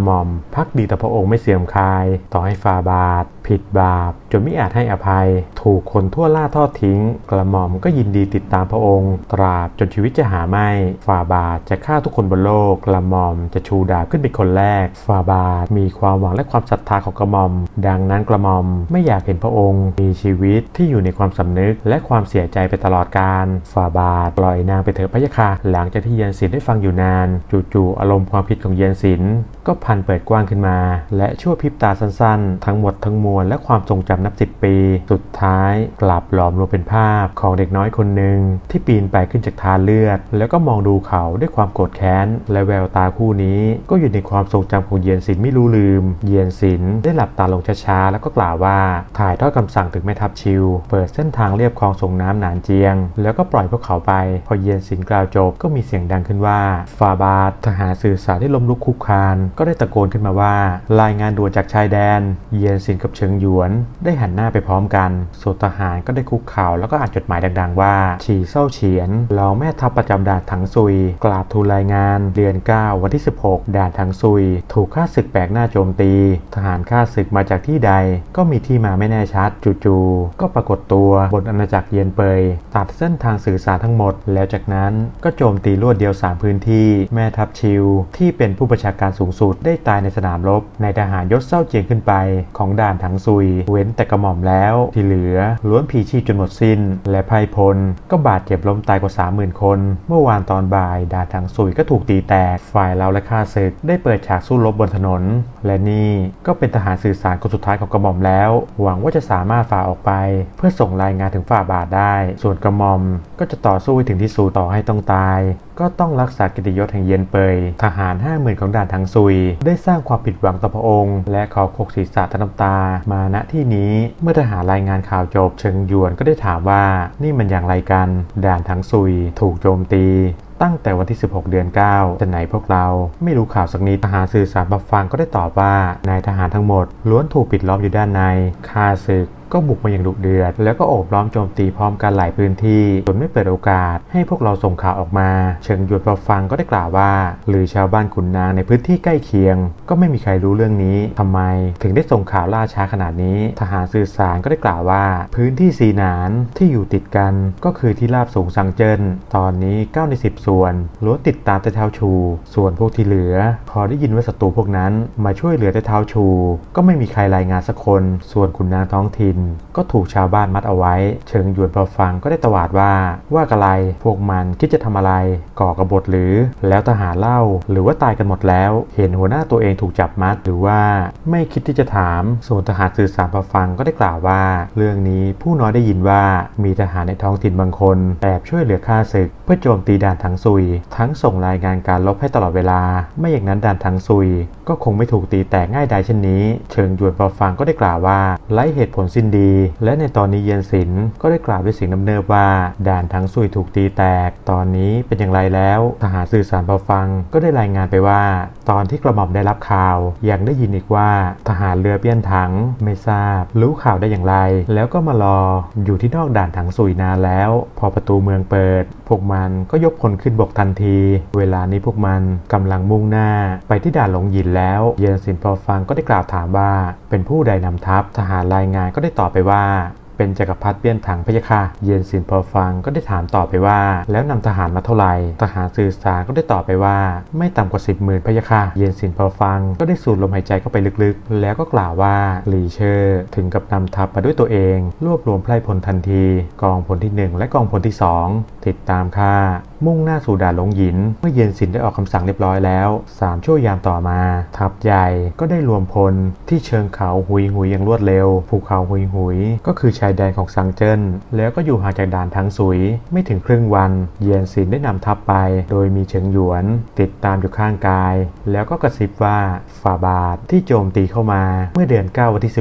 Speaker 1: หม่อมพักดีต่อพระองค์ไม่เสื่อมคลายต่อให้ฝ่าบาทผิดบาปจนไม่อาจให้อภัยถูกคนทั่วล่าทอดทิ้งกระหม่อมก็ยินดีติดตามพระองค์ตราบจนชีวิตจะหาไม่ฝ่าบาทจะฆ่าทุกคนบนโลกกระหม่อมจะชูดาบขึ้นเป็นคนแรกฝ่าบาทมีความหวังและความศรัทธาของกระหม่อมดังนั้นกระหม่อมไม่อยากเห็นพระองค์มีชีวิตที่อยู่ในความสำนึกและความเสียใจไปตลอดกาลฝ่าบาทปล่อยนางไปเถิดพะยะค่ะหลังจากที่เย็นศิลป์ได้ฟังอยู่นานจู่ๆอารมณ์ความผิดของเย็นศิลป์ก็พันเปิดกว้างขึ้นมาและชั่วพริบตาสั้นๆทั้งหมดทั้งมวลและความทรงจำนับสิบปีสุดท้ายกลับหลอมรวมเป็นภาพของเด็กน้อยคนหนึ่งที่ปีนไปขึ้นจากทานเลือดแล้วก็มองดูเขาด้วยความโกรธแค้นและแววตาคู่นี้ก็อยู่ในความทรงจำของเยียนศิลป์ไม่รู้ลืมเยียนศิลป์ได้หลับตาลงช้าๆแล้วก็กล่าวว่าถ่ายทอดคำสั่งถึงแม่ทัพชิวเปิดเส้นทางเรียบคลองส่งน้ำหนานเจียงแล้วก็ปล่อยพวกเขาไปพอเยียนศิลป์กล่าวจบก็มีเสียงดังขึ้นว่าฟาบาททหารสื่อสารที่ล้มลุกคุกคานก็ได้ตะโกนขึ้นมาว่ารายงานด่วนจากชายแดนเยียนศิลป์กับเฉิงหยวนได้หันหน้าไปพร้อมกันส่วนทหารก็ได้คุกเข่าแล้วก็อ่านจดหมายดังๆว่าฉี่เซ่าเฉียนรองแม่ทัพประจำด่านถังซุยกราบทูลรายงานเดือนเก้าวันที่สิบหกด่านถังซุยถูกข้าศึกแปลกหน้าโจมตีทหารข้าศึกมาจากที่ใดก็มีที่มาไม่แน่ชัดจู่ๆก็ปรากฏตัวบนอาณาจักรเยียนเปยตัดเส้นทางสื่อสารทั้งหมดแล้วจากนั้นก็โจมตีรวดเดียวสามพื้นที่แม่ทัพชิวที่เป็นผู้บัญชาการสูงสุดได้ตายในสนามรบในทหารยศเซ่าเจียงขึ้นไปของด่านถังซุยเว้นแต่กระหม่อมแล้วที่เหลือล้วนผีชีพจนหมดสิ้นและไพพลก็บาดเจ็บล้มตายกว่า สามหมื่น คนเมื่อวานตอนบ่ายด่านถังซุยก็ถูกตีแตกฝ่ายเราและข้าศึกได้เปิดฉากสู้รบบนถนนและนี่ก็เป็นทหารสื่อสารคนสุดท้ายของกระหม่อมแล้วหวังว่าจะสามารถฝ่าออกไปเพื่อส่งรายงานถึงฝ่าบาทได้ส่วนกระหม่อมก็จะต่อสู้ให้ถึงที่สุดต่อให้ต้องตายก็ต้องรักษากิตติยศแห่งเยียนเปยทหาร ห้าหมื่น ของด่านถังซุยได้สร้างความผิดหวังต่อพระองค์และขอโขกศีรษะทั้งน้ำตามาณที่นี้เมื่อทหารรายงานข่าวจบเฉิงหยวนก็ได้ถามว่านี่มันอย่างไรกันด่านถังซุยถูกโจมตีตั้งแต่วันที่สิบหกเดือนเก้าแต่ไหนพวกเราไม่รู้ข่าวสักนิดทหารสื่อสารมาฟังก็ได้ตอบว่านายทหารทั้งหมดล้วนถูกปิดล้อมอยู่ด้านในข้าศึกก็บุกมาอย่างดุเดือดแล้วก็โอบล้อมโจมตีพร้อมกันหลายพื้นที่จนไม่เปิดโอกาสให้พวกเราส่งข่าวออกมาเฉิงหยวนพอฟังก็ได้กล่าวว่าหรือชาวบ้านขุนนางในพื้นที่ใกล้เคียงก็ไม่มีใครรู้เรื่องนี้ทำไมถึงได้ส่งข่าวล่าช้าขนาดนี้ทหารสื่อสารก็ได้กล่าวว่าพื้นที่ซีหนานที่อยู่ติดกันก็คือที่ราบสูงซังเจิ้นตอนนี้เก้าในสิบส่วนล้วนติดตามแต่เท้าชูส่วนพวกที่เหลือพอได้ยินว่าศัตรูพวกนั้นมาช่วยเหลือแต่เท้าชูก็ไม่มีใครรายงานสักคนส่วนขุนนางท้องถิ่นก็ถูกชาวบ้านมัดเอาไว้เฉิงหยวนพอฟังก็ได้ตวาดว่าว่ากะไรพวกมันคิดจะทำอะไรก่อกบฏหรือแล้วทหารเล่าหรือว่าตายกันหมดแล้วเห็นหัวหน้าตัวเองถูกจับมัดหรือว่าไม่คิดที่จะถามส่วนทหารสื่อสารพอฟังก็ได้กล่าวว่าเรื่องนี้ผู้น้อยได้ยินว่ามีทหารในท้องถิ่นบางคนแอบช่วยเหลือข้าศึกเพื่อโจมตีด่านถังซุยทั้งส่งรายงานการลบให้ตลอดเวลาไม่อย่างนั้นด่านถังซุยก็คงไม่ถูกตีแตกง่ายดายเช่นนี้เฉิงหยวนพอฟังก็ได้กล่าวว่าไร้เหตุผลสิ้นดีและในตอนนี้เยียนศิลป์ก็ได้กล่าวด้วยเสียงน้ำเนิบว่าด่านถังซุยถูกตีแตกตอนนี้เป็นอย่างไรแล้วทหารสื่อสารพอฟังก็ได้รายงานไปว่าตอนที่กระหม่อมได้รับข่าวยังได้ยินอีกว่าทหารเรือเปี้ยนถังไม่ทราบรู้ข่าวได้อย่างไรแล้วก็มารออยู่ที่นอกด่านถังซุยนานแล้วพอประตูเมืองเปิดพวกมันก็ยกพลขึ้นบกทันทีเวลานี้พวกมันกำลังมุ่งหน้าไปที่ด่านหลงหยินแล้วเยียนศิลป์พอฟังก็ได้กล่าวถามว่าเป็นผู้ใดนำทัพทหารรายงานก็ได้ตอบไปว่าเป็นจักรพรรดิเปี้ยนถังพะยะค่ะเยียนศิลป์พอฟังก็ได้ถามต่อไปว่าแล้วนำทหารมาเท่าไหร่ทหารสื่อสารก็ได้ตอบไปว่าไม่ต่ำกว่าสิบหมื่นพะยะค่ะเยียนศิลป์พอฟังก็ได้สูดลมหายใจเข้าไปลึกๆแล้วก็กล่าวว่าหลี่เชอร์ถึงกับนำทัพมาด้วยตัวเองรวบรวมไพร่พลทันทีกองพลที่หนึ่งและกองพลที่สองติดตามข้ามุ่งหน้าสู่ด่านหลงหยินเมื่อเยียนศิลป์ได้ออกคำสั่งเรียบร้อยแล้วสามชั่วยามต่อมาทัพใหญ่ก็ได้รวมพลที่เชิงเขาหุยหุยอย่างรวดเร็วภูเขาหุยหุยก็คือชายแดนของซังเจิ้นแล้วก็อยู่ห่างจากด่านถังซุยไม่ถึงครึ่งวันเยียนศิลป์ได้นำทัพไปโดยมีเฉิงหยวนติดตามอยู่ข้างกายแล้วก็กระซิบว่าฝ่าบาทที่โจมตีเข้ามาเมื่อเดือนเก้าวันที่สิบหก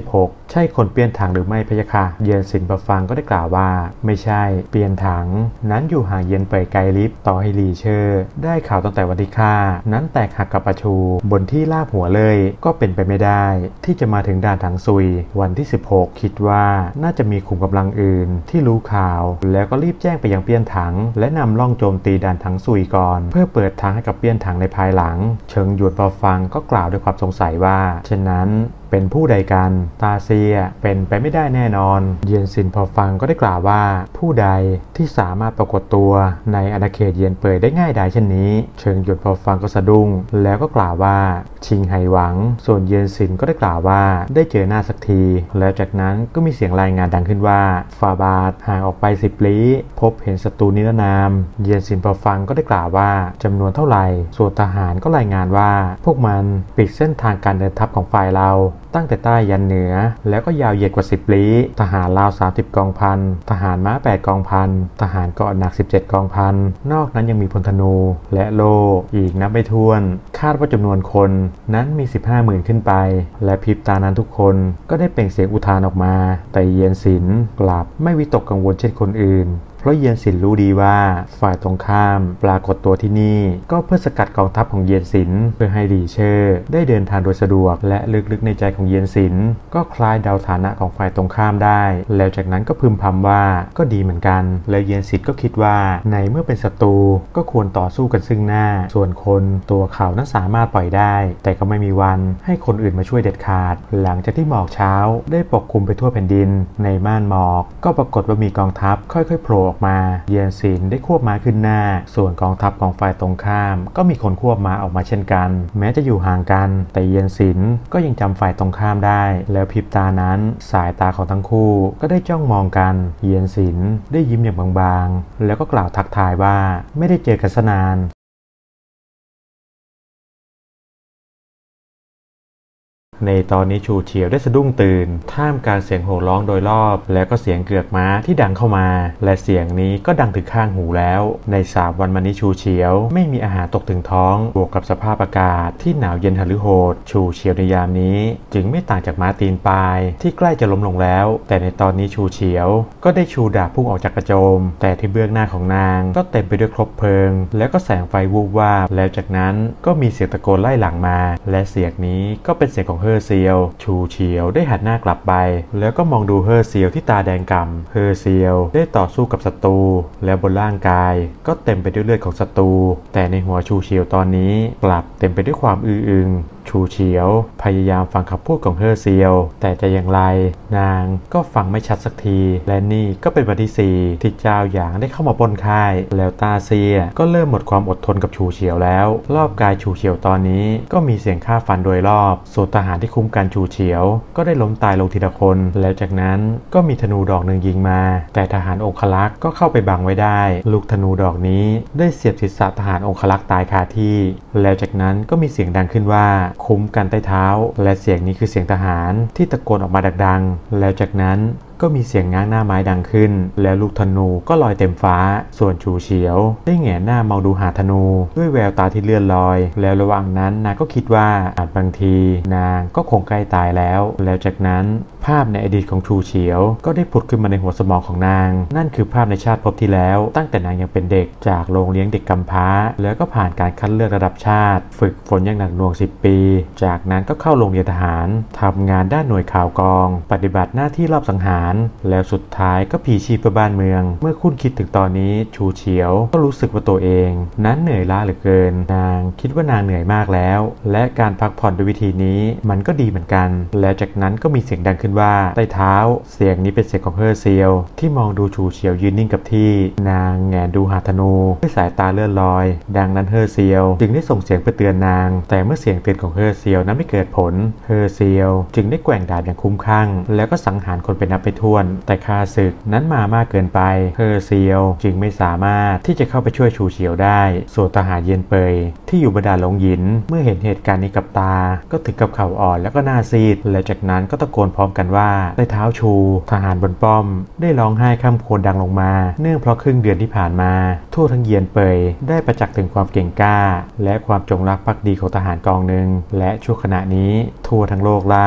Speaker 1: ใช่คนเปียนถังหรือไม่พะยะค่ะเยียนสินพอฟังก็ได้กล่าวว่าไม่ใช่เปียนถังนั้นอยู่ห่างเยียนเป่ยไกลลิฟต่อให้หลี่เชอร์ได้ข่าวตั้งแต่วันที่ฆ่านั้นแตกหักกับปะชูบนที่ลาบหัวเลยก็เป็นไปไม่ได้ที่จะมาถึงด่านถังซุยวันที่สิบหกคิดว่าน่าจะมีขุมกำลังอื่นที่รู้ข่าวแล้วก็รีบแจ้งไปยังเปียนถังและนำล่องโจมตีด่านถังซุยก่อนเพื่อเปิดทางให้กับเปียนถังในภายหลังเชิงหยวนพอฟังก็กล่าวด้วยความสงสัยว่าเช่นนั้นเป็นผู้ใดกันตาเซียเป็นไปไม่ได้แน่นอนเยียนซินพอฟังก็ได้กล่าวว่าผู้ใดที่สามารถปรากฏตัวในอาณาเขตเยียนเป่ยได้ง่ายดายเช่นนี้เชิงหยวนพอฟังก็สะดุ้งแล้วก็กล่าวว่าชิงไห่หวังส่วนเยียนซินก็ได้กล่าวว่าได้เจอหน้าสักทีแล้วจากนั้นก็มีเสียงรายงานดังขึ้นว่าฟาบาทห่างออกไปสิบลี้พบเห็นศัตรูนิรนามเยียนซินพอฟังก็ได้กล่าวว่าจำนวนเท่าไหร่ส่วนทหารก็รายงานว่าพวกมันปิดเส้นทางการเดินทัพของฝ่ายเราตั้งแต่ใต้ยันเหนือแล้วก็ยาวเหยียดกว่าสิบลี้ทหารลาวสามสิบกองพันทหารม้าแปดกองพันทหารเกาะหนักสิบเจ็ดกองพันนอกนั้นยังมีพลธนูและโล่อีกนับไม่ถ้วนคาดว่าจำนวนคนนั้นมี สิบห้าหมื่น ขึ้นไปและพริบตานั้นทุกคนก็ได้เปล่งเสียงอุทานออกมาแต่เยียนสินกลับไม่วิตกกังวลเช่นคนอื่นเพราะเยียนสินรู้ดีว่าฝ่ายตรงข้ามปรากฏตัวที่นี่ก็เพื่อสกัดกองทัพของเยียนสินเพื่อให้หลี่เชอร์ได้เดินทางโดยสะดวกและลึกๆในใจของเยียนสินก็คลายเดาฐานะของฝ่ายตรงข้ามได้แล้วจากนั้นก็พึมพำว่าก็ดีเหมือนกันแล้วเยียนสินก็คิดว่าในเมื่อเป็นศัตรูก็ควรต่อสู้กันซึ่งหน้าส่วนคนตัวเขานั้นสามารถปล่อยได้แต่ก็ไม่มีวันให้คนอื่นมาช่วยเด็ดขาดหลังจากที่หมอกเช้าได้ปกคลุมไปทั่วแผ่นดินในม่านหมอกก็ปรากฏว่ามีกองทัพค่อยๆโผล่ออกมาเยียนสินได้ควบม้าขึ้นหน้าส่วนกองทัพของฝ่ายตรงข้ามก็มีคนควบม้าออกมาเช่นกันแม้จะอยู่ห่างกันแต่เยียนสินก็ยังจำฝ่ายตรงข้ามได้แล้วพริบตานั้นสายตาของทั้งคู่ก็ได้จ้องมองกันเยียนสินได้ยิ้มอย่างบางๆแล้วก็กล่าวทักทายว่าไม่ได้เจอกันนานในตอนนี้ชูเฉียวได้สะดุ้งตื่นท่ามกลางเสียงโห่ร้องโดยรอบแล้วก็เสียงเกือกม้าที่ดังเข้ามาและเสียงนี้ก็ดังถึงข้างหูแล้วในสามวันมานี้ชูเฉียวไม่มีอาหารตกถึงท้องบวกกับสภาพอากาศที่หนาวเย็นหฤโหดชูเฉียวในยามนี้จึงไม่ต่างจากม้าตีนปลายที่ใกล้จะล้มลงแล้วแต่ในตอนนี้ชูเฉียวก็ได้ชูดาบพุ่งออกจากกระโจมแต่ที่เบื้องหน้าของนางก็เต็มไปด้วยครบเพลิงแล้วก็แสงไฟวูบวาบแล้วจากนั้นก็มีเสียงตะโกนไล่หลังมาและเสียงนี้ก็เป็นเสียงของเฮอเซียวชูเฉียวได้หันหน้ากลับไปแล้วก็มองดูเฮอเซียวที่ตาแดงก่ำเฮอเซียวได้ต่อสู้กับศัตรูและบนร่างกายก็เต็มไปด้วยเลือดของศัตรูแต่ในหัวชูเฉียวตอนนี้กลับเต็มไปด้วยความอื้ออึงชูเฉียวพยายามฟังคำพูดของเฮอเซียวแต่จะอย่างไรนางก็ฟังไม่ชัดสักทีและนี่ก็เป็นวันที่สี่ที่เจ้าหยางได้เข้ามาปล้นค่ายแล้วตาเซียก็เริ่มหมดความอดทนกับชูเฉียวแล้วรอบกายชูเฉียวตอนนี้ก็มีเสียงฆ่าฟันโดยรอบส่วนทหารที่คุ้มกันชูเฉียวก็ได้ล้มตายลงทีละคนแล้วจากนั้นก็มีธนูดอกหนึ่งยิงมาแต่ทหารองคลักษ์ก็เข้าไปบังไว้ได้ลูกธนูดอกนี้ได้เสียบศีรษะทหารองคลักษ์ตายคาที่แล้วจากนั้นก็มีเสียงดังขึ้นว่าคุ้มกันใต้เท้าและเสียงนี้คือเสียงทหารที่ตะโกนออกมาดังๆแล้วจากนั้นก็มีเสียงง้างหน้าไม้ดังขึ้นแล้วลูกธนูก็ลอยเต็มฟ้าส่วนชูเฉียวได้แหงนหน้ามองดูหาธนูด้วยแววตาที่เลื่อนลอยแล้วระหว่างนั้นนางก็คิดว่าอาจบางทีนางก็คงใกล้ตายแล้วแล้วจากนั้นภาพในอดีตของชูเฉียวก็ได้ผุดขึ้นมาในหัวสมองของนางนั่นคือภาพในชาติภพที่แล้วตั้งแต่นางยังเป็นเด็กจากโรงเลี้ยงเด็กกำพร้าแล้วก็ผ่านการคัดเลือกระดับชาติฝึกฝนอย่างหนักหน่วงสิบปีจากนั้นก็เข้าโรงเรียนทหารทำงานด้านหน่วยข่าวกองปฏิบัติหน้าที่รอบสังหารแล้วสุดท้ายก็ผีชีพเพื่อบ้านเมืองเมื่อคุณคิดถึงตอนนี้ชูเฉียวก็รู้สึกว่าตัวเองนั้นเหนื่อยล้าเหลือเกินนางคิดว่านางเหนื่อยมากแล้วและการพักผ่อนด้วยวิธีนี้มันก็ดีเหมือนกันแล้วจากนั้นก็มีเสียงดังขึ้นว่าใต้เท้าเสียงนี้เป็นเสียงของเฮอเซียวที่มองดูชูเฉียวยืนนิ่งกับที่นางแงนดูหาธนูด้วยสายตาเลื่อนลอยดังนั้นเฮอเซียวจึงได้ส่งเสียงเพื่อเตือนนางแต่เมื่อเสียงเตือนของเฮอเซียวนั้นไม่เกิดผลเฮอเซียวจึงได้แกว่งดาบอย่างคุ้มข้างแล้วก็สังหารคนเป็นนับไปถ้วนแต่ข้าศึกนั้นมามากเกินไปเฮอเซียวจึงไม่สามารถที่จะเข้าไปช่วยชูเฉียวได้ส่วนทหารเยียนเปยที่อยู่บนดาดหลงหยินเมื่อเห็นเหตุการณ์นี้กับตาก็ถึงกับเข่าอ่อนแล้วก็หน้าซีดและจากนั้นก็ตะโกนพร้อมกันว่าใต้เท้าชูทหารบนป้อมได้ร้องไห้ข้ามโคลนดังลงมาเนื่องเพราะครึ่งเดือนที่ผ่านมาทั่วทั้งเยียนเปยได้ประจักษ์ถึงความเก่งกล้าและความจงรักภักดีของทหารกองหนึ่งและชั่วขณะนี้ทั่วทั้งโลกล่า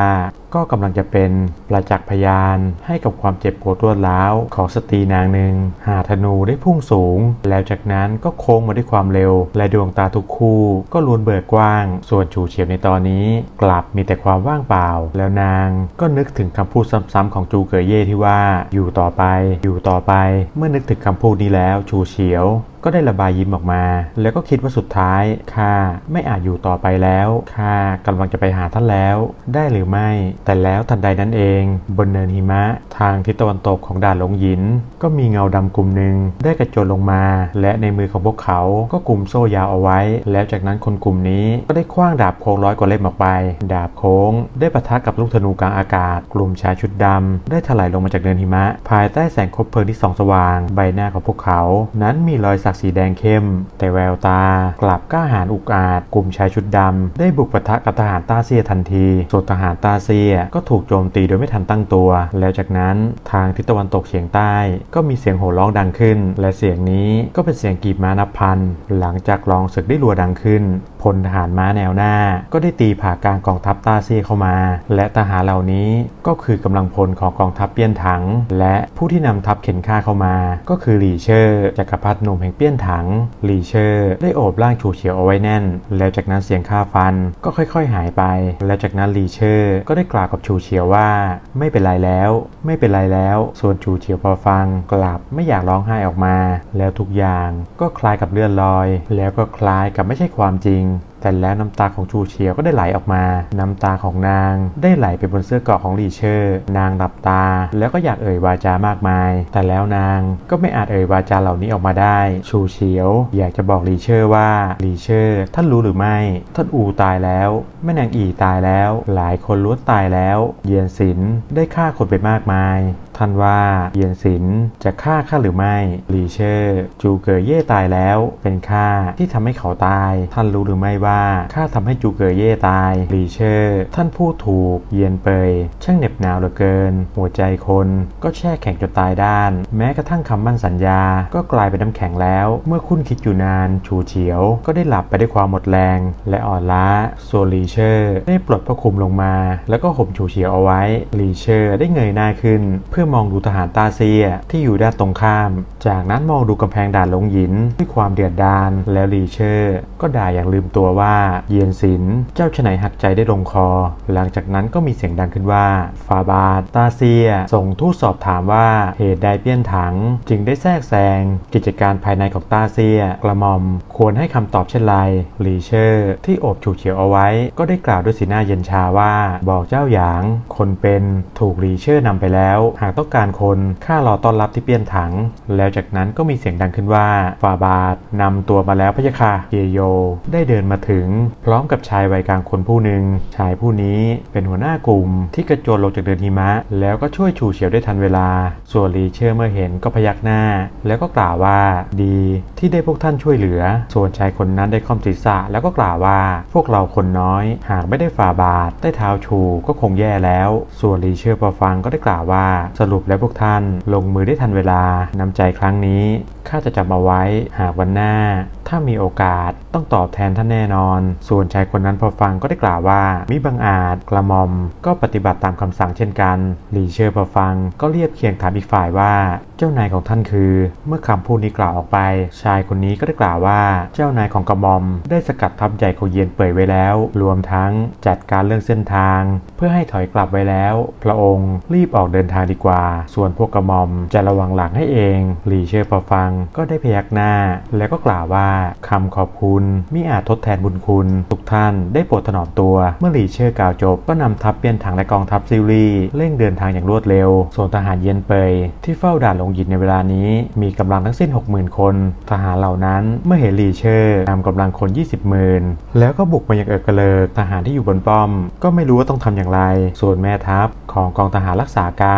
Speaker 1: ก็กำลังจะเป็นประจักษ์พยานให้กับความเจ็บปวดรวดร้าวของสตรีนางหนึ่งหาธนูได้พุ่งสูงแล้วจากนั้นก็โค้งมาด้วยความเร็วและดวงตาทุกคู่ก็ล้วนเบิกกว้างส่วนฉูเฉียวในตอนนี้กลับมีแต่ความว่างเปล่าแล้วนางก็นึกถึงคำพูดซ้ำๆของจูเก๋เย่ที่ว่าอยู่ต่อไปอยู่ต่อไปเมื่อนึกถึงคำพูดนี้แล้วฉูเฉียวก็ได้ระบายยิ้มออกมาแล้วก็คิดว่าสุดท้ายข้าไม่อาจอยู่ต่อไปแล้วข้ากำลังจะไปหาท่านแล้วได้หรือไม่แต่แล้วทันใดนั้นเองบนเนินหิมะทางทิศตะวันตกของด่านหลงหยินก็มีเงาดำกลุ่มหนึ่งได้กระโจนลงมาและในมือของพวกเขาก็กุมโซ่ยาวเอาไว้แล้วจากนั้นคนกลุ่มนี้ก็ได้คว้างดาบโค้งร้อยกว่าเล่มออกไปดาบโค้งได้ปะทะกับลูกธนูกลางอากาศกลุ่มชายชุดดำได้ถลายลงมาจากเนินหิมะภายใต้แสงคบเพลิงที่ส่องสว่างใบหน้าของพวกเขานั้นมีรอยสักสีแดงเข้มแต่แววตากลับกล้าหาญอุกอาจกลุ่มชายชุดดำได้บุกปะทะกับทหารต้าเซียทันทีส่วนทหารต้าเซียก็ถูกโจมตีโดยไม่ทันตั้งตัวแล้วจากนั้นทางทิศตะวันตกเฉียงใต้ก็มีเสียงโห่ร้องดังขึ้นและเสียงนี้ก็เป็นเสียงกีบม้านับพันหลังจากลองศึกได้รัวดังขึ้นพลทหารม้าแนวหน้าก็ได้ตีผ่ากลางกองทัพต้าเซียเข้ามาและทหารเหล่านี้ก็คือกำลังพลของกองทัพเปี้ยนถังและผู้ที่นำทัพเข็นฆ่าเข้ามาก็คือหลี่เชอร์จักรพรรดิหนุ่มแห่งเปี้ยนถังหลี่เชอร์ได้โอบร่างฉูเฉียวเอาไว้แน่นแล้วจากนั้นเสียงฆ่าฟันก็ค่อยๆหายไปแล้วจากนั้นหลี่เชอร์ก็ได้กล่าวกับฉูเฉียวว่าไม่เป็นไรแล้วไม่เป็นไรแล้วส่วนฉูเฉียวพอฟังกลับไม่อยากร้องไห้ออกมาแล้วทุกอย่างก็คล้ายกับเลื่อนลอยแล้วก็คล้ายกับไม่ใช่ความจริงแต่แล้วน้ำตาของฉูเฉียวก็ได้ไหลออกมาน้ำตาของนางได้ไหลไปบนเสื้อเกราะของหลี่เชอร์นางหลับตาแล้วก็อยากเอ่ยวาจามากมายแต่แล้วนางก็ไม่อาจเอ่ยวาจาเหล่านี้ออกมาได้ฉูเฉียวอยากจะบอกหลี่เชอร์ว่าหลี่เชอร์ท่านรู้หรือไม่ท่านอูตายแล้วแม่นางอีตายแล้วหลายคนล้วนตายแล้วเยียนสินได้ฆ่าคนไปมากมายท่านว่าเยียนสินจะฆ่าข้าหรือไม่หลี่เชอร์จูเก๋เย่ตายแล้วเป็นข้าที่ทำให้เขาตายท่านรู้หรือไม่ว่าข้าทำให้จูเก๋เย่ตายหลี่เชอร์ท่านพูดถูกเยียนเปยช่างเหน็บหนาวเหลือเกินหัวใจคนก็แช่แข็งจนตายด้านแม้กระทั่งคำมั่นสัญญาก็กลายเป็นน้ำแข็งแล้วเมื่อคุ้นคิดอยู่นานฉูเฉียวก็ได้หลับไปด้วยความหมดแรงและอ่อนล้าส่วนหลี่เชอร์ได้ปลดผ้าคลุมลงมาแล้วก็ห่มฉูเฉียวเอาไว้หลี่เชอร์ได้เงยหน้าขึ้นเพื่อมองดูทหารต้าเซียที่อยู่ด้านตรงข้ามจากนั้นมองดูกำแพงด่านหลงหยินด้วยความเดือดดาลแล้วหลี่เชอร์ก็ด่าอย่างลืมตัวว่าเยียนสินเจ้าฉไนหักใจได้ลงคอหลังจากนั้นก็มีเสียงดังขึ้นว่าฟาบาทต้าเซียส่งทูตสอบถามว่าเหตุใดเปี้ยนถังจึงได้แทรกแซงกิจการภายในของต้าเซียกระหม่อมควรให้คำตอบเช่นไรหลี่เชอร์ที่โอบฉูเฉียวเอาไว้ก็ได้กล่าวด้วยสีหน้าเย็นชาว่าบอกเจ้าหยางคนเป็นถูกหลี่เชอร์นำไปแล้วหากต้องการคนข้ารอต้อนรับที่เปี้ยนถังแล้วจากนั้นก็มีเสียงดังขึ้นว่าฟาบาทนำตัวมาแล้วพะยะค่ะเยโยได้เดินมาถึงพร้อมกับชายวัยกลางคนผู้หนึ่งชายผู้นี้เป็นหัวหน้ากลุ่มที่กระโจนลงจากเดินหิมะแล้วก็ช่วยฉูเฉียวได้ทันเวลาส่วนหลี่เชอร์เมื่อเห็นก็พยักหน้าแล้วก็กล่าวว่าดีที่ได้พวกท่านช่วยเหลือส่วนชายคนนั้นได้ค่อมศีรษะแล้วก็กล่าวว่าพวกเราคนน้อยหากไม่ได้ฝ่าบาทได้เท้าชูก็คงแย่แล้วส่วนหลี่เชอร์พอฟังก็ได้กล่าวว่าสรุปแล้วพวกท่านลงมือได้ทันเวลาน้ำใจครั้งนี้ข้าจะจำเอาไว้หากวันหน้าถ้ามีโอกาสต้องตอบแทนท่านแน่นอนส่วนชายคนนั้นพอฟังก็ได้กล่าวว่ามิบังอาจกระหม่อมก็ปฏิบัติตามคำสั่งเช่นกันหลี่เชอร์พอฟังก็เรียบเคียงถามอีกฝ่ายว่าเจ้านายของท่านคือเมื่อคำพูดนี้กล่าวออกไปชายคนนี้ก็ได้กล่าวว่าเจ้านายของกระหม่อมได้สกัดทัพใหญ่ของเยียนเป่ยไว้แล้วรวมทั้งจัดการเรื่องเส้นทางเพื่อให้ถอยกลับไว้แล้วพระองค์รีบออกเดินทางดีกว่าส่วนพวกกระหม่อมจะระวังหลังให้เองหลี่เชอร์พอฟังก็ได้พยักหน้าแล้วก็กล่าวว่าคำขอบคุณมิอาจทดแทนบุญคุณทุกท่านได้โปรดถนอมตัวเมื่อหลี่เชอร์กล่าวจบก็นำทัพเปี้ยนถังและกองทัพซิลลี่เร่งเดินทางอย่างรวดเร็วส่วนทหารเยียนเป่ยที่เฝ้าด่านหลงหยินในเวลานี้มีกำลังทั้งสิ้น หกหมื่น คนทหารเหล่านั้นเมื่อเห็นหลี่เชอร์นำกำลังคน ยี่สิบหมื่นแล้วก็บุกมาอย่างเอิกกระเลิกทหารที่อยู่บนป้อมก็ไม่รู้ว่าต้องทำอย่างไรส่วนแม่ทัพของกองทหารรักษาการก็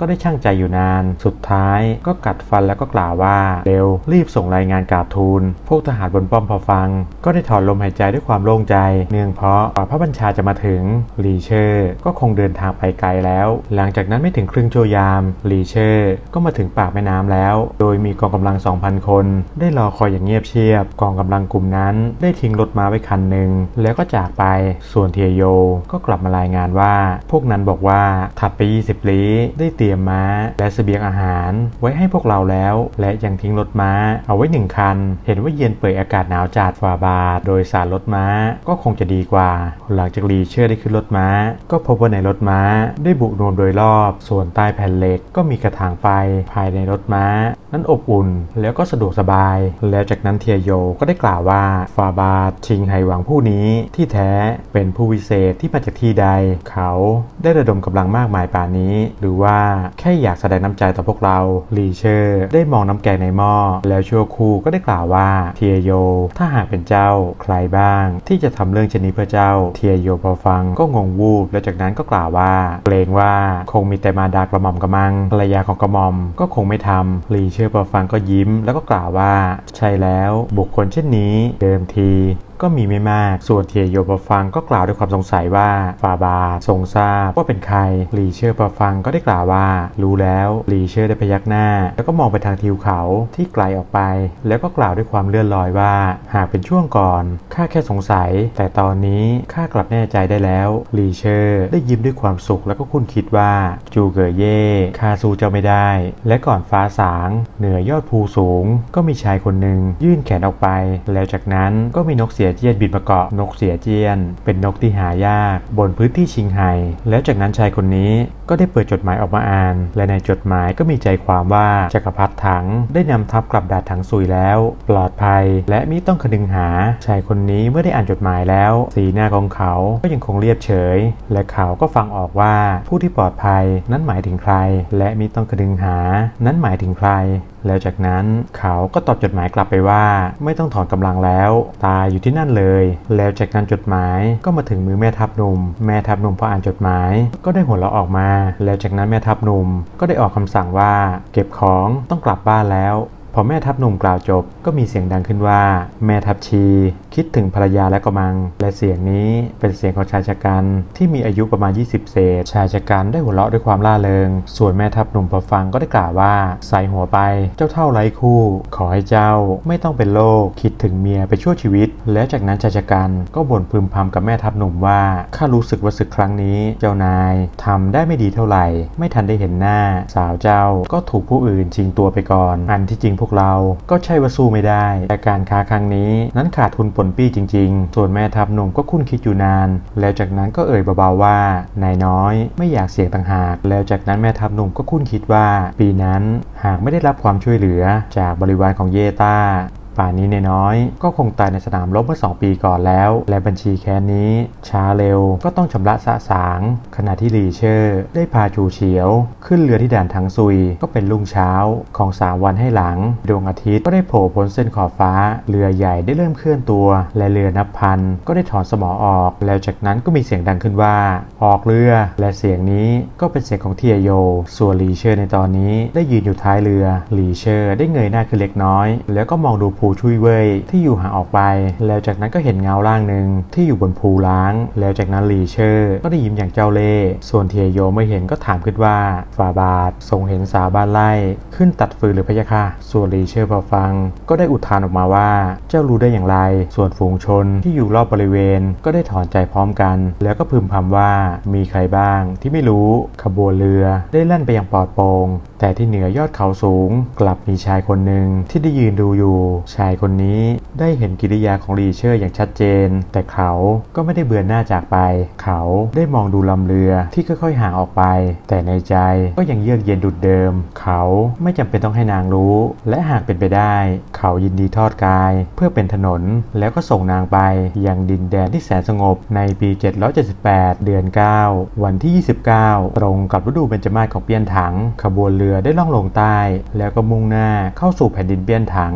Speaker 1: ได้ช่างใจอยู่นานสุดท้ายก็กัดฟันแล้วก็กล่าวว่าเร็วรีบส่งรายงานกราบทูลพวกทหารบนป้อมพอฟังก็ได้ถอนลมหายใจด้วยความโล่งใจเนื่องเพราะพระบัญชาจะมาถึงหลีเชอร์ก็คงเดินทางไปไกลแล้วหลังจากนั้นไม่ถึงครึ่งชั่วยามหลีเชอร์ก็มาถึงปากแม่น้ำแล้วโดยมีกองกำลัง สองพัน คนได้รอคอยอย่างเงียบเชียบกองกำลังกลุ่มนั้นได้ทิ้งรถม้าไว้คันหนึ่งแล้วก็จากไปส่วนเทียโยก็กลับมารายงานว่าพวกนั้นบอกว่าถัดไปยี่สิบลี้ได้เตรียมม้าและเสบียงอาหารไว้ให้พวกเราแล้วและยังทิ้งรถม้าเอาไว้หนึ่งคันเห็นว่าเย็นเปื่อยอากาศหนาวจัดฝ่าบาทโดยสารรถม้าก็คงจะดีกว่าหลังจากหลีเชอร์ได้ขึ้นรถม้าก็พบว่าในรถม้าได้บุโนมโดยรอบส่วนใต้แผ่นเหล็กก็มีกระถางไฟภายในรถม้านั้นอบอุ่นแล้วก็สะดวกสบายแล้วจากนั้นเทียโยก็ได้กล่าวว่าฟาบาทชิงไหหวังผู้นี้ที่แท้เป็นผู้วิเศษที่มาจากที่ใดเขาได้ระดมกำลังมากมายป่านนี้หรือว่าแค่อยากแสดงน้ำใจต่อพวกเราหลีเชอร์ได้มองน้ำแกงในหม้อแล้วชั่วคู่ก็ได้กล่าวว่าเทียโยถ้าหากเป็นเจ้าใครบ้างที่จะทำเรื่องเช่นนี้เพื่อเจ้าเทียโยพอฟังก็งงวูบแล้วจากนั้นก็กล่าวว่าเกรงว่าคงมีแต่มาดากระหม่อมกระมังภรรยาของกระหม่อมก็คงไม่ทำหลีเชอร์พอฟังก็ยิ้มแล้วก็กล่าวว่าใช่แล้วบุคคลเช่นนี้เดิมทีก็มีไม่มากส่วนเทียโยพอฟังก็กล่าวด้วยความสงสัยว่าฟาบาทรงทราบว่าเป็นใครหลีเชอร์พอฟังก็ได้กล่าวว่ารู้แล้วหลีเชอร์ได้พยักหน้าแล้วก็มองไปทางทิวเขาที่ไกลออกไปแล้วก็กล่าวด้วยความเลื่อนลอยว่าหากเป็นช่วงก่อนข้าแค่สงสัยแต่ตอนนี้ข้ากลับแน่ใจได้แล้วหลีเชอร์ได้ยิ้มด้วยความสุขแล้วก็คุ้นคิดว่าจูเก๋เย่ข้าสู้เจ้าไม่ได้และก่อนฟ้าสางเหนือยอดภูสูงก็มีชายคนหนึ่งยื่นแขนออกไปแล้วจากนั้นก็มีนกเสียเจียนบินมาเกาะนกเสียเจียนเป็นนกที่หายากบนพื้นที่ชิงไห่แล้วจากนั้นชายคนนี้ก็ได้เปิดจดหมายออกมาอ่านและในจดหมายก็มีใจความว่าจักรพรรดิถังได้นำทัพกลับดาดถังซุยแล้วปลอดภัยและมิต้องคนึงหาชายคนนี้เมื่อได้อ่านจดหมายแล้วสีหน้าของเขาก็ยังคงเรียบเฉยและเขาก็ฟังออกว่าผู้ที่ปลอดภัยนั้นหมายถึงใครและมิต้องคนึงหานั้นหมายถึงใครแล้วจากนั้นเขาก็ตอบจดหมายกลับไปว่าไม่ต้องถอนกำลังแล้วตายอยู่ที่นั่นเลยแล้วจากนั้นจดหมายก็มาถึงมือแม่ทัพหนุ่มแม่ทัพหนุ่มพออ่านจดหมายก็ได้หัวเราะออกมาแล้วจากนั้นแม่ทัพหนุ่มก็ได้ออกคำสั่งว่าเก็บของต้องกลับบ้านแล้วพอแม่ทัพหนุ่มกล่าวจบก็มีเสียงดังขึ้นว่าแม่ทัพชีคิดถึงภรรยาและกระมังและเสียงนี้เป็นเสียงของชายชะกันที่มีอายุประมาณยี่สิบเศษชายชะกันได้หัวเราะด้วยความล่าเริงส่วนแม่ทัพหนุ่มพอฟังก็ได้กล่าวว่าใส่หัวไปเจ้าเท่าไร้คู่ขอให้เจ้าไม่ต้องเป็นโรคคิดถึงเมียไปชั่วชีวิตแล้วจากนั้นชายชะกันก็บ่นพึมพำกับแม่ทัพหนุ่มว่าข้ารู้สึกว่าศึกครั้งนี้เจ้านายทำได้ไม่ดีเท่าไหร่ไม่ทันได้เห็นหน้าสาวเจ้าก็ถูกผู้อื่นชิงตัวไปก่อนอันที่จริงพวกเราก็ใช่ว่าสู้ไม่ได้แต่การค้าครั้งนี้นั้นขาดทุนปนปี้จริงๆส่วนแม่ทัพหนุ่มก็คุ้นคิดอยู่นานแล้วจากนั้นก็เอ่ยเบาๆว่านายน้อยไม่อยากเสี่ยงต่างหากแล้วจากนั้นแม่ทัพหนุ่มก็คุ้นคิดว่าปีนั้นหากไม่ได้รับความช่วยเหลือจากบริวารของเยต้าป่านนี้นายน้อยก็คงตายในสนามรบเมื่อสองปีก่อนแล้วและบัญชีแค้นนี้ช้าเร็วก็ต้องชำระสะสางขณะที่หลีเชอร์ได้พาจูเฉียวขึ้นเรือที่ด่านถังซุยก็เป็นรุ่งเช้าของสามวันให้หลังดวงอาทิตย์ก็ได้โผล่พ้นเส้นขอบฟ้าเรือใหญ่ได้เริ่มเคลื่อนตัวและเรือนับพันก็ได้ถอนสมอออกแล้วจากนั้นก็มีเสียงดังขึ้นว่าออกเรือและเสียงนี้ก็เป็นเสียงของเทียโยส่วนหลีเชอร์ในตอนนี้ได้ยืนอยู่ท้ายเรือหลีเชอร์ได้เงยหน้าขึ้นเล็กน้อยแล้วก็มองดูภูชุยเว่ยที่อยู่ห่างออกไปแล้วจากนั้นก็เห็นเงาร่างหนึ่งที่อยู่บนภูล้างแล้วจากนั้นหลีเชอร์ก็ได้ยิ้มอย่างเจ้าเล่ห์ส่วนเทียโยไม่เห็นก็ถามขึ้นว่าฝ่าบาททรงเห็นสาวบ้านไล่ขึ้นตัดฟืนหรือพะยะค่ะส่วนหลีเชอร์พอฟังก็ได้อุทานออกมาว่าเจ้ารู้ได้อย่างไรส่วนฝูงชนที่อยู่รอบบริเวณก็ได้ถอนใจพร้อมกันแล้วก็พึมพำว่ามีใครบ้างที่ไม่รู้ขบวนเรือได้แล่นไปอย่างปลอดโปร่งแต่ที่เหนือยอดเขาสูงกลับมีชายคนหนึ่งที่ได้ยืนดูอยู่ชายคนนี้ได้เห็นกิริยาของหลีเชอร์อย่างชัดเจนแต่เขาก็ไม่ได้เบือนหน้าจากไปเขาได้มองดูลำเรือที่ค่อยๆห่างออกไปแต่ในใจก็ยังเยือกเย็นดุจเดิมเขาไม่จำเป็นต้องให้นางรู้และหากเป็นไปได้เขายินดีทอดกายเพื่อเป็นถนนแล้วก็ส่งนางไปยังดินแดนที่แสนสงบในปีเจ็ดร้อยเจ็ดสิบแปดเดือนเก้าวันที่ยี่สิบเก้าตรงกับฤดูเบญจมาศของเปี้ยนถังขบวนเรือได้ล่องลงใต้แล้วก็มุ่งหน้าเข้าสู่แผ่นดินเปี้ยนถัง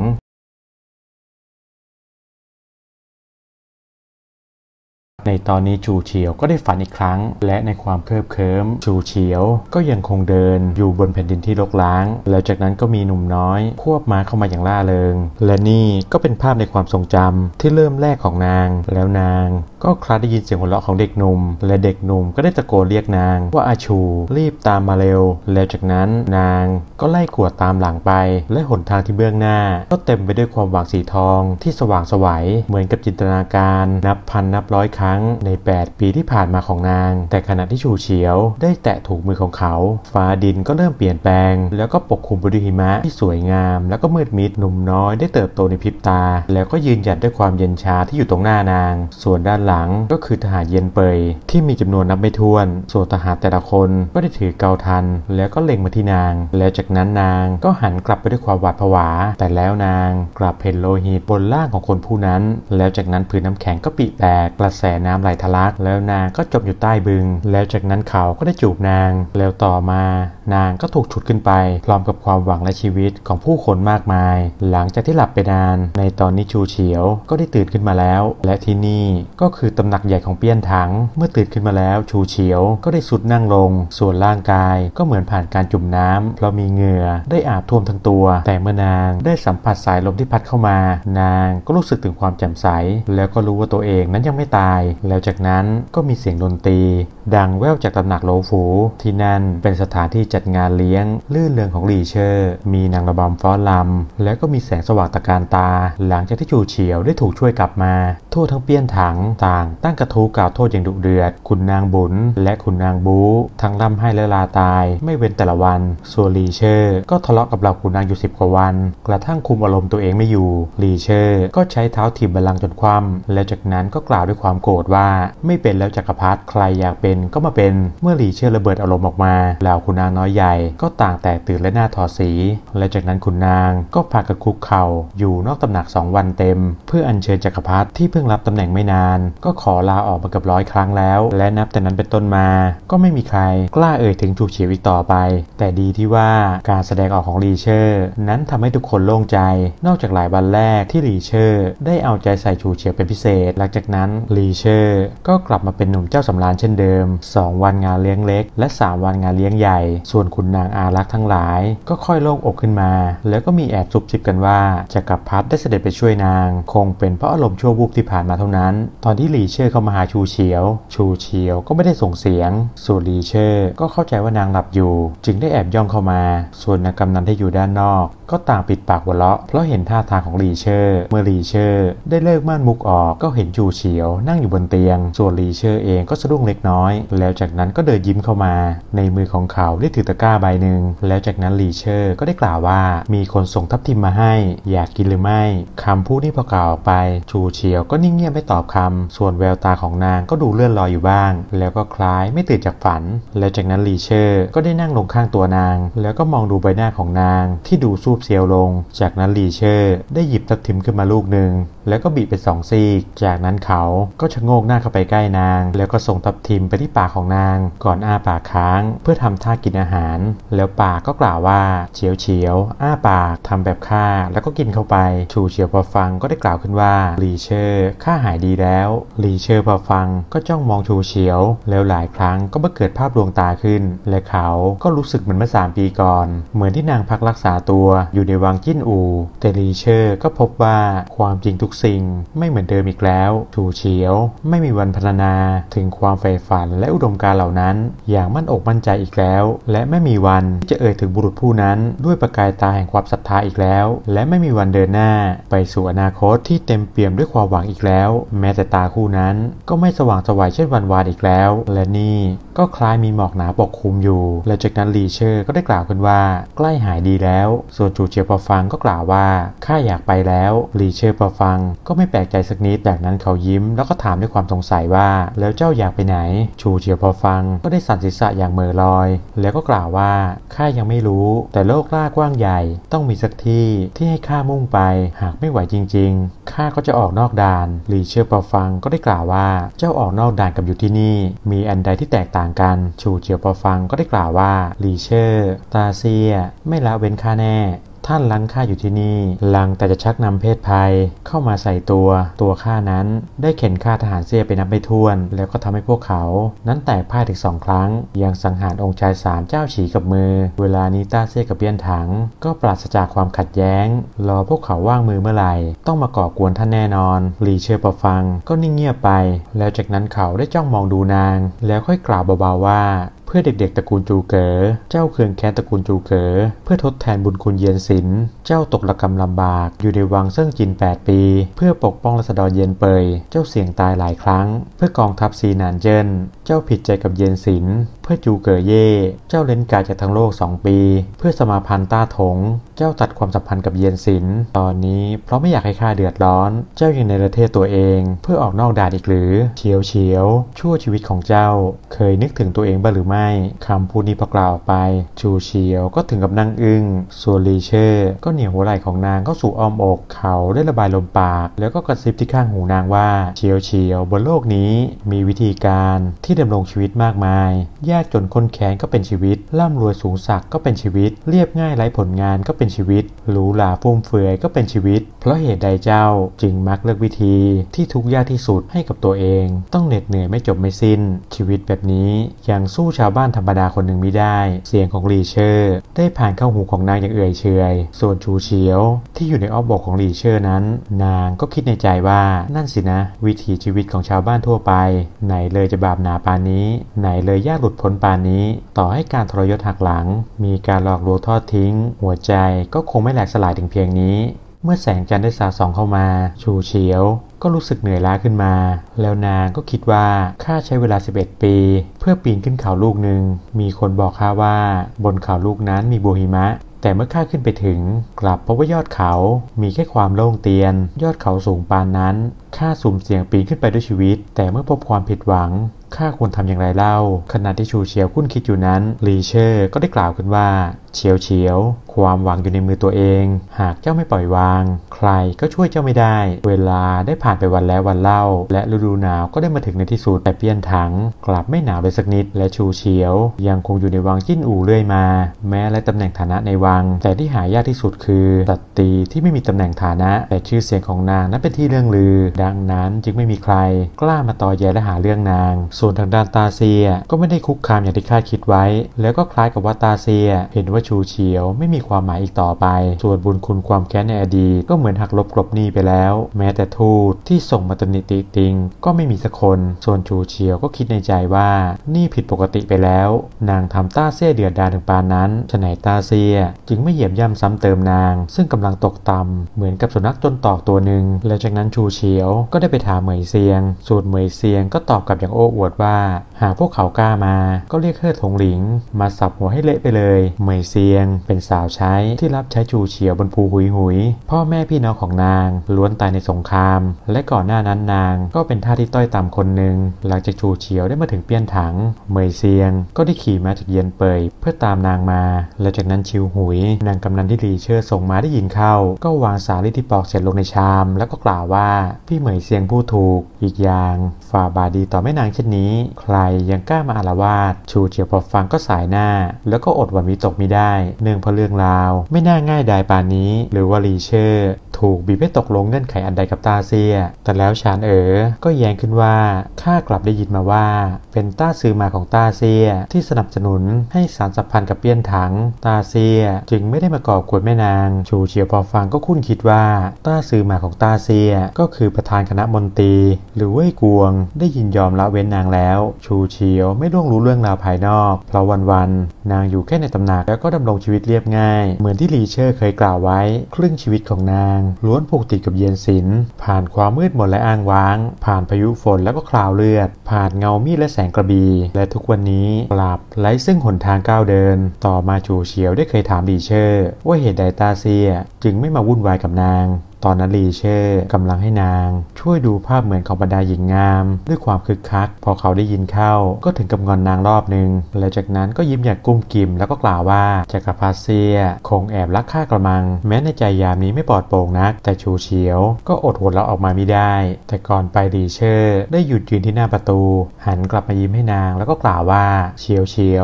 Speaker 1: ในตอนนี้ชูเฉียวก็ได้ฝันอีกครั้งและในความเคลิบเคลิ้มชูเฉียวก็ยังคงเดินอยู่บนแผ่นดินที่รกร้างแล้วจากนั้นก็มีหนุ่มน้อยควบม้าเข้ามาอย่างล่าเริงและนี่ก็เป็นภาพในความทรงจำที่เริ่มแรกของนางแล้วนางก็คลาดได้ยินเสียงหัวเราะของเด็กหนุ่มและเด็กหนุ่มก็ได้ตะโกนเรียกนางว่าอาชูรีบตามมาเร็วแล้วจากนั้นนางก็ไล่กวดตามหลังไปและหนทางที่เบื้องหน้าก็เต็มไปด้วยความหวังสีทองที่สว่างไสวเหมือนกับจินตนาการนับพันนับร้อยครั้งในแปดปีที่ผ่านมาของนางแต่ขณะที่ชูเฉียวได้แตะถูกมือของเขาฟ้าดินก็เริ่มเปลี่ยนแปลงแล้วก็ปกคลุมไปด้วยหิมะที่สวยงามแล้วก็มืดมิดหนุ่มน้อยได้เติบโตในพริบตาแล้วก็ยืนหยัดด้วยความเย็นชาที่อยู่ตรงหน้านางส่วนด้านหลังก็คือทหารเย็นเปยที่มีจำนวนนับไม่ถ้วนส่วนทหารแต่ละคนก็ได้ถือเกาทันแล้วก็เล็งมาที่นางแล้วจากนั้นนางก็หันกลับไปด้วยความหวาดผวาแต่แล้วนางกลับเห็นโลหิตบนร่างของคนผู้นั้นแล้วจากนั้นผืนน้ำแข็งก็ปิแตกกระแสน้ำไหลทะลักแล้วนางก็จมอยู่ใต้บึงแล้วจากนั้นเขาก็ได้จูบนางแล้วต่อมานางก็ถูกฉุดขึ้นไปพร้อมกับความหวังและชีวิตของผู้คนมากมายหลังจากที่หลับไปนานในตอนนี้ชูเฉียวก็ได้ตื่นขึ้นมาแล้วและที่นี่ก็คือตำหนักใหญ่ของเปี้ยนถังเมื่อตื่นขึ้นมาแล้วชูเฉียวก็ได้สุดนั่งลงส่วนร่างกายก็เหมือนผ่านการจุ่มน้ำเพราะมีเหงื่อได้อาบท่วมทั้งตัวแต่เมื่อนางได้สัมผัสสายลมที่พัดเข้ามานางก็รู้สึกถึงความแจ่มใสแล้วก็รู้ว่าตัวเองนั้นยังไม่ตายแล้วจากนั้นก็มีเสียงดนตรีดังแว่วจากตำหนักโลฝูที่นั่นเป็นสถานที่จัดงานเลี้ยงลื่นเริงของหลี่เชอร์มีนางระบำฟ้อนรำแล้วก็มีแสงสว่างตะการตาหลังจากที่ชูเฉียวได้ถูกช่วยกลับมาทั่วทั้งเปี้ยนถังต่างตั้งกระทู้กล่าวโทษอย่างดุเดือดขุนนางบุญและขุนนางบูทั้งร่ำให้และลาตายไม่เว้นแต่ละวันส่วนหลี่เชอร์ก็ทะเลาะกับเราขุนนางอยู่สิบกว่าวันกระทั่งคุมอารมณ์ตัวเองไม่อยู่หลี่เชอร์ก็ใช้เท้าถีบบัลลังก์จนคว่ำแล้วจากนั้นก็กล่าวด้วยความโกรธว่าไม่เป็นแล้วจักรพรรดิใครอยากเป็นก็มาเป็นเมื่อหลี่เชอร์ระเบิดอารมณ์ออกมาเหล่าขุนนางน้อยใหญ่ก็ต่างแตกตื่นและหน้าถอดสีและจากนั้นขุนนางก็พากันคุกเข่าอยู่นอกตำหนักสองวันเต็มเพื่ออัญเชิญจักรพรรดิที่เพิ่งรับตำแหน่งไม่นานก็ขอลาออกมาเกือบร้อยครั้งแล้วและนับแต่นั้นเป็นต้นมาก็ไม่มีใครกล้าเอ่ยถึงชูเฉียวอีกต่อไปแต่ดีที่ว่าการแสดงออกของหลี่เชอร์นั้นทำให้ทุกคนโล่งใจนอกจากหลายวันแรกที่หลี่เชอร์ได้เอาใจใส่ชูเฉียวเป็นพิเศษหลังจากนั้นหลี่เชอร์ก็กลับมาเป็นหนุ่มเจ้าสำราญเช่นเดิมสองวันงานเลี้ยงเล็กและสามวันงานเลี้ยงใหญ่ส่วนขุนนางอารักษ์ทั้งหลายก็ค่อยโล่งอกขึ้นมาแล้วก็มีแอบซุบซิบกันว่าจักรพรรดิได้เสด็จไปช่วยนางคงเป็นเพราะอารมณ์ชั่ววูบที่ผ่านมาเท่านั้นตอนที่หลี่เชอร์เข้ามาหาชูเฉียวชูเฉียวก็ไม่ได้ส่งเสียงส่วนหลี่เชอร์ก็เข้าใจว่านางหลับอยู่จึงได้แอบย่องเข้ามาส่วนนางกำนันที่อยู่ด้านนอกก็ต่างปิดปากหัวเราะเพราะเห็นท่าทางของหลี่เชอร์เมื่อหลี่เชอร์ได้เลิกม่านมุกออกก็เห็นชูเฉียวนั่งอยู่บนเตียงส่วนหลี่เชอร์เองก็สะดุ้งเล็กน้อยแล้วจากนั้นก็เดินยิ้มเข้ามาในมือของเขาได้ถือตะกร้าใบหนึ่งแล้วจากนั้นหลี่เชอร์ก็ได้กล่าวว่ามีคนส่งทับทิมมาให้อยากกินหรือไม่คำพูดที่พอกล่าวออกไปชูเฉียวก็นิ่งเงียบไม่ตอบคำส่วนแววตาของนางก็ดูเลื่อนลอยอยู่บ้างแล้วก็คล้ายไม่ตื่นจากฝันแล้วจากนั้นหลี่เชอร์ก็ได้นั่งลงข้างตัวนางแล้วก็มองดูใบหน้าของนางที่ดูซูบเซียวลงจากนั้นหลี่เชอร์ได้หยิบทับทิมขึ้นมาลูกหนึ่งแล้วก็บีบเป็นสองซีกจากนั้นเขาก็ชะโงกหน้าเข้าไปใกล้นางแล้วก็ส่งทับทิมไปที่ปากของนางก่อนอ้าปากค้างเพื่อทำท่ากินอาหารแล้วปากก็กล่าวว่าเฉียวเฉียวอ้าปากทำแบบข้าแล้วก็กินเข้าไปชูเฉียวพอฟังก็ได้กล่าวขึ้นว่าหลี่เชอร์ข้าหายดีแล้วหลี่เชอร์พอฟังก็จ้องมองชูเฉียวแล้วหลายครั้งก็เกิดภาพดวงตาขึ้นและเขาก็รู้สึกเหมือนเมื่อสามปีก่อนเหมือนที่นางพักรักษาตัวอยู่ในวังจิ้นอู่แต่หลี่เชอร์ก็พบว่าความจริงทุกสิ่งไม่เหมือนเดิมอีกแล้วชูเฉียวไม่มีวันพรรณนาถึงความใฝ่ฝันและอุดมการณ์เหล่านั้นอย่างมั่นอกมั่นใจอีกแล้วและไม่มีวันที่จะเอ่ยถึงบุรุษผู้นั้นด้วยประกายตาแห่งความศรัทธาอีกแล้วและไม่มีวันเดินหน้าไปสู่อนาคตที่เต็มเปี่ยมด้วยความหวังอีกแล้วแม้แต่ตาคู่นั้นก็ไม่สว่างไสวเช่นวันวานอีกแล้วและนี่ก็คล้ายมีหมอกหนาปกคลุมอยู่และจากนั้นหลี่เชอร์ก็ได้กล่าวขึ้นว่าใกล้หายดีแล้วส่วนชูเฉียวพอฟังก็กล่าวว่าข้าอยากไปแล้วหลี่เชอร์พอฟังก็ไม่แปลกใจสักนิดจากนั้นเขายิ้มแล้วก็ถามด้วยความสงสัยว่าแล้วเจ้าอยากไปไหนชูเฉียวพอฟังก็ได้สั่นศีรษะอย่างเหม่อลอยแล้วก็กล่าวว่าข้ายังไม่รู้แต่โลกล่ากว้างใหญ่ต้องมีสักที่ที่ให้ข้ามุ่งไปหากไม่ไหวจริงๆข้าก็จะออกนอกด่านหลี่เชอร์พอฟังก็ได้กล่าวว่าเจ้าออกนอกด่านกับอยู่ที่นี่มีอันใดที่แตกต่างกันชูเฉียวพอฟังก็ได้กล่าวว่าหลี่เชอร์ตาเซียไม่ละเว้นข้าแน่ท่านลังข้าอยู่ที่นี่ลังแต่จะชักนำเพศภัยเข้ามาใส่ตัวตัวข้านั้นได้เข็นฆ่าทหารเสียไปนับไม่ถ้วนแล้วก็ทำให้พวกเขานั้นแตกพ่ายถึงสองครั้งยังสังหารองค์ชายสามเจ้าฉีกับมือเวลานี้ต้าเซี่ยกับเปี้ยนถังก็ปราศจากความขัดแย้งรอพวกเขาว่างมือเมื่อไหร่ต้องมาก่อกวนท่านแน่นอนหลี่เชอพอฟังก็นิ่งเงียบไปแล้วจากนั้นเขาได้จ้องมองดูนางแล้วค่อยกล่าวเบาๆว่าเพื่อเด็กๆตระกูลจูเก๋อเจ้าเคืองแค้นตระกูลจูเก๋อเพื่อทดแทนบุญคุณเยียนสินเจ้าตกระกำลำบากอยู่ในวังเซิ่งจินแปดปีเพื่อปกป้องราษฎรเยียนเปยเจ้าเสี่ยงตายหลายครั้งเพื่อกองทัพซีหนานเจิ้นเจ้าผิดใจกับเยียนสินเพื่อจูเก๋อเย่เจ้าเล่นกายจากทั้งโลกสองปีเพื่อสมาพันธ์ต้าถงเจ้าตัดความสัมพันธ์กับเยียนสินตอนนี้เพราะไม่อยากให้ข้าเดือดร้อนเจ้ายังในประเทศตัวเองเพื่อออกนอกด่านอีกหรือเฉียวเฉียวชั่วชีวิตของเจ้าเคยนึกถึงตัวเองบ้างหรือไม่คำพูดนี้พอกล่าวออกไปชูเฉียวก็ถึงกับนั่งอึ้งส่วนลีเชอร์ก็เหนี่ยวหัวไหล่ของนางเข้าสู่อ้อมอกเขาได้ระบายลมปากแล้วก็กระซิบที่ข้างหูนางว่าเฉียวเฉียวบนโลกนี้มีวิธีการที่ดำรงชีวิตมากมายยากจนคนแค้นก็เป็นชีวิตร่ำรวยสูงสักก็เป็นชีวิตเรียบง่ายไร้ผลงานก็เป็นชีวิตหรูหราฟุ่มเฟือยก็เป็นชีวิตเพราะเหตุใดเจ้าจึงมักเลือกวิธีที่ทุกข์ยากที่สุดให้กับตัวเองต้องเหน็ดเหนื่อยไม่จบไม่สิ้นชีวิตแบบนี้ยังสู้ชาวบ้านธรรมดาคนหนึ่งไม่ได้เสียงของหลี่เชอร์ได้ผ่านเข้าหูของนางอย่างเอื่อยเฉยส่วนชูเฉียวที่อยู่ในอ้อมอกของหลี่เชอร์นั้นนางก็คิดในใจว่านั่นสินะวิถีชีวิตของชาวบ้านทั่วไปไหนเลยจะบาปหนาปานนี้ไหนเลยยากหลุดพ้นปานนี้ต่อให้การทรยศหักหลังมีการหลอกลวงทอดทิ้งหัวใจก็คงไม่แหลกสลายถึงเพียงนี้เมื่อแสงจันทร์ได้สาดส่องเข้ามาชูเฉียวก็รู้สึกเหนื่อยล้าขึ้นมาแล้วนางก็คิดว่าข้าใช้เวลาสิบเอ็ดปีเพื่อปีนขึ้นเขาลูกหนึ่งมีคนบอกข้าว่าบนเขาลูกนั้นมีบัวหิมะแต่เมื่อข้าขึ้นไปถึงกลับพบว่ายอดเขามีแค่ความโล่งเตียนยอดเขาสูงปานนั้นข้าสุ่มเสี่ยงปีนขึ้นไปด้วยชีวิตแต่เมื่อพบความผิดหวังข้าควรทำอย่างไรเล่าขณะที่ชูเฉียวคุ้นคิดอยู่นั้นหลี่เชอร์ก็ได้กล่าวขึ้นว่าเฉียวเฉียวความหวังอยู่ในมือตัวเองหากเจ้าไม่ปล่อยวางใครก็ช่วยเจ้าไม่ได้เวลาได้ผ่านไปวันแล้ววันเล่าและฤดูหนาวก็ได้มาถึงในที่สุดแต่เปี้ยนถังกลับไม่หนาวเลยสักนิดและชูเฉียวยังคงอยู่ในวังจิ้นอู่เรื่อยมาแม้และตำแหน่งฐานะในวังแต่ที่หายากที่สุดคือสตรีที่ไม่มีตำแหน่งฐานะแต่ชื่อเสียงของนางนั้นเป็นที่เรื่องลือดังนั้นจึงไม่มีใครกล้ามาต่อแย่และหาเรื่องนางส่วนทางด้านตาเซียก็ไม่ได้คุกคามอย่างที่คาดคิดไว้แล้วก็คล้ายกับว่าตาเซียเห็นว่าชูเฉียวไม่มีความหมายอีกต่อไปส่วนบุญคุณความแค้นในอดีตก็เหมือนหักลบกลบหนี้ไปแล้วแม้แต่ทูตที่ส่งมาตำหนิติติงก็ไม่มีสักคนส่วนชูเฉียวก็คิดในใจว่านี่ผิดปกติไปแล้วนางทำต้าเซียเดือดดาลถึงปานนั้นฉะไหนต้าเซียจึงไม่เหยียบย่ำซ้ำเติมนางซึ่งกำลังตกต่ำเหมือนกับสุนัขจนตอกตัวหนึ่งและจากนั้นชูเฉียวก็ได้ไปถามเหมยเซียงส่วนเหมยเซียงก็ตอบกลับอย่างโอ้อวดว่าหากพวกเขากล้ามาก็เรียกเฮ่อถงหลิงมาสับหัวให้เละไปเลยเหมยเซียงเป็นสาวใช้ที่รับใช้ชูเฉียวบนภูหุยหุยพ่อแม่พี่น้องของนางล้วนตายในสงครามและก่อนหน้านั้นนางก็เป็นท่าที่ต้อยต่ำคนหนึ่งหลังจากชูเฉียวได้มาถึงเปี้ยนถังเหมยเซียงก็ได้ขี่ม้าจากเยียนเปยเพื่อตามนางมาและจากนั้นชิวหุยนางกำนันที่หลี่เชอร์ส่งมาได้ยินเข้าก็วางสาลี่ที่ปอกเสร็จลงในชามแล้วก็กล่าวว่าพี่เหมยเซียงพูดถูกอีกอย่างฝ่าบาดีต่อแม่นางเช่นนี้ใครยังกล้ามาอาละวาดชูเฉียวพอฟังก็สายหน้าแล้วก็อดหวั่นวิตกไม่ได้เนื่องเพราะเรื่องราวไม่น่าง่ายดายปานนี้หรือว่าหลี่เชอร์ถูกบีบให้ตกลงเงื่อนไขอันใดกับต้าเซียแต่แล้วชานเอ๋อก็แย้งขึ้นว่าข้ากลับได้ยินมาว่าเป็นต้าซือมาของต้าเซียที่สนับสนุนให้สารสัมพันธ์กับเปี้ยนถังต้าเซียจึงไม่ได้มาก่อกวนแม่นางชูเฉียวพอฟังก็คุ้นคิดว่าต้าซือมาของต้าเซียก็คือประธานคณะมนตรีหรือเว่ยกวงได้ยินยอมละเว้นนางแล้วชูเฉียวไม่ล่วงรู้เรื่องราวภายนอกเพราะวันๆนางอยู่แค่ในตำหนักแล้วก็ดำรงชีวิตเรียบง่ายเหมือนที่หลี่เชอร์เคยกล่าวไว้ครึ่งชีวิตของนางล้วนผูกติดกับเยียนสินผ่านความมืดมนและอ้างว้างผ่านพายุฝนแล้วก็คราวเลือดผ่านเงามีดและแสงกระบี่และทุกวันนี้กลับไร้ซึ่งหนทางก้าวเดินต่อมาชูเฉียวได้เคยถามหลี่เชอร์ว่าเหตุใดต้าเซียจึงไม่มาวุ่นวายกับนางตอนนั้นหลี่เชอร์กำลังให้นางช่วยดูภาพเหมือนของบรรดาหญิงงามด้วยความคึกคักพอเขาได้ยินเข้าก็ถึงกับงอนนางรอบหนึ่งแล้วจากนั้นก็ยิ้มอย่างกุ้มกิ่มแล้วก็กล่าวว่าจักรพรรดิเซียคงแอบรักข้ากระมังแม้ในใจยามนี้ไม่ปลอดโปร่งนักแต่ชูเฉียวก็อดหัวเราะออกมาไม่ได้แต่ก่อนไปหลี่เชอร์ได้หยุดยืนที่หน้าประตูหันกลับมายิ้มให้นางแล้วก็กล่าวว่าเฉียวเฉียวเจ้า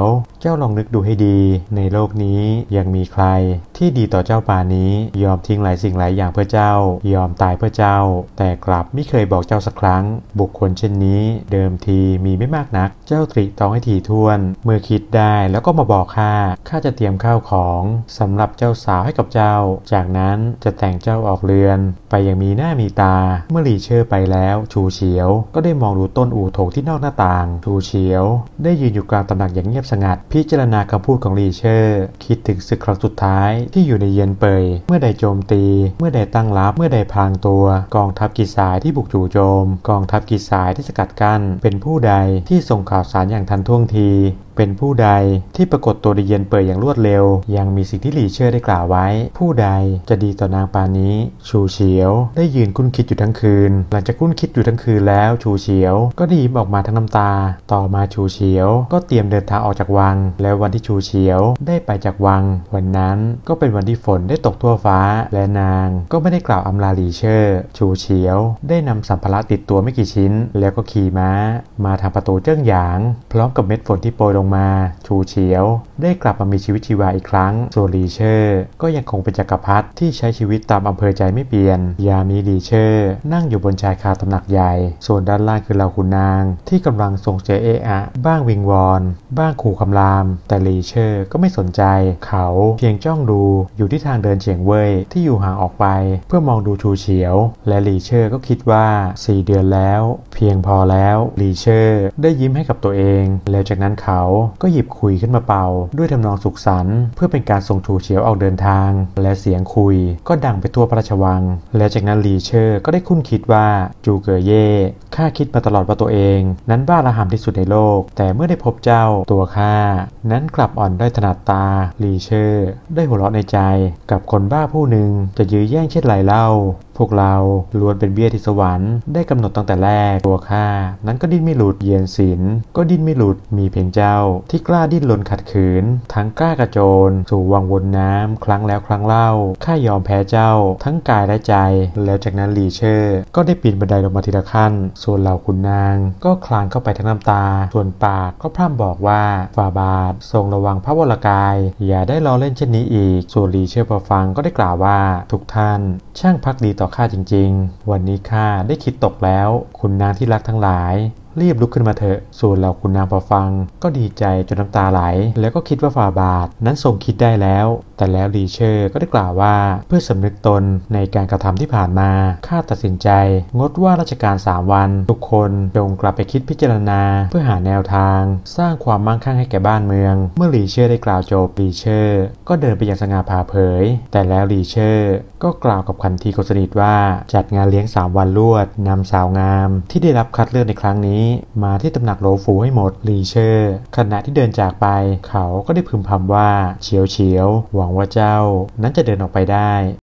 Speaker 1: จ้าลองนึกดูให้ดีในโลกนี้ยังมีใครที่ดีต่อเจ้าป่านนี้ยอมทิ้งหลายสิ่งหลายอย่างเพื่อเจ้ายอมตายเพื่อเจ้าแต่กลับไม่เคยบอกเจ้าสักครั้งบุคคลเช่นนี้เดิมทีมีไม่มากนักเจ้าตรีตองให้ถี่ถ้วนเมื่อคิดได้แล้วก็มาบอกข้าข้าจะเตรียมข้าวของสำหรับเจ้าสาวให้กับเจ้าจากนั้นจะแต่งเจ้าออกเรือนไปอย่างมีหน้ามีตาเมื่อหลี่เชอร์ไปแล้วชูเฉียวก็ได้มองดูต้นอู่โถงที่นอกหน้าต่างชูเฉียวได้ยืนอยู่กลางตำหนักอย่างเงียบสงัดพิจารณาคำพูดของหลี่เชอร์คิดถึงศึกครั้งสุดท้ายที่อยู่ในเย็นเปยเมื่อใดโจมตีเมื่อใดตั้งรับเมื่อใดพลางตัวกองทัพกิสายที่บุกจู่โจมกองทัพกิสายที่สกัดกั้นเป็นผู้ใดที่ส่งข่าวสารอย่างทันท่วงทีเป็นผู้ใดที่ปรากฏตัวในเย็นเปิดอย่างรวดเร็วยังมีสิ่งที่หลี่เชอร์ได้กล่าวไว้ผู้ใดจะดีต่อนางปานนี้ชูเฉียวได้ยืนคุ้นคิดอยู่ทั้งคืนหลังจากคุ้นคิดอยู่ทั้งคืนแล้วชูเฉียวก็ได้ยิ้มออกมาทั้งน้ำตาต่อมาชูเฉียวก็เตรียมเดินทางออกจากวังแล้ววันที่ชูเฉียวได้ไปจากวังวันนั้นก็เป็นวันที่ฝนได้ตกทั่วฟ้าและนางก็ไม่ได้กล่าวอำลาหลี่เชอร์ชูเฉียวได้นำสัมภาระติดตัวไม่กี่ชิ้นแล้วก็ขี่ม้ามาทางประตูเจิ้งหยางพร้อมกับเม็ดฝนที่โปรยลงมาชูเฉียวได้กลับมามีชีวิตชีวาอีกครั้งส่วนหลี่เชอร์ก็ยังคงเป็นจักรพรรดิที่ใช้ชีวิตตามอำเภอใจไม่เปลี่ยนยามีหลี่เชอร์นั่งอยู่บนชายคาตำหนักใหญ่ส่วนด้านล่างคือเหล่าขุนนางที่กำลังส่งเจเอะอะบ้างวิงวอนบ้างขู่คำรามแต่หลี่เชอร์ก็ไม่สนใจเขาเพียงจ้องดูอยู่ที่ทางเดินเฉียงเว่ยที่อยู่ห่างออกไปเพื่อมองดูชูเฉียวและหลี่เชอร์ก็คิดว่าสี่เดือนแล้วเพียงพอแล้วหลี่เชอร์ได้ยิ้มให้กับตัวเองแล้วจากนั้นเขาก็หยิบคุยขึ้นมาเป่าด้วยทำนองสุขสันต์เพื่อเป็นการส่งชูเฉียวออกเดินทางและเสียงคุยก็ดังไปทั่วพระราชวังและจากนั้นหลี่เชอร์ก็ได้คุ้นคิดว่าจูเก๋อเย่ข้าคิดมาตลอดว่าตัวเองนั้นบ้าระห่ำที่สุดในโลกแต่เมื่อได้พบเจ้าตัวข้านั้นกลับอ่อนได้ถนัดตาหลี่เชอร์ได้หัวเราะในใจกับคนบ้าผู้หนึ่งจะยื้อแย่งเช่นไรเล่าพวกเราล้วนเป็นเบี้ยที่สวรรค์ได้กำหนดตั้งแต่แรกตัวข้านั้นก็ดิ้นไม่หลุดเยียนศิลก็ดิ้นไม่หลุดมีเพียงเจ้าที่กล้าดิ้นรนขัดขืนทั้งกล้ากระโจนสู่วังวนน้ำครั้งแล้วครั้งเล่าข้ายอมแพ้เจ้าทั้งกายและใจแล้วจากนั้นหลี่เชอร์ก็ได้ปีนบันไดลงมาทีละขั้นส่วนเหล่าขุนนางก็คลานเข้าไปทั้งน้ำตาส่วนปากก็พร่ำบอกว่าฝ่าบาททรงระวังพระวรกายอย่าได้ล้อเล่นเช่นนี้อีกส่วนหลี่เชอร์พอฟังก็ได้กล่าวว่าทุกท่านช่างพักดีต่อข้าจริงๆวันนี้ข้าได้คิดตกแล้วคุณนางที่รักทั้งหลายรีบลุกขึ้นมาเถอะส่วนเหล่าคุณนางพอฟังก็ดีใจจนน้ำตาไหลแล้วก็คิดว่าฝ่าบาทนั้นทรงคิดได้แล้วแต่แล้วหลี่เชอร์ก็ได้กล่าวว่าเพื่อสำนึกตนในการกระทำที่ผ่านมาข้าตัดสินใจงดว่าราชการสามวันทุกคนจงกลับไปคิดพิจารณาเพื่อหาแนวทางสร้างความมั่งคั่งให้แก่บ้านเมืองเมื่อหลี่เชอร์ได้กล่าวจบหลี่เชอร์ก็เดินไปยังสง่าผ่าเผยแต่แล้วหลี่เชอร์ก็กล่าวกับขันทีคนสนิทว่าจัดงานเลี้ยงสามวันรวดนำสาวงามที่ได้รับคัดเลือกในครั้งนี้มาที่ตำหนักโหลฟูให้หมดหลี่เชอร์ขณะที่เดินจากไปเขาก็ได้พึมพำว่าเฉียวเฉียวหวังว่าเจ้านั้นจะเดินออกไปได้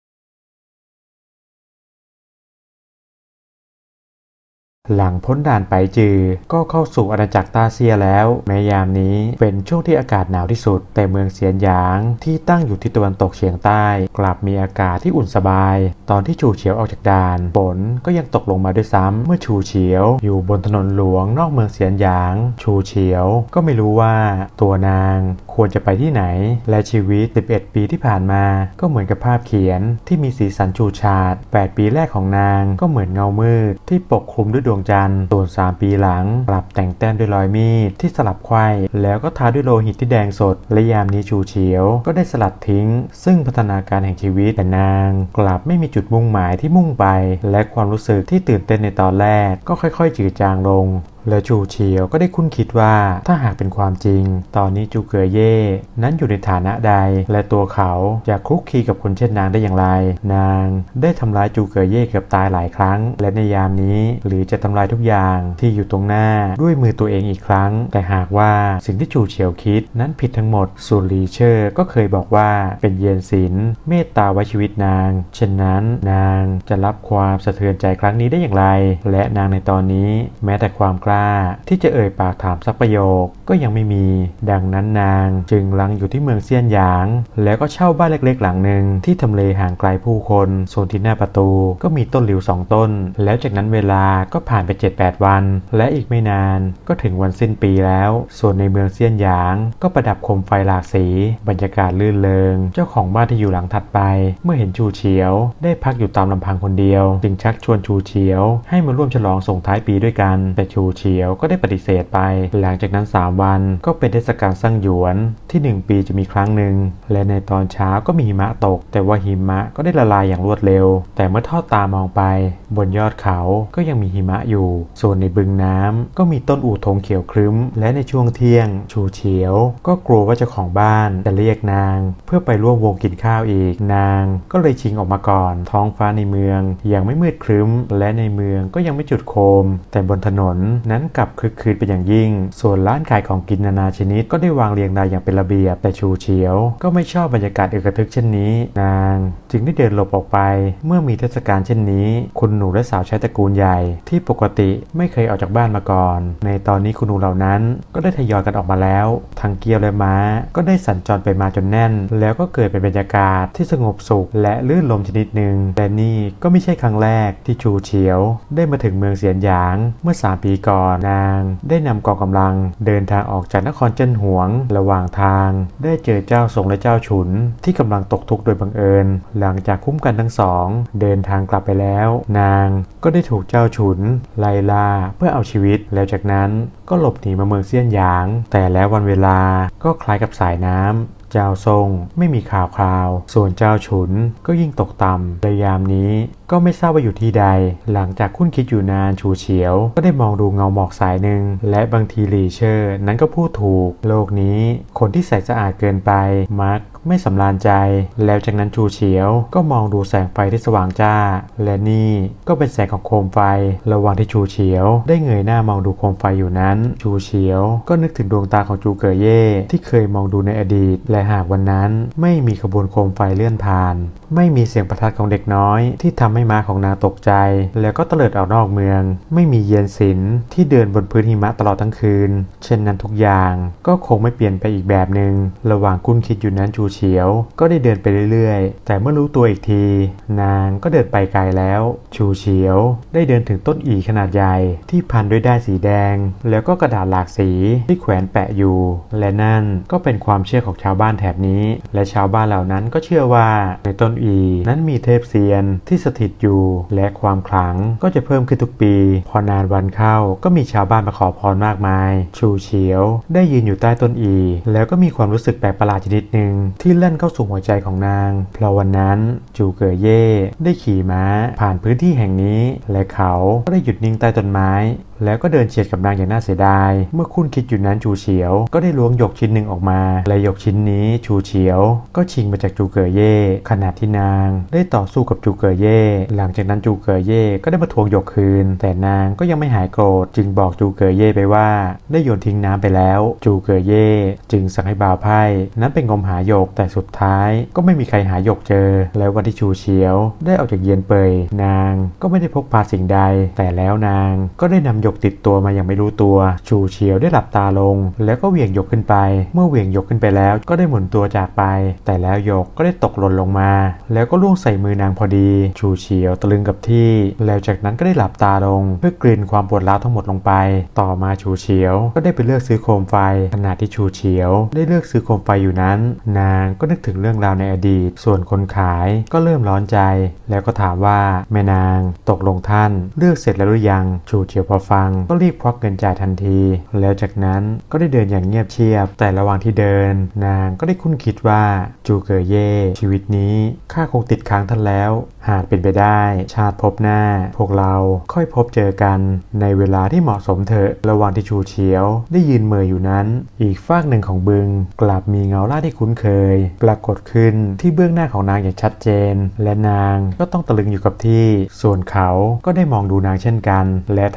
Speaker 1: หลังพ้นด่านไปจือก็เข้าสู่อาณาจักรต้าเซียแล้วแม้ยามนี้เป็นช่วงที่อากาศหนาวที่สุดแต่เมืองเซียนหยางที่ตั้งอยู่ที่ตะวันตกเฉียงใต้กลับมีอากาศที่อุ่นสบายตอนที่ชูเฉียวออกจากด่านฝนก็ยังตกลงมาด้วยซ้ำเมื่อชูเฉียวอยู่บนถนนหลวงนอกเมืองเซียนหยางชูเฉียวก็ไม่รู้ว่าตัวนางควรจะไปที่ไหนและชีวิตสิบเอ็ดปีที่ผ่านมาก็เหมือนกับภาพเขียนที่มีสีสันฉูดฉาดแปดปีแรกของนางก็เหมือนเงามืดที่ปกคลุมด้วยดวงจันทร์ส่วนสามปีหลังกลับแต่งแต้มด้วยรอยมีดที่สลับไขว้แล้วก็ทาด้วยโลหิตที่แดงสดและยามนี้ชูเฉียวก็ได้สลัดทิ้งซึ่งพัฒนาการแห่งชีวิตแต่นางกลับไม่มีจุดมุ่งหมายที่มุ่งไปและความรู้สึกที่ตื่นเต้นในตอนแรกก็ค่อยๆจืดจางลงและจูเฉียวก็ได้คุ้นคิดว่าถ้าหากเป็นความจริงตอนนี้จูเก๋อเย่นั้นอยู่ในฐานะใดและตัวเขาจะคลุกคลีกับคนเช่นนางได้อย่างไรนางได้ทำร้ายจูเก๋อเย่เกือบตายหลายครั้งและในยามนี้หรือจะทำลายทุกอย่างที่อยู่ตรงหน้าด้วยมือตัวเองอีกครั้งแต่หากว่าสิ่งที่จูเฉียวคิดนั้นผิดทั้งหมดส่วนหลี่เชอร์ก็เคยบอกว่าเป็นเยียนศิลเมตตาไว้ชีวิตนางเช่นนั้นนางจะรับความสะเทือนใจครั้งนี้ได้อย่างไรและนางในตอนนี้แม้แต่ความกล้าล้าที่จะเอ่ยปากถามสักประโยคก็ยังไม่มีดังนั้นนางจึงลังอยู่ที่เมืองเซียนหยางแล้วก็เช่าบ้านเล็กๆหลังหนึ่งที่ทำเลห่างไกลผู้คนโซนที่หน้าประตูก็มีต้นหลิวสองต้นแล้วจากนั้นเวลาก็ผ่านไป เจ็ดแปด วันและอีกไม่นานก็ถึงวันสิ้นปีแล้วส่วนในเมืองเซียนหยางก็ประดับโคมไฟหลากสีบรรยากาศลื่นเริงเจ้าของบ้านที่อยู่หลังถัดไปเมื่อเห็นชูเฉียวได้พักอยู่ตามลำพังคนเดียวจึงชักชวนชูเฉียวให้มาร่วมฉลองส่งท้ายปีด้วยกันแต่ชูเฉียวก็ได้ปฏิเสธไปหลังจากนั้นสามวันก็เป็นเทศกาลซั่งหยวนที่หนึ่งปีจะมีครั้งหนึ่งและในตอนเช้าก็มีหิมะตกแต่ว่าหิมะก็ได้ละลายอย่างรวดเร็วแต่เมื่อทอดตามองไปบนยอดเขาก็ยังมีหิมะอยู่ส่วนในบึงน้ำก็มีต้นอู่ทงเขียวครึ้มและในช่วงเที่ยงชูเฉียวก็กลัวว่าเจ้าของบ้านจะเรียกนางเพื่อไปร่วมวงกินข้าวอีกนางก็เลยชิงออกมาก่อนท้องฟ้าในเมืองยังไม่มืดครึ้มและในเมืองก็ยังไม่จุดโคมแต่บนถนนนั้นกลับคลึกครื้นเป็นอย่างยิ่งส่วนร้านขายของกินนานาชนิดก็ได้วางเรียงรายอย่างเป็นระเบียบแต่ชูเฉียวก็ไม่ชอบบรรยากาศอึกระทึกเช่นนี้นางจึงได้เดินหลบออกไปเมื่อมีเทศกาลเช่นนี้คุณหนูและสาวใช้ตระกูลใหญ่ที่ปกติไม่เคยออกจากบ้านมาก่อนในตอนนี้คุณหนูเหล่านั้นก็ได้ทยอยกันออกมาแล้วทั้งเกียวและม้าก็ได้สัญจรไปมาจนแน่นแล้วก็เกิดเป็นบรรยากาศที่สงบสุขและลื่นลมชนิดหนึ่งแต่นี่ก็ไม่ใช่ครั้งแรกที่ชูเฉียวได้มาถึงเมืองเซียนหยางเมื่อสามปีก่อนนางได้นำกองกำลังเดินทางออกจากนครเจิ้นหวงระหว่างทางได้เจอเจ้าซงและเจ้าฉุนที่กำลังตกทุกข์โดยบังเอิญหลังจากคุ้มกันทั้งสองเดินทางกลับไปแล้วนางก็ได้ถูกเจ้าฉุนไล่ล่าเพื่อเอาชีวิตแล้วจากนั้นก็หลบหนีมาเมืองเซียนหยางแต่แล้ววันเวลาก็คล้ายกับสายน้ำเจ้าทรงไม่มีข่าวคราวส่วนเจ้าฉุนก็ยิ่งตกต่ำในยามนี้ก็ไม่ทราบว่าอยู่ที่ใดหลังจากคุ้นคิดอยู่นานชูเฉียวก็ได้มองดูเงาหมอกสายหนึ่งและบางทีหลี่เชอร์นั้นก็พูดถูกโลกนี้คนที่ใส่สะอาดเกินไปมักไม่สำราญใจแล้วจากนั้นชูเฉียวก็มองดูแสงไฟที่สว่างจ้าและนี่ก็เป็นแสงของโคมไฟระหว่างที่ชูเฉียวได้เงยหน้ามองดูโคมไฟอยู่นั้นชูเฉียวก็นึกถึงดวงตาของจูเก๋เย่ที่เคยมองดูในอดีตและหากวันนั้นไม่มีขบวนโคมไฟเลื่อนผ่านไม่มีเสียงประทัดของเด็กน้อยที่ทำให้ม้าของนางตกใจแล้วก็เตลิดออกนอกเมืองไม่มีเยียนศิลป์ที่เดินบนพื้นหิมะตลอดทั้งคืนเช่นนั้นทุกอย่างก็คงไม่เปลี่ยนไปอีกแบบหนึ่งระหว่างคุ้นคิดอยู่นั้นชูเฉียวก็ได้เดินไปเรื่อยๆแต่เมื่อรู้ตัวอีกทีนางก็เดินไปไกลแล้วชูเฉียวได้เดินถึงต้นอีขนาดใหญ่ที่พันด้วยด้ายสีแดงแล้วก็กระดาษหลากสีที่แขวนแปะอยู่และนั่นก็เป็นความเชื่อของชาวบ้านแถบนี้และชาวบ้านเหล่านั้นก็เชื่อว่าในต้นอีนั้นมีเทพเซียนที่สถิตอยู่และความขลังก็จะเพิ่มขึ้นทุกปีพอนานวันเข้าก็มีชาวบ้านมาขอพรมากมายชูเฉียวได้ยืนอยู่ใต้ต้นอีแล้วก็มีความรู้สึกแปลกประหลาดชนิดหนึ่งที่เล่นเข้าสู่หัวใจของนางเพราะวันนั้นจูเก๋เย่ได้ขี่ม้าผ่านพื้นที่แห่งนี้และเขาก็ได้หยุดนิ่งใต้ต้นไม้แล้วก็เดินเฉียดกับนางอย่างน่าเสียดายเมื่อคุ้นคิดอยู่นั้นชูเฉียวก็ได้ล้วงหยกชิ้นหนึ่งออกมาและหยกชิ้นนี้ชูเฉียวก็ชิงมาจากจูเก๋เย่ขณะที่นางได้ต่อสู้กับจูเก๋เย่หลังจากนั้นจูเก๋เย่ก็ได้มาทวงหยกคืนแต่นางก็ยังไม่หายโกรธจึงบอกจูเก๋เย่ไปว่าได้โยนทิ้งน้ำไปแล้วจูเก๋เย่จึงสั่งให้บ่าวไพ่นั้นไปงมหาหยกแต่สุดท้ายก็ไม่มีใครหาหยกเจอแล้ววันที่ชูเฉียวได้ออกจากเยียนเปยนางก็ไม่ได้พกพาสิ่งใดแต่แล้วนางก็ได้นำหยกติดตัวมาอย่างไม่รู้ตัวชูเฉียวได้หลับตาลงแล้วก็เหวี่ยงหยกขึ้นไปเมื่อเหวี่ยงหยกขึ้นไปแล้วก็ได้หมุนตัวจากไปแต่แล้วหยกก็ได้ตกหล่นลงมาแล้วก็ล่วงใส่มือนางพอดีชูเฉียวตะลึงกับที่แล้วจากนั้นก็ได้หลับตาลงเพื่อกลืนความปวดร้าวทั้งหมดลงไปต่อมาชูเฉียวก็ได้ไปเลือกซื้อโคมไฟขณะที่ชูเฉียวได้เลือกซื้อโคมไฟอยู่นั้นนางก็นึกถึงเรื่องราวในอดีตส่วนคนขายก็เริ่มร้อนใจแล้วก็ถามว่าแม่นางตกลงท่านเลือกเสร็จแล้วหรือยังชูเฉียวพอฟังก็รีบควักเงินจ่ายทันทีแล้วจากนั้นก็ได้เดินอย่างเงียบเชียบแต่ระหว่างที่เดินนางก็ได้คุ้นคิดว่าจูเก๋เย่ชีวิตนี้ข้าคงติดค้างท่านแล้วหากเป็นไปได้ชาติพบหน้าพวกเราค่อยพบเจอกันในเวลาที่เหมาะสมเถอะระหว่างที่ชูเฉียวได้ยืนเมยอยู่นั้นอีกฟากหนึ่งของบึงกลับมีเงาล่าที่คุ้นเคยปรากฏขึ้นที่เบื้องหน้าของนางอย่างชัดเจนและนางก็ต้องตะลึงอยู่กับที่ส่วนเขาก็ได้มองดูนางเช่นกันและทั้งคู่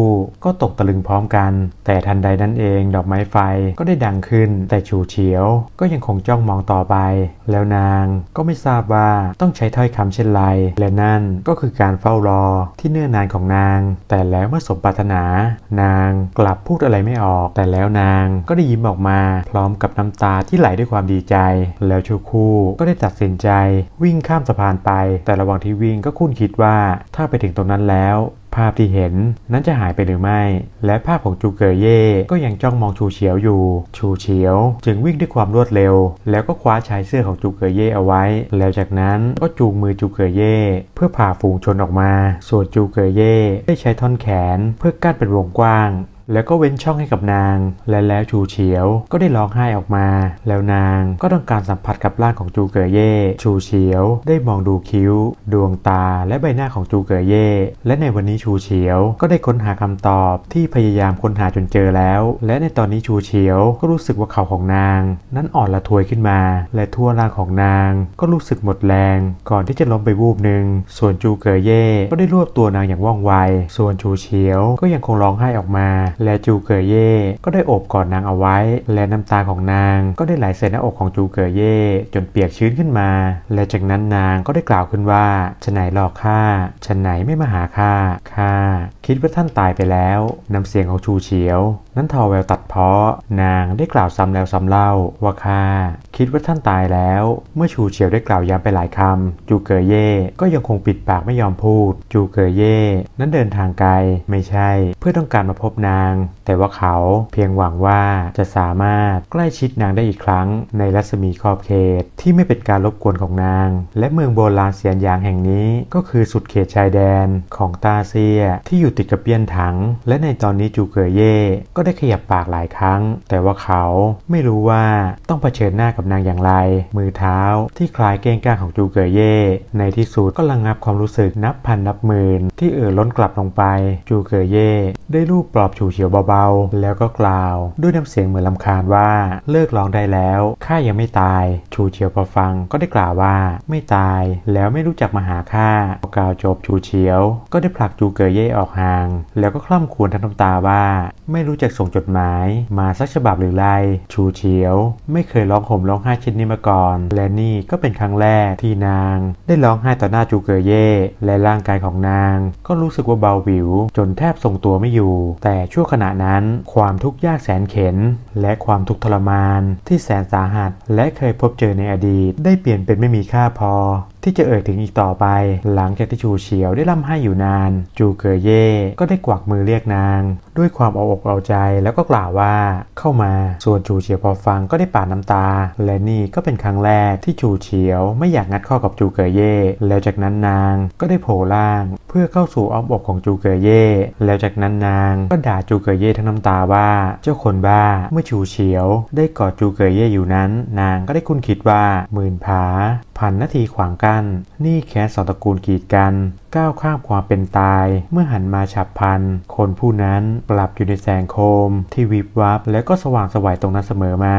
Speaker 1: คู่ก็ตกตะลึงพร้อมกันแต่ทันใดนั้นเองดอกไม้ไฟก็ได้ดังขึ้นแต่ฉูเฉียวก็ยังคงจ้องมองต่อไปแล้วนางก็ไม่ทราบว่าต้องใช้ถ้อยคำเช่นไรและนั่นก็คือการเฝ้ารอที่เนิ่นนานของนางแต่แล้วเมื่อสมปรารถนานางกลับพูดอะไรไม่ออกแต่แล้วนางก็ได้ยิ้มออกมาพร้อมกับน้ำตาที่ไหลด้วยความดีใจแล้วชูคู่ก็ได้ตัดสินใจวิ่งข้ามสะพานไปแต่ระหว่างที่วิ่งก็คุ้นคิดว่าถ้าไปถึงตรงนั้นแล้วภาพที่เห็นนั้นจะหายไปหรือไม่และภาพของจูเกอเย่ก็ยังจ้องมองชูเฉียวอยู่ชูเฉียวจึงวิ่งด้วยความรวดเร็วแล้วก็คว้าชายเสื้อของจูเกอเย่เอาไว้แล้วจากนั้นก็จูงมือจูเกอเย่เพื่อพาฝูงชนออกมาส่วนจูเกอเย่ได้ใช้ท่อนแขนเพื่อกั้นเป็นวงกว้างแล้วก็เว้นช่องให้กับนางและแล้วชูเฉียวก็ได้ร้องไห้ออกมาแล้วนางก็ต้องการสัมผัสกับร่างของจูเกอเย่ชูเฉียวได้มองดูคิ้วดวงตาและใบหน้าของจูเกอเย่และในวันนี้ชูเฉียวก็ได้ค้นหาคำตอบที่พยายามค้นหาจนเจอแล้วและในตอนนี้ชูเฉียวก็รู้สึกว่าเข่าของนางนั้นอ่อนละทวยขึ้นมาและทั่วร่างของนางก็รู้สึกหมดแรงก่อนที่จะล้มไปวูบหนึ่งส่วนจูเกอเย่ก็ได้รวบตัวนางอย่างว่องไวส่วนชูเฉียวก็ยังคงร้องไห้ออกมาและจูเกอเย่ก็ได้โอบกอดนางเอาไว้และน้ำตาของนางก็ได้ไหลใส่หน้าอกของจูเกอเย่จนเปียกชื้นขึ้นมาและจากนั้นนางก็ได้กล่าวขึ้นว่าฉะไหนหลอกข้าฉะไหนไม่มาหาข้าข้าคิดว่าท่านตายไปแล้วน้ำเสียงของชูเฉียวนั้นทอแววตัดเพาะนางได้กล่าวซ้ำแล้วซ้ำเล่าว่าข้าคิดว่าท่านตายแล้วเมื่อชูเฉียวได้กล่าวย้ำไปหลายคำจูเกอเย่ก็ยังคงปิดปากไม่ยอมพูดจูเกอเย่นั้นเดินทางไกลไม่ใช่เพื่อต้องการมาพบนางแต่ว่าเขาเพียงหวังว่าจะสามารถใกล้ชิดนางได้อีกครั้งในรัศมีขอบเขตที่ไม่เป็นการรบกวนของนางและเมืองโบราณเซียนหยางแห่งนี้ก็คือสุดเขตชายแดนของตาเซียที่อยู่ติดกับเปี้ยนถังและในตอนนี้จูเกอเย่ก็ได้ขยับปากหลายครั้งแต่ว่าเขาไม่รู้ว่าต้องเผชิญหน้ากับนางอย่างไรมือเท้าที่คล้ายเก้งก้างของจูเกอเย่ในที่สุดก็ระงับความรู้สึกนับพันนับหมื่นที่เอ่อล้นกลับลงไปจูเกอเย่ได้ลูบปลอบชูเฉียวเบาๆแล้วก็กล่าวด้วยน้ำเสียงเหมือนรำคาญว่าเลิกร้องได้แล้วข้ายังไม่ตายชูเฉียวพอฟังก็ได้กล่าวว่าไม่ตายแล้วไม่รู้จักมาหาข้าพอกล่าวจบชูเฉียวก็ได้ผลักจูเกอเย่ออกห่างแล้วก็คร่ำครวญทั้งน้ำตาว่าไม่รู้จักส่งจดหมายมาสักฉบับหรือไรชูเฉียวไม่เคยร้องห่มร้องไห้เช่นนี้มาก่อนและนี่ก็เป็นครั้งแรกที่นางได้ร้องไห้ต่อหน้าจูเกอเย่และร่างกายของนางก็รู้สึกว่าเบาหวิวจนแทบทรงตัวไม่อยู่แต่ชั่วขณะนั้นความทุกข์ยากแสนเข็ญและความทุกข์ทรมานที่แสนสาหัสและเคยพบเจอในอดีตได้เปลี่ยนเป็นไม่มีค่าพอที่จะเอ่ยถึงอีกต่อไปหลังจากที่ชูเฉียวได้ร่ำไห้อยู่นานจูเกอเย่ก็ได้กวักมือเรียกนางด้วยความเอาอกเอาใจแล้วก็กล่าวว่าเข้ามาส่วนชูเฉียวพอฟังก็ได้ปาดน้ำตาและนี่ก็เป็นครั้งแรกที่ชูเฉียวไม่อยากงัดข้อกับจูเกอเย่แล้วจากนั้นนางก็ได้โผล่ล่างเพื่อเข้าสู่อ้อมอกของจูเกอเย่แล้วจากนั้นนางก็ด่าจูเกอเย่ทั้งน้ำตาว่าเจ้าคนบ้าเมื่อชูเฉียวได้กอดจูเกอเย่อยู่นั้นนางก็ได้คุ้นคิดว่าหมื่นผาพันนาทีขวางกั้นนี่แค้นสองตระกูลกีดกันก้าวข้ามความเป็นตายเมื่อหันมาฉับพลันคนผู้นั้นกลับอยู่ในแสงโคมที่วิบวับและก็สว่างไสวตรงนั้นเสมอมา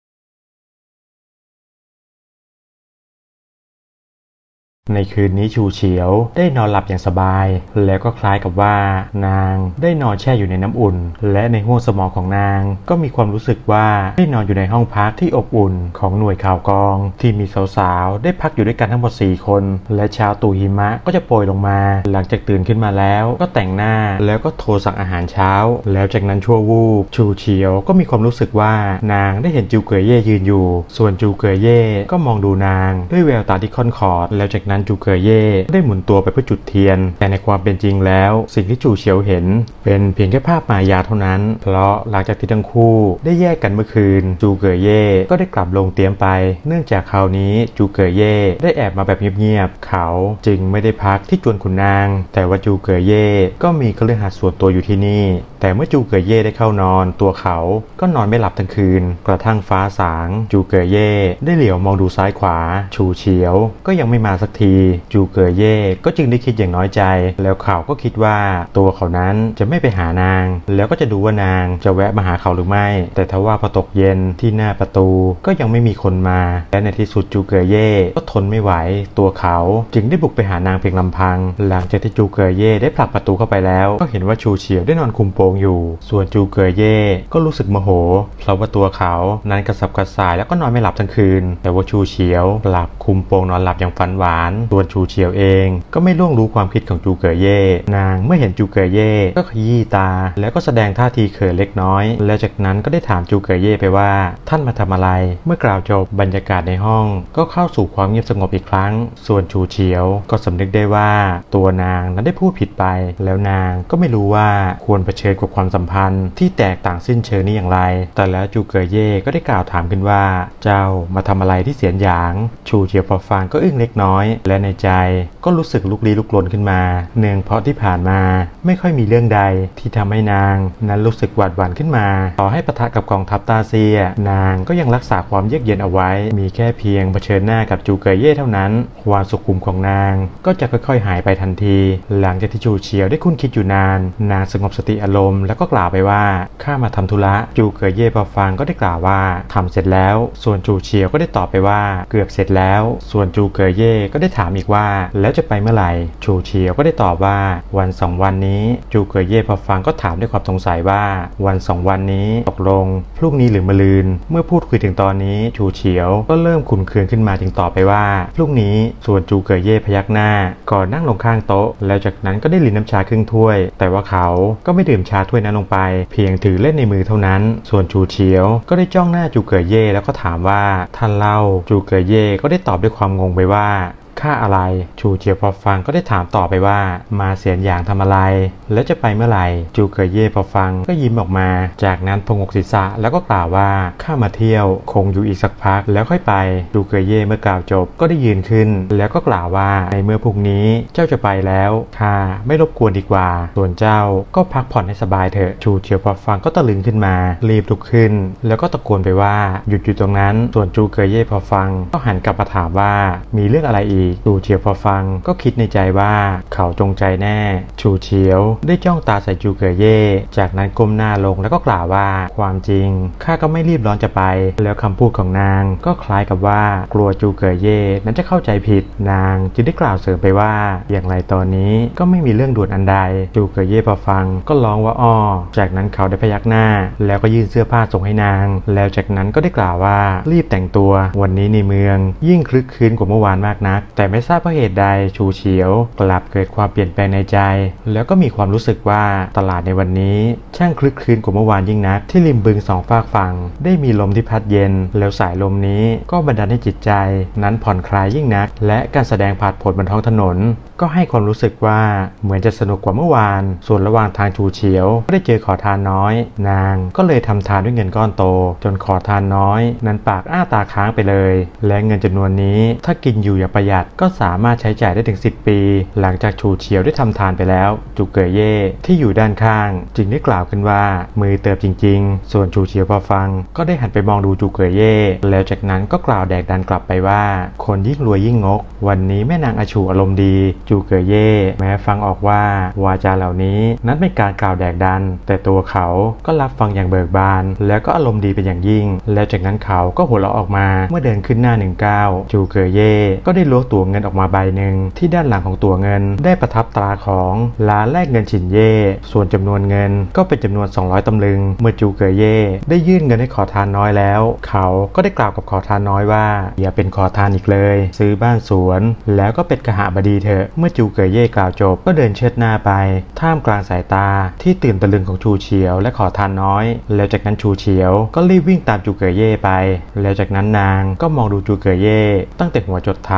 Speaker 1: ในคืนนี้ชูเฉียวได้นอนหลับอย่างสบายแล้วก็คล้ายกับว่านางได้นอนแช่อยู่ในน้ำอุ่นและในห้วงสมองของนางก็มีความรู้สึกว่าได้นอนอยู่ในห้องพักที่อบอุ่นของหน่วยข่าวกองที่มีสาวๆได้พักอยู่ด้วยกันทั้งหมดสี่คนและเช้าตู่หิมะก็จะโปรยลงมาหลังจากตื่นขึ้นมาแล้วก็แต่งหน้าแล้วก็โทรสั่งอาหารเช้าแล้วจากนั้นชั่ววูบชูเฉียวก็มีความรู้สึกว่านางได้เห็นจูเกอเย่ยืนอยู่ส่วนจูเกอเย่ก็มองดูนางด้วยแววตาที่ค่อนขอดแล้วจากนั้นจูเกอเย่ได้หมุนตัวไปเพื่อจุดเทียนแต่ในความเป็นจริงแล้วสิ่งที่จูเฉียวเห็นเป็นเพียงแค่ภาพมายาเท่านั้นเพราะหลังจากที่ทั้งคู่ได้แยกกันเมื่อคืนจูเกอเย่ก็ได้กลับลงเตียงไปเนื่องจากคราวนี้จูเกอเย่ได้แอบมาแบบเงียบๆเขาจึงไม่ได้พักที่จวนขุนนางแต่ว่าจูเกอเย่ก็มีคฤหาสน์ส่วนตัวอยู่ที่นี่แต่เมื่อจูเก๋เย่ได้เข้านอนตัวเขาก็นอนไม่หลับทั้งคืนกระทั่งฟ้าสางจูเก๋เย่ได้เหลียวมองดูซ้ายขวาชูเฉียวก็ยังไม่มาสักทีจูเก๋เย่ก็จึงได้คิดอย่างน้อยใจแล้วเขาก็คิดว่าตัวเขานั้นจะไม่ไปหานางแล้วก็จะดูว่านางจะแวะมาหาเขาหรือไม่แต่ทว่าพอตกเย็นที่หน้าประตูก็ยังไม่มีคนมาและในที่สุดจูเก๋เย่ก็ทนไม่ไหวตัวเขาจึงได้บุกไปหานางเพียงลำพังหลังจากที่จูเก๋เย่ได้ผลักประตูเข้าไปแล้วก็เห็นว่าชูเฉียวได้นอนคุมโปงอยู่ส่วนจูเก๋เย่ก็รู้สึกโมโหเพราะว่าตัวเขานั้นกระสับกระส่ายแล้วก็นอนไม่หลับทั้งคืนแต่ว่าชูเฉียวหลับคุมโปงนอนหลับอย่างฝันหวานส่วนชูเฉียวเองก็ไม่ล่วงรู้ความคิดของจูเก๋เย่นางเมื่อเห็นจูเก๋เย่ก็ขยี้ตาแล้วก็แสดงท่าทีเขินเล็กน้อยแล้วจากนั้นก็ได้ถามจูเก๋เย่ไปว่าท่านมาทำอะไรเมื่อกล่าวจบบรรยากาศในห้องก็เข้าสู่ความเงียบสงบอีกครั้งส่วนชูเฉียวก็สำนึกได้ว่าตัวนางนั้นได้พูดผิดไปแล้วนางก็ไม่รู้ว่าควรเผชิญกับความสัมพันธ์ที่แตกต่างสิ้นเชิงนี้อย่างไรแต่แล้วจูเก๋เย่ก็ได้กล่าวถามขึ้นว่าเจ้ามาทำอะไรที่เสียนหยางชูเฉียวพอฟังก็อึ้งเล็กน้อยและในใจก็รู้สึกลุกลี้ลุกลนขึ้นมาเนื่องเพราะที่ผ่านมาไม่ค่อยมีเรื่องใดที่ทำให้นางนั้นรู้สึกหวาดหวั่นขึ้นมาต่อให้ปะทะกับกองทัพตาเซียนางก็ยังรักษาความเยือกเย็นเอาไว้มีแค่เพียงเผชิญหน้ากับจูเก๋เย่เท่านั้นความสุขุมของนางก็จะค่อยๆหายไปทันทีหลังจากที่ชูเฉียวได้คุ้นคิดอยู่นานนางสงบสติอารมณ์แล้วก็กล่าวไปว่าข้ามาทำธุระจูเก๋เย่พอฟังก็ได้กล่าวว่าทำเสร็จแล้วส่วนจูเฉียวก็ได้ตอบไปว่าเกือบเสร็จแล้วส่วนจูเก๋เย่ก็ได้ถามอีกว่าแล้วจะไปเมื่อไหร่ชูเฉียวก็ได้ตอบว่าวันสองวันนี้จูเก๋เย่พอฟังก็ถามด้วยความสงสัยว่าวันสองวันนี้ตกลงพรุ่งนี้หรือมะรืนเมื่อพูดคุยถึงตอนนี้ชูเฉียวก็เริ่มขุ่นเคืองขึ้นมาจึงตอบไปว่าพรุ่งนี้ส่วนจูเก๋เย่พยักหน้าก่อนนั่งลงข้างโต๊ะแล้วจากนั้นก็ได้รินน้ำชาครึ่งถ้วยแต่ว่าเขาก็ไม่ดื่มชาถ้วยนั้นลงไปเพียงถือเล่นในมือเท่านั้นส่วนชูเฉียวก็ได้จ้องหน้าจูเก๋เย่แล้วก็ถามว่าท่านเล่าจูเก๋เย่ก็ได้ตอบด้วยความงงไปว่าค่าอะไรชูเฉียวพอฟังก็ได้ถามต่อไปว่ามาเสียนหยางทำอะไรแล้วจะไปเมื่อไหร่จูเก๋เย่พอฟังก็ยิ้มออกมาจากนั้นพงกศีรษะแล้วก็กล่าวว่าข้ามาเที่ยวคงอยู่อีกสักพักแล้วค่อยไปจูเก๋เย่เมื่อกล่าวจบก็ได้ยืนขึ้นแล้วก็กล่าวว่าในเมื่อพรุ่งนี้เจ้าจะไปแล้วข้าไม่รบกวนดีกว่าส่วนเจ้าก็พักผ่อนให้สบายเถอะชูเฉียวพอฟังก็ตะลึงขึ้นมารีบลุกขึ้นแล้วก็ตะโกนไปว่าหยุดอยู่ตรงนั้นส่วนจูเก๋เย่พอฟังก็หันกลับมาถามว่ามีเรื่องอะไรอีกชูเฉียวพอฟังก็คิดในใจว่าเขาจงใจแน่ชูเฉียวได้จ้องตาใส่จูเก๋เย่จากนั้นก้มหน้าลงแล้วก็กล่าวว่าความจริงข้าก็ไม่รีบร้อนจะไปแล้วคำพูดของนางก็คล้ายกับว่ากลัวจูเก๋เย่นั้นจะเข้าใจผิดนางจึงได้กล่าวเสริมไปว่าอย่างไรตอนนี้ก็ไม่มีเรื่องด่วนอันใดจูเก๋เย่พอฟังก็ร้องว่าอ้อจากนั้นเขาได้พยักหน้าแล้วก็ยื่นเสื้อผ้าส่งให้นางแล้วจากนั้นก็ได้กล่าวว่ารีบแต่งตัววันนี้ในเมืองยิ่งคลึกคลื้นกว่าเมื่อวานมากนักแต่ไม่ทราบเพราะเหตุใดชูเฉียวกลับเกิดความเปลี่ยนแปลงในใจแล้วก็มีความรู้สึกว่าตลาดในวันนี้ช่างคลึกคลื้นกว่าเมื่อวานยิ่งนักที่ริมบึงสองฝากฝั่งได้มีลมที่พัดเย็นแล้วสายลมนี้ก็บันดาลให้จิตใจนั้นผ่อนคลายยิ่งนักและการแสดงผาดโผนบนท้องถนนก็ให้ความรู้สึกว่าเหมือนจะสนุกกว่าเมื่อวานส่วนระหว่างทางชูเฉียวก็ได้เจอขอทานน้อยนางก็เลยทำทานด้วยเงินก้อนโตจนขอทานน้อยนั้นปากอ้าตาค้างไปเลยและเงินจำนวนนี้ถ้ากินอยู่อย่างประหยัดก็สามารถใช้จ่ายได้ถึงสิบปีหลังจากชูเฉียวได้ทำทานไปแล้วจูเก๋เย่ที่อยู่ด้านข้างจึงได้กล่าวขึ้นว่ามือเติบจริงๆส่วนชูเฉียวพอฟังก็ได้หันไปมองดูจูเก๋เย่แล้วจากนั้นก็กล่าวแดกดันกลับไปว่าคนยิ่งรวยยิ่งงกวันนี้แม่นางอาชูอารมณ์ดีจูเก๋เย่แม้ฟังออกว่าวาจาเหล่านี้นั้นเป็นการกล่าวแดกดันแต่ตัวเขาก็รับฟังอย่างเบิกบานแล้วก็อารมณ์ดีเป็นอย่างยิ่งแล้วจากนั้นเขาก็หัวเราะออกมาเมื่อเดินขึ้นหน้าหนึ่งก้าวจูเก๋เย่ก็ได้ล้วงตั๋วเงินออกมาใบหนึ่งที่ด้านหลังของตั๋วเงินได้ประทับตราของร้านแลกเงินฉินเย่ส่วนจำนวนเงินก็เป็นจำนวนสองร้อยตำลึงเมื่อจูเก๋เย่ได้ยื่นเงินให้ขอทานน้อยแล้วเขาก็ได้กล่าวกับขอทานน้อยว่าอย่าเป็นขอทานอีกเลยซื้อบ้านสวนแล้วก็เป็นกหบดีเถอะเมื่อจูเก๋เย่กล่าวจบก็เดินเชิดหน้าไปท่ามกลางสายตาที่ตื่นตะลึงของชูเฉียวและขอทานน้อยแล้วจากนั้นชูเฉียวก็รีบวิ่งตามจูเก๋เย่ไปแล้วจากนั้นนางก็มองดูจูเก๋เย่ตั้งแต่หัวจดเท้า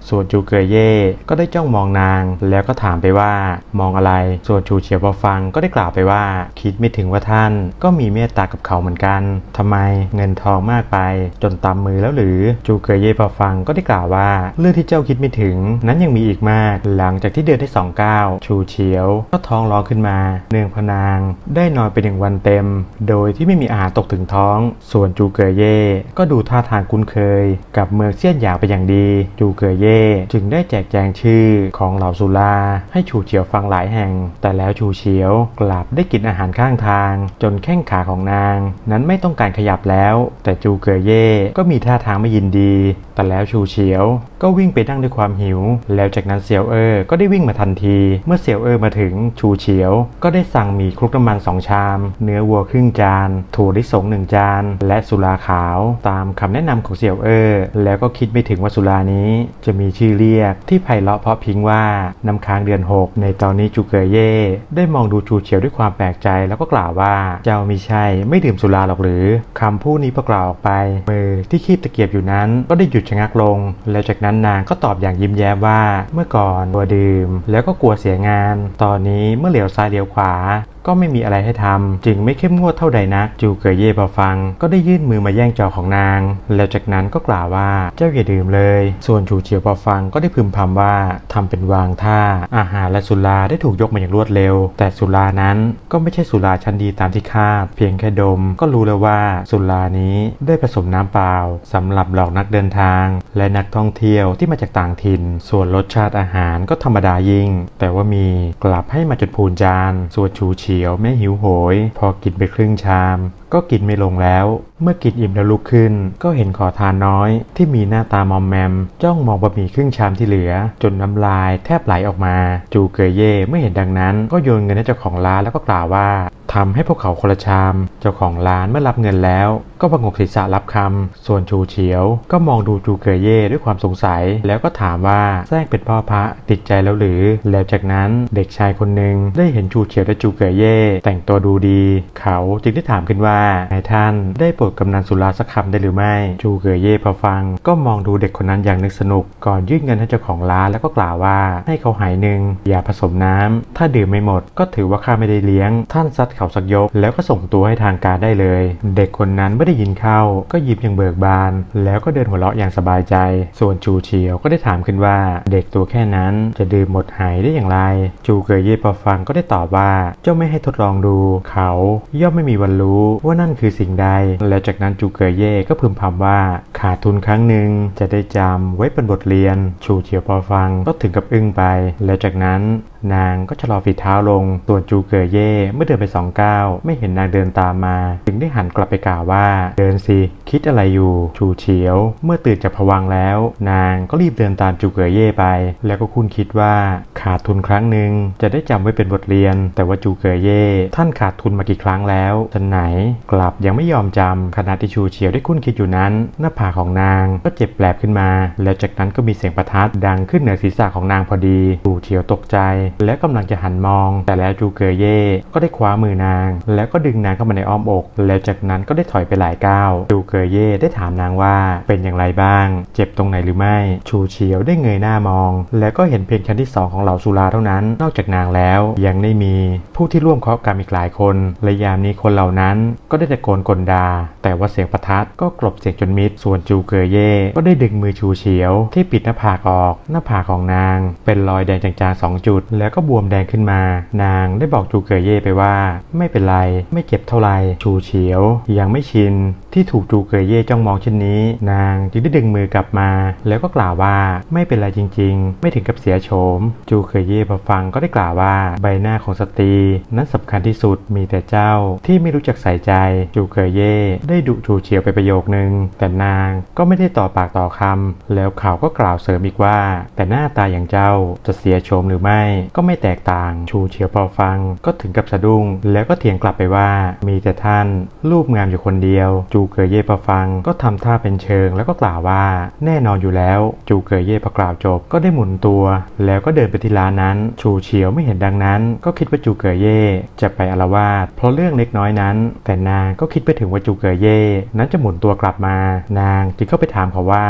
Speaker 1: ส่วนจูเกยเย่ก็ได้จ้องมองนางแล้วก็ถามไปว่ามองอะไรส่วนชูเฉียวพอฟังก็ได้กล่าวไปว่าคิดไม่ถึงว่าท่านก็มีเมตตากับเขาเหมือนกันทำไมเงินทองมากไปจนตำมือแล้วหรือจูเกยเย่พอฟังก็ได้กล่าวว่าเรื่องที่เจ้าคิดไม่ถึงนั้นยังมีอีกมากหลังจากที่เดินได้สองก้าวชูเฉียวก็ท้องร้องขึ้นมาเนื่องพนางได้นอนไปหนึ่งวันเต็มโดยที่ไม่มีอาหารตกถึงท้องส่วนจูเกยเย่ก็ดูท่าทางคุ้นเคยกับเมืองเซี่ยนหยางไปอย่างดีจูเกยเย่จึงได้แจกแจงชื่อของเหล่าสุราให้ชูเฉียวฟังหลายแห่งแต่แล้วชูเฉียวกลับได้กินอาหารข้างทางจนแข้งขาของนางนั้นไม่ต้องการขยับแล้วแต่จูเกยเย่ก็มีท่าทางไม่ยินดีแต่แล้วชูเฉียวก็วิ่งไปนั่งด้วยความหิวแล้วจากนั้นเสี่ยวเอ๋อก็ได้วิ่งมาทันทีเมื่อเสี่ยวเอ๋อมาถึงชูเฉียวก็ได้สั่งหมี่คลุกน้ำมันสองชามเนื้อวัวครึ่งจานถั่วลิสงหนึ่งจานและสุราขาวตามคำแนะนำของเสี่ยวเอ๋อแล้วก็คิดไม่ถึงว่าสุรานี้จะมีชื่อเรียกที่ไพเราะเพราะพริ้งว่าน้ำค้างเดือนหกในตอนนี้จูเกยเย่ได้มองดูชูเฉียวด้วยความแปลกใจแล้วก็กล่าวว่าเจ้ามิใช่ไม่ดื่มสุราหรอกหรือคำพูดนี้พอกล่าวออกไปมือที่คีบตะเกียบอยู่นั้นก็ได้หยุดชะงักลงแล้วจากนั้นนางก็ตอบอย่างยิ้มแย้มว่าเมื่อก่อนกลัวดื่มแล้วก็กลัวเสียงานตอนนี้เมื่อเหลียวซ้ายเหลียวขวาก็ไม่มีอะไรให้ทำจึงไม่เข้มงวดเท่าใดนักจูเกยเย่พอฟังก็ได้ยื่นมือมาแย่งจอของนางแล้วจากนั้นก็กล่าวว่าเจ้าอย่าดื่มเลยส่วนชูเฉียวพอฟังก็ได้พึมพำว่าทำเป็นวางท่าอาหารและสุราได้ถูกยกมาอย่างรวดเร็วแต่สุรานั้นก็ไม่ใช่สุราชั้นดีตามที่คาดเพียงแค่ดมก็รู้แล้วว่าสุรานี้ได้ผสมน้ำเปล่าสำหรับหลอกนักเดินทางและนักท่องเที่ยวที่มาจากต่างถิ่นส่วนรสชาติอาหารก็ธรรมดายิ่งแต่ว่ามีกลับให้มาจนพูนจานส่วนชูเฉียวไม่หิวโหยพอกินไปครึ่งชามก็กินไม่ลงแล้วเมื่อกินอิ่มแล้วลุกขึ้นก็เห็นขอทานน้อยที่มีหน้าตามอมแมมจ้องมองบะหมี่ครึ่งชามที่เหลือจนน้ำลายแทบไหลออกมาจูเกยเย่เมื่อเห็นดังนั้นก็โยนเงินให้เจ้าของร้านแล้วก็กล่าวว่าทำให้พวกเขาคนละชามเจ้าของร้านเมื่อรับเงินแล้วก็ประงกศีรษะรับคำส่วนชูเฉียวก็มองดูจูเกยเย่ด้วยความสงสัยแล้วก็ถามว่าแซงเป็นพ่อพระติดใจแล้วหรือแล้วจากนั้นเด็กชายคนหนึ่งได้เห็นชูเฉียวและจูเกยเย่แต่งตัวดูดีเขาจึงได้ถามขึ้นว่านายท่านได้โปรดกำนันสุราสักคำได้หรือไม่จูเกยเย่พอฟังก็มองดูเด็กคนนั้นอย่างนึกสนุกก่อนยื่นเงินให้เจ้าของร้านแล้วก็กล่าวว่าให้เขาหายหนึ่งอย่าผสมน้ำถ้าดื่มไม่หมดก็ถือว่าข้าไม่ได้เลี้ยงท่านซัดเขาสักยกแล้วก็ส่งตัวให้ทางการได้เลยเด็กคนนั้นไม่ได้ยินเข้าก็ยิ้มอย่างเบิกบานแล้วก็เดินหัวเราะอย่างสบายใจส่วนจูเฉียวก็ได้ถามขึ้นว่าเด็กตัวแค่นั้นจะดื่มหมดหายได้อย่างไรจูเกยเย่พอฟังก็ได้ตอบว่าเจ้าไม่ให้ทดลองดูเขาย่อมไม่มีวันรู้ว่านั่นคือสิ่งใดแล้วจากนั้นจูเกยเย่ก็พึมพำว่าขาดทุนครั้งหนึ่งจะได้จำไว้เป็นบทเรียนชูเฉียวพอฟังก็ถึงกับอึ้งไปแล้วจากนั้นนางก็ชะลอฝีเท้าลงส่วนจูเกยเย่เมื่อเดินไปสองก้าวไม่เห็นนางเดินตามมาจึงได้หันกลับไปกล่าวว่าเดินสิคิดอะไรอยู่ชูเฉียวเมื่อตื่นจากผวังค์แล้วนางก็รีบเดินตามจูเกยเย่ไปแล้วก็คุ้นคิดว่าขาดทุนครั้งหนึ่งจะได้จำไว้เป็นบทเรียนแต่ว่าจูเกยเย่ท่านขาดทุนมากี่ครั้งแล้วท่านไหนกลับยังไม่ยอมจำขณะที่ชูเฉียวได้คุ้นคิดอยู่นั้นหน้าผากของนางก็เจ็บแปลบขึ้นมาแล้วจากนั้นก็มีเสียงประทัดดังขึ้นเหนือศีรษะของนางพอดีชูเฉียวตกใจและกำลังจะหันมองแต่แล้วจูเกยเย่ก็ได้คว้ามือนางแล้วก็ดึงนางเข้ามาในอ้อมอกแล้วจากนั้นก็ได้ถอยไปหลายก้าวจูเกยเย่ได้ถามนางว่าเป็นอย่างไรบ้างเจ็บตรงไหนหรือไม่ชูเฉียวได้เงยหน้ามองแล้วก็เห็นเพียงชั้นที่สองของเหล่าสุราเท่านั้นนอกจากนางแล้วยังได้มีผู้ที่ร่วมเคราะห์กรรมอีกหลายคนและยามนี้คนเหล่านั้นก็ได้ตะโกนกลด่าแต่ว่าเสียงประทัดก็กลบเสียงจนมิดส่วนจูเกยเย่ก็ได้ดึงมือชูเฉียวที่ปิดหน้าผากออกหน้าผากของนางเป็นรอยแดงจางๆสองจุดแล้วก็บวมแดงขึ้นมานางได้บอกจูเกยเย่ไปว่าไม่เป็นไรไม่เจ็บเท่าไรชูเฉียวยังไม่ชินที่ถูกจูเกยเย่จ้องมองเช่นนี้นางจึงได้ดึงมือกลับมาแล้วก็กล่าวว่าไม่เป็นไรจริงๆไม่ถึงกับเสียโฉมจูเกยเย่พอฟังก็ได้กล่าวว่าใบหน้าของสตรีนั้นสำคัญที่สุดมีแต่เจ้าที่ไม่รู้จักใส่ใจจูเกยเย่ได้ดุชูเฉียวไปประโยคนึงแต่นางก็ไม่ได้ต่อปากต่อคำแล้วเขาก็กล่าวเสริมอีกว่าแต่หน้าตาอย่างเจ้าจะเสียโฉมหรือไม่ก็ไม่แตกต่างชูเฉียวพอฟังก็ถึงกับสะดุ้งแล้วก็เถียงกลับไปว่ามีแต่ท่านรูปงามอยู่คนเดียวจูเกยเย่พอฟังก็ทำท่าเป็นเชิงแล้วก็กล่าวว่าแน่นอนอยู่แล้วจูเกยเย่พอกล่าวจบก็ได้หมุนตัวแล้วก็เดินไปที่ร้านนั้นชูเฉียวไม่เห็นดังนั้นก็คิดว่าจูเกยเย่จะไปอาละวาดเพราะเรื่องเล็กน้อยนั้นแต่นางก็คิดไปถึงว่าจูเกยเย่นั้นจะหมุนตัวกลับมานางจึงเข้าไปถามเขาว่า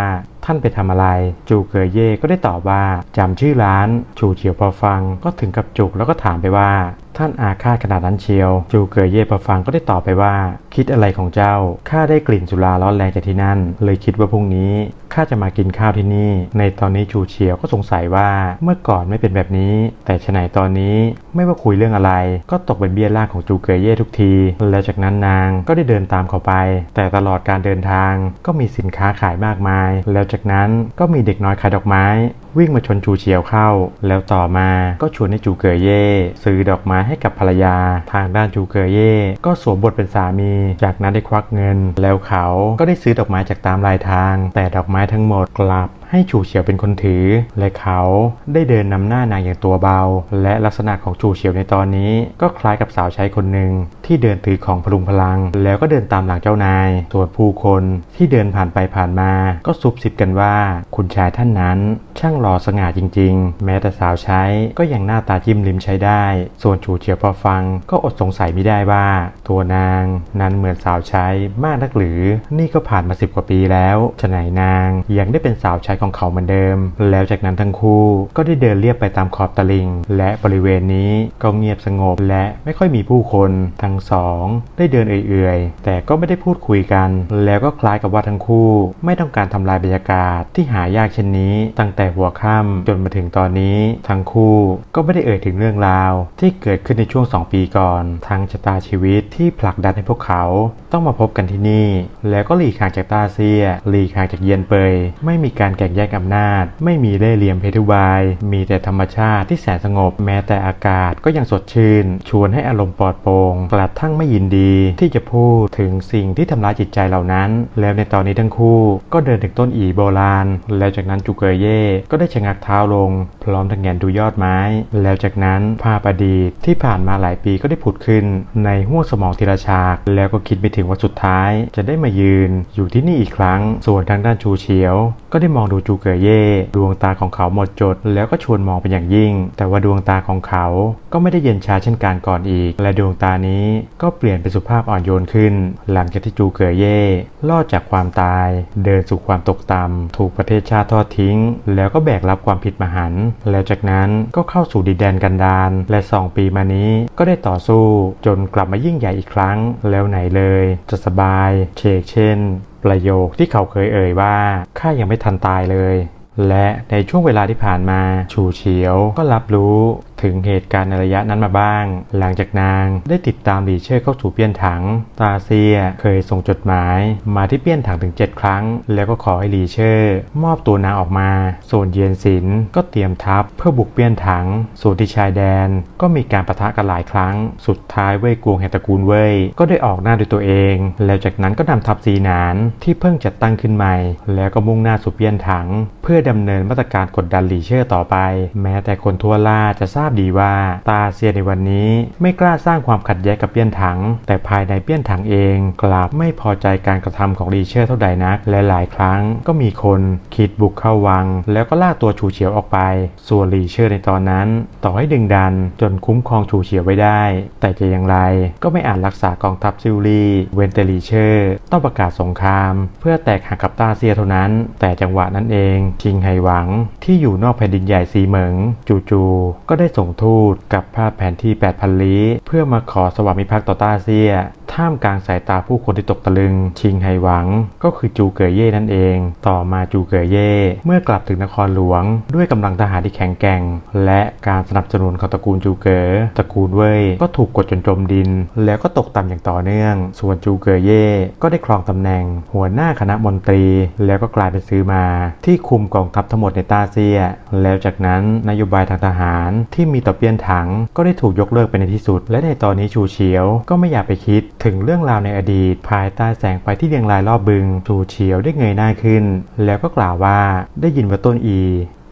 Speaker 1: ท่านไปทำอะไรจูเกอเย่ก็ได้ตอบว่าจำชื่อร้านชูเฉียวพอฟังก็ถึงกับจุกแล้วก็ถามไปว่าท่านอาฆาตขนาดนั้นเชียวจูเกอเย่พอฟังก็ได้ตอบไปว่าคิดอะไรของเจ้าข้าได้กลิ่นสุราร้อนแรงจากที่นั่นเลยคิดว่าพรุ่งนี้ข้าจะมากินข้าวที่นี่ในตอนนี้ชูเฉียวก็สงสัยว่าเมื่อก่อนไม่เป็นแบบนี้แต่ฉะไหนตอนนี้ไม่ว่าคุยเรื่องอะไรก็ตกเป็นเบี้ยล่างของจูเกอเย่ทุกทีแล้วจากนั้นนางก็ได้เดินตามเขาไปแต่ตลอดการเดินทางก็มีสินค้าขายมากมายแล้วจากนั้นก็มีเด็กน้อยขายดอกไม้วิ่งมาชนจูเฉียวเข้าแล้วต่อมาก็ชวนให้จูเกอเย่ซื้อดอกไม้ให้กับภรรยาทางด้านจูเกอเย่ก็สวมบทเป็นสามีจากนั้นได้ควักเงินแล้วเขาก็ได้ซื้อดอกไม้จากตามรายทางแต่ดอกไม้ทั้งหมดกลับให้จูเฉียวเป็นคนถือและเขาได้เดินนำหน้านางอย่างตัวเบาและลักษณะของจูเฉียวในตอนนี้ก็คล้ายกับสาวใช้คนหนึ่งที่เดินถือของพลุงพลังแล้วก็เดินตามหลังเจ้านายส่วนผู้คนที่เดินผ่านไปผ่านมาก็ซุบซิบกันว่าคุณชายท่านนั้นช่างหล่อสง่าจริงๆแม้แต่สาวใช้ก็ยังหน้าตาจิ้มลิ้มใช้ได้ส่วนจูเฉียวพอฟังก็อดสงสัยไม่ได้ว่าตัวนางนั้นเหมือนสาวใช้มากนักหรือนี่ก็ผ่านมาสิบกว่าปีแล้วฉะไหนนางยังได้เป็นสาวใช้ของเขาเหมือนเดิมแล้วจากนั้นทั้งคู่ก็ได้เดินเลียบไปตามขอบตลิ่งและบริเวณนี้ก็เงียบสงบและไม่ค่อยมีผู้คนทั้งสองได้เดินเอื่อยๆแต่ก็ไม่ได้พูดคุยกันแล้วก็คล้ายกับว่าทั้งคู่ไม่ต้องการทำลายบรรยากาศที่หายากเช่นนี้ตั้งแต่หัวค่ำจนมาถึงตอนนี้ทั้งคู่ก็ไม่ได้เอ่ยถึงเรื่องราวที่เกิดขึ้นในช่วงสองปีก่อนทั้งชะตาชีวิตที่ผลักดันให้พวกเขาต้องมาพบกันที่นี่แล้วก็หลีกห่างจากต้าเซียหลีกห่างจากเยียนเปยไม่มีการแข่งแย่งอำนาจไม่มีเล่ห์เหลี่ยมเพทุบายมีแต่ธรรมชาติที่แสนสงบแม้แต่อากาศก็ยังสดชื่นชวนให้อารมณ์ปลอดโปร่งกระทั่งไม่ยินดีที่จะพูดถึงสิ่งที่ทำร้ายจิตใจเหล่านั้นแล้วในตอนนี้ทั้งคู่ก็เดินถึงต้นอีโบราณแล้วจากนั้นจูเกอเย่ก็ได้ชะงักเท้าลงพร้อมทั้งแงนดูยอดไม้แล้วจากนั้นภาพอดีตที่ผ่านมาหลายปีก็ได้ผุดขึ้นในห้วงสมองทีละฉากแล้วก็คิดไม่ถึงว่าสุดท้ายจะได้มายืนอยู่ที่นี่อีกครั้งส่วนทางด้านชูเฉียวก็ได้มองดูจูเกอเย่ดวงตาของเขาหมดจดแล้วก็ชวนมองเป็นอย่างยิ่งแต่ว่าดวงตาของเขาก็ไม่ได้เย็นชาเช่นการก่อนอีกและดวงตานี้ก็เปลี่ยนเป็นสุภาพอ่อนโยนขึ้นหลังจากที่จูเกอเย่รอดจากความตายเดินสู่ความตกต่ำถูกประเทศชาติทอดทิ้งแล้วก็แบกรับความผิดมหันต์แล้วจากนั้นก็เข้าสู่ดินแดนกันดารและสองปีมานี้ก็ได้ต่อสู้จนกลับมายิ่งใหญ่อีกครั้งแล้วไหนเลยจะสบายเชกเช่นประโยคที่เขาเคยเอ่ยว่าข้ายังไม่ทันตายเลยและในช่วงเวลาที่ผ่านมาชูเฉียวก็รับรู้ถึงเหตุการณ์ในระยะนั้นมาบ้างหลังจากนางได้ติดตามหลี่เช่เข้าสู่เปี้ยนถังตาเซียเคยส่งจดหมายมาที่เปี้ยนถังถึงเจ็ดครั้งแล้วก็ขอให้หลี่เช่มอบตัวนางออกมาส่วนเยียนสินก็เตรียมทัพเพื่อบุกเปี้ยนถังส่วนที่ชายแดนก็มีการปะทะกันหลายครั้งสุดท้ายเว่ยกวงแห่งตระกูลเว่ยก็ได้ออกหน้าด้วยตัวเองแล้วจากนั้นก็นำทัพซีหนานที่เพิ่งจัดตั้งขึ้นใหม่แล้วก็มุ่งหน้าสู่เปี้ยนถังเพื่อดำเนินมาตรการกดดันหลี่เช่ต่อไปแม้แต่คนทั่วล่าจะทราบดีว่าตาเซียในวันนี้ไม่กล้าสร้างความขัดแย้งกับเปี้ยนถังแต่ภายในเปี้ยนถังเองกลับไม่พอใจการกระทำของหลี่เช่เท่าใดนักและหลายครั้งก็มีคนคิดบุกเข้าวังแล้วก็ลากตัวชูเฉียวออกไปส่วนหลี่เช่ในตอนนั้นต่อให้ดึงดันจนคุ้มครองชูเฉียวไว้ได้แต่จะอย่างไรก็ไม่อาจรักษากองทัพซิลลี่เวนเตหลี่เช่ต้องประกาศสงครามเพื่อแตกหักกับตาเซียเท่านั้นแต่จังหวะนั้นเองชิงไฮหวังที่อยู่นอกแผ่นดินใหญ่ซีเหมิงจู่ๆก็ได้ส่งทูตกับภาพแผนที่ แปดพัน ลี้เพื่อมาขอสวามิภักดิ์ต่อต้าเซียท่ามกลางสายตาผู้คนที่ตกตะลึงชิงไฮหวังก็คือจูเกอเย่นั่นเองต่อมาจูเกอเย่เมื่อกลับถึงนครหลวงด้วยกำลังทหารที่แข็งแกร่งและการสนับสนุนของตระกูลจูเก๋อตระกูลเว่ยก็ถูกกดจนจมดินแล้วก็ตกต่ำอย่างต่อเนื่องส่วนจูเกอเย่ก็ได้ครองตำแหน่งหัวหน้าคณะมนตรีแล้วก็กลายเป็นซื้อมาที่คุมกองทัพทั้งหมดในต้าเซียแล้วจากนั้นนโยบายทางทหารที่มีต่อเปี้ยนถังก็ได้ถูกยกเลิกไปในที่สุดและในตอนนี้ชูเฉียวก็ไม่อยากไปคิดถึงเรื่องราวในอดีตภายใต้แสงไฟที่เรียงรายรอบบึงชูเฉียวได้เงยหน้าขึ้นแล้วก็กล่าวว่าได้ยินว่าต้นอี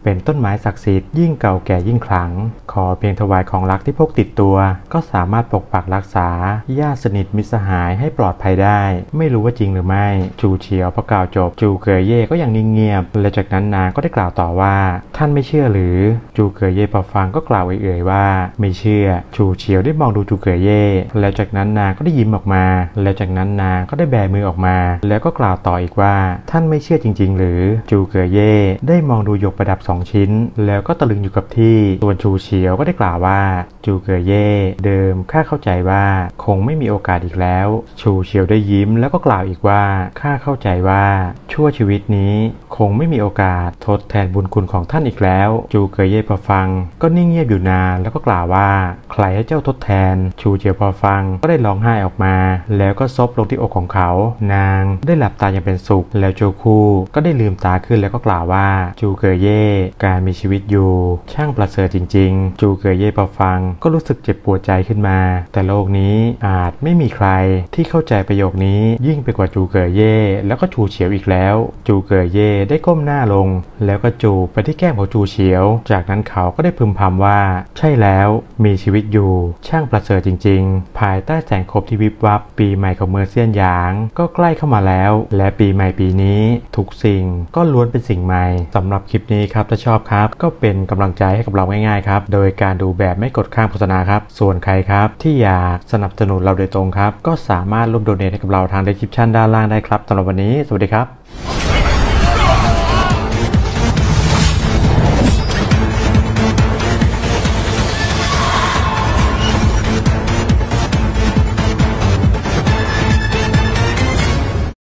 Speaker 1: เป็นต้นไม้ศักดิ์สิทธิ์ยิ่งเก่าแก่ยิ่งขลังขอเพียงถวายของรักที่พกติดตัวก็สามารถปกปักรักษาญาติสนิทมิตรสหายให้ปลอดภัยได้ไม่รู้ว่าจริงหรือไม่จูเฉียวพอกล่าวจบจูเกยเย่ก็ยังนิ่งเงียบและจากนั้นนางก็ได้กล่าวต่อว่าท่านไม่เชื่อหรือจูเกยเย่พอฟังก็กล่าวเอื่อยๆว่าไม่เชื่อจูเฉียวได้มองดูจูเกยเย่แล้วจากนั้นนางก็ได้ยิ้มออกมาแล้วจากนั้นนางก็ได้แบมือออกมาแล้วก็กล่าวต่ออีกว่าท่านไม่เชื่อจริงๆหรือจูเกยเย่ได้มองดูหยกประดับสองชิ้นแล้วก็ตะลึงอยู่กับที่ส่วนจูเฉียวก็ได้กล่าวว่าจูเกยเย่เดิมข้าเข้าใจว่าคงไม่มีโอกาสอีกแล้วจูเฉียวได้ยิ้มแล้วก็กล่าวอีกว่าข้าเข้าใจว่าชั่วชีวิตนี้คงไม่มีโอกาสทดแทนบุญคุณของท่านอีกแล้วจูเกยเย่พอฟังก็นิ่งเงียบอยู่นานแล้วก็กล่าวว่าใครให้เจ้าทดแทนจูเฉียวพอฟังก็ได้ร้องไห้ออกมาแล้วก็ซบลงที่อกของเขานางได้หลับตาอย่างเป็นสุขแล้วโจคูก็ได้ลืมตาขึ้นแล้วก็กล่าวว่าจูเกยเย่การมีชีวิตอยู่ช่างประเสริฐจริงๆจูเกยเย่พอฟังก็รู้สึกเจ็บปวดใจขึ้นมาแต่โลกนี้อาจไม่มีใครที่เข้าใจประโยคนี้ยิ่งไปกว่าจูเกยเย่แล้วก็จูเฉียวอีกแล้วจูเกยเย่ได้ก้มหน้าลงแล้วก็จูบไปที่แก้มของจูเฉียวจากนั้นเขาก็ได้พึมพำว่าใช่แล้วมีชีวิตอยู่ช่างประเสริฐจริงๆภายใต้แสงคบที่วิบวับปีใหม่ของเมอร์เซียนหยางก็ใกล้เข้ามาแล้วและปีใหม่ปีนี้ทุกสิ่งก็ล้วนเป็นสิ่งใหม่สำหรับคลิปนี้ครับถ้าชอบครับก็เป็นกำลังใจให้กับเราง่ายๆครับโดยการดูแบบไม่กดข้ามโฆษณาครับส่วนใครครับที่อยากสนับสนุนเราโดยตรงครับก็สามารถร่วมโดเนทให้กับเราทาง description ด้านล่างได้ครับสำหรับวันนี้สวัสดีครับ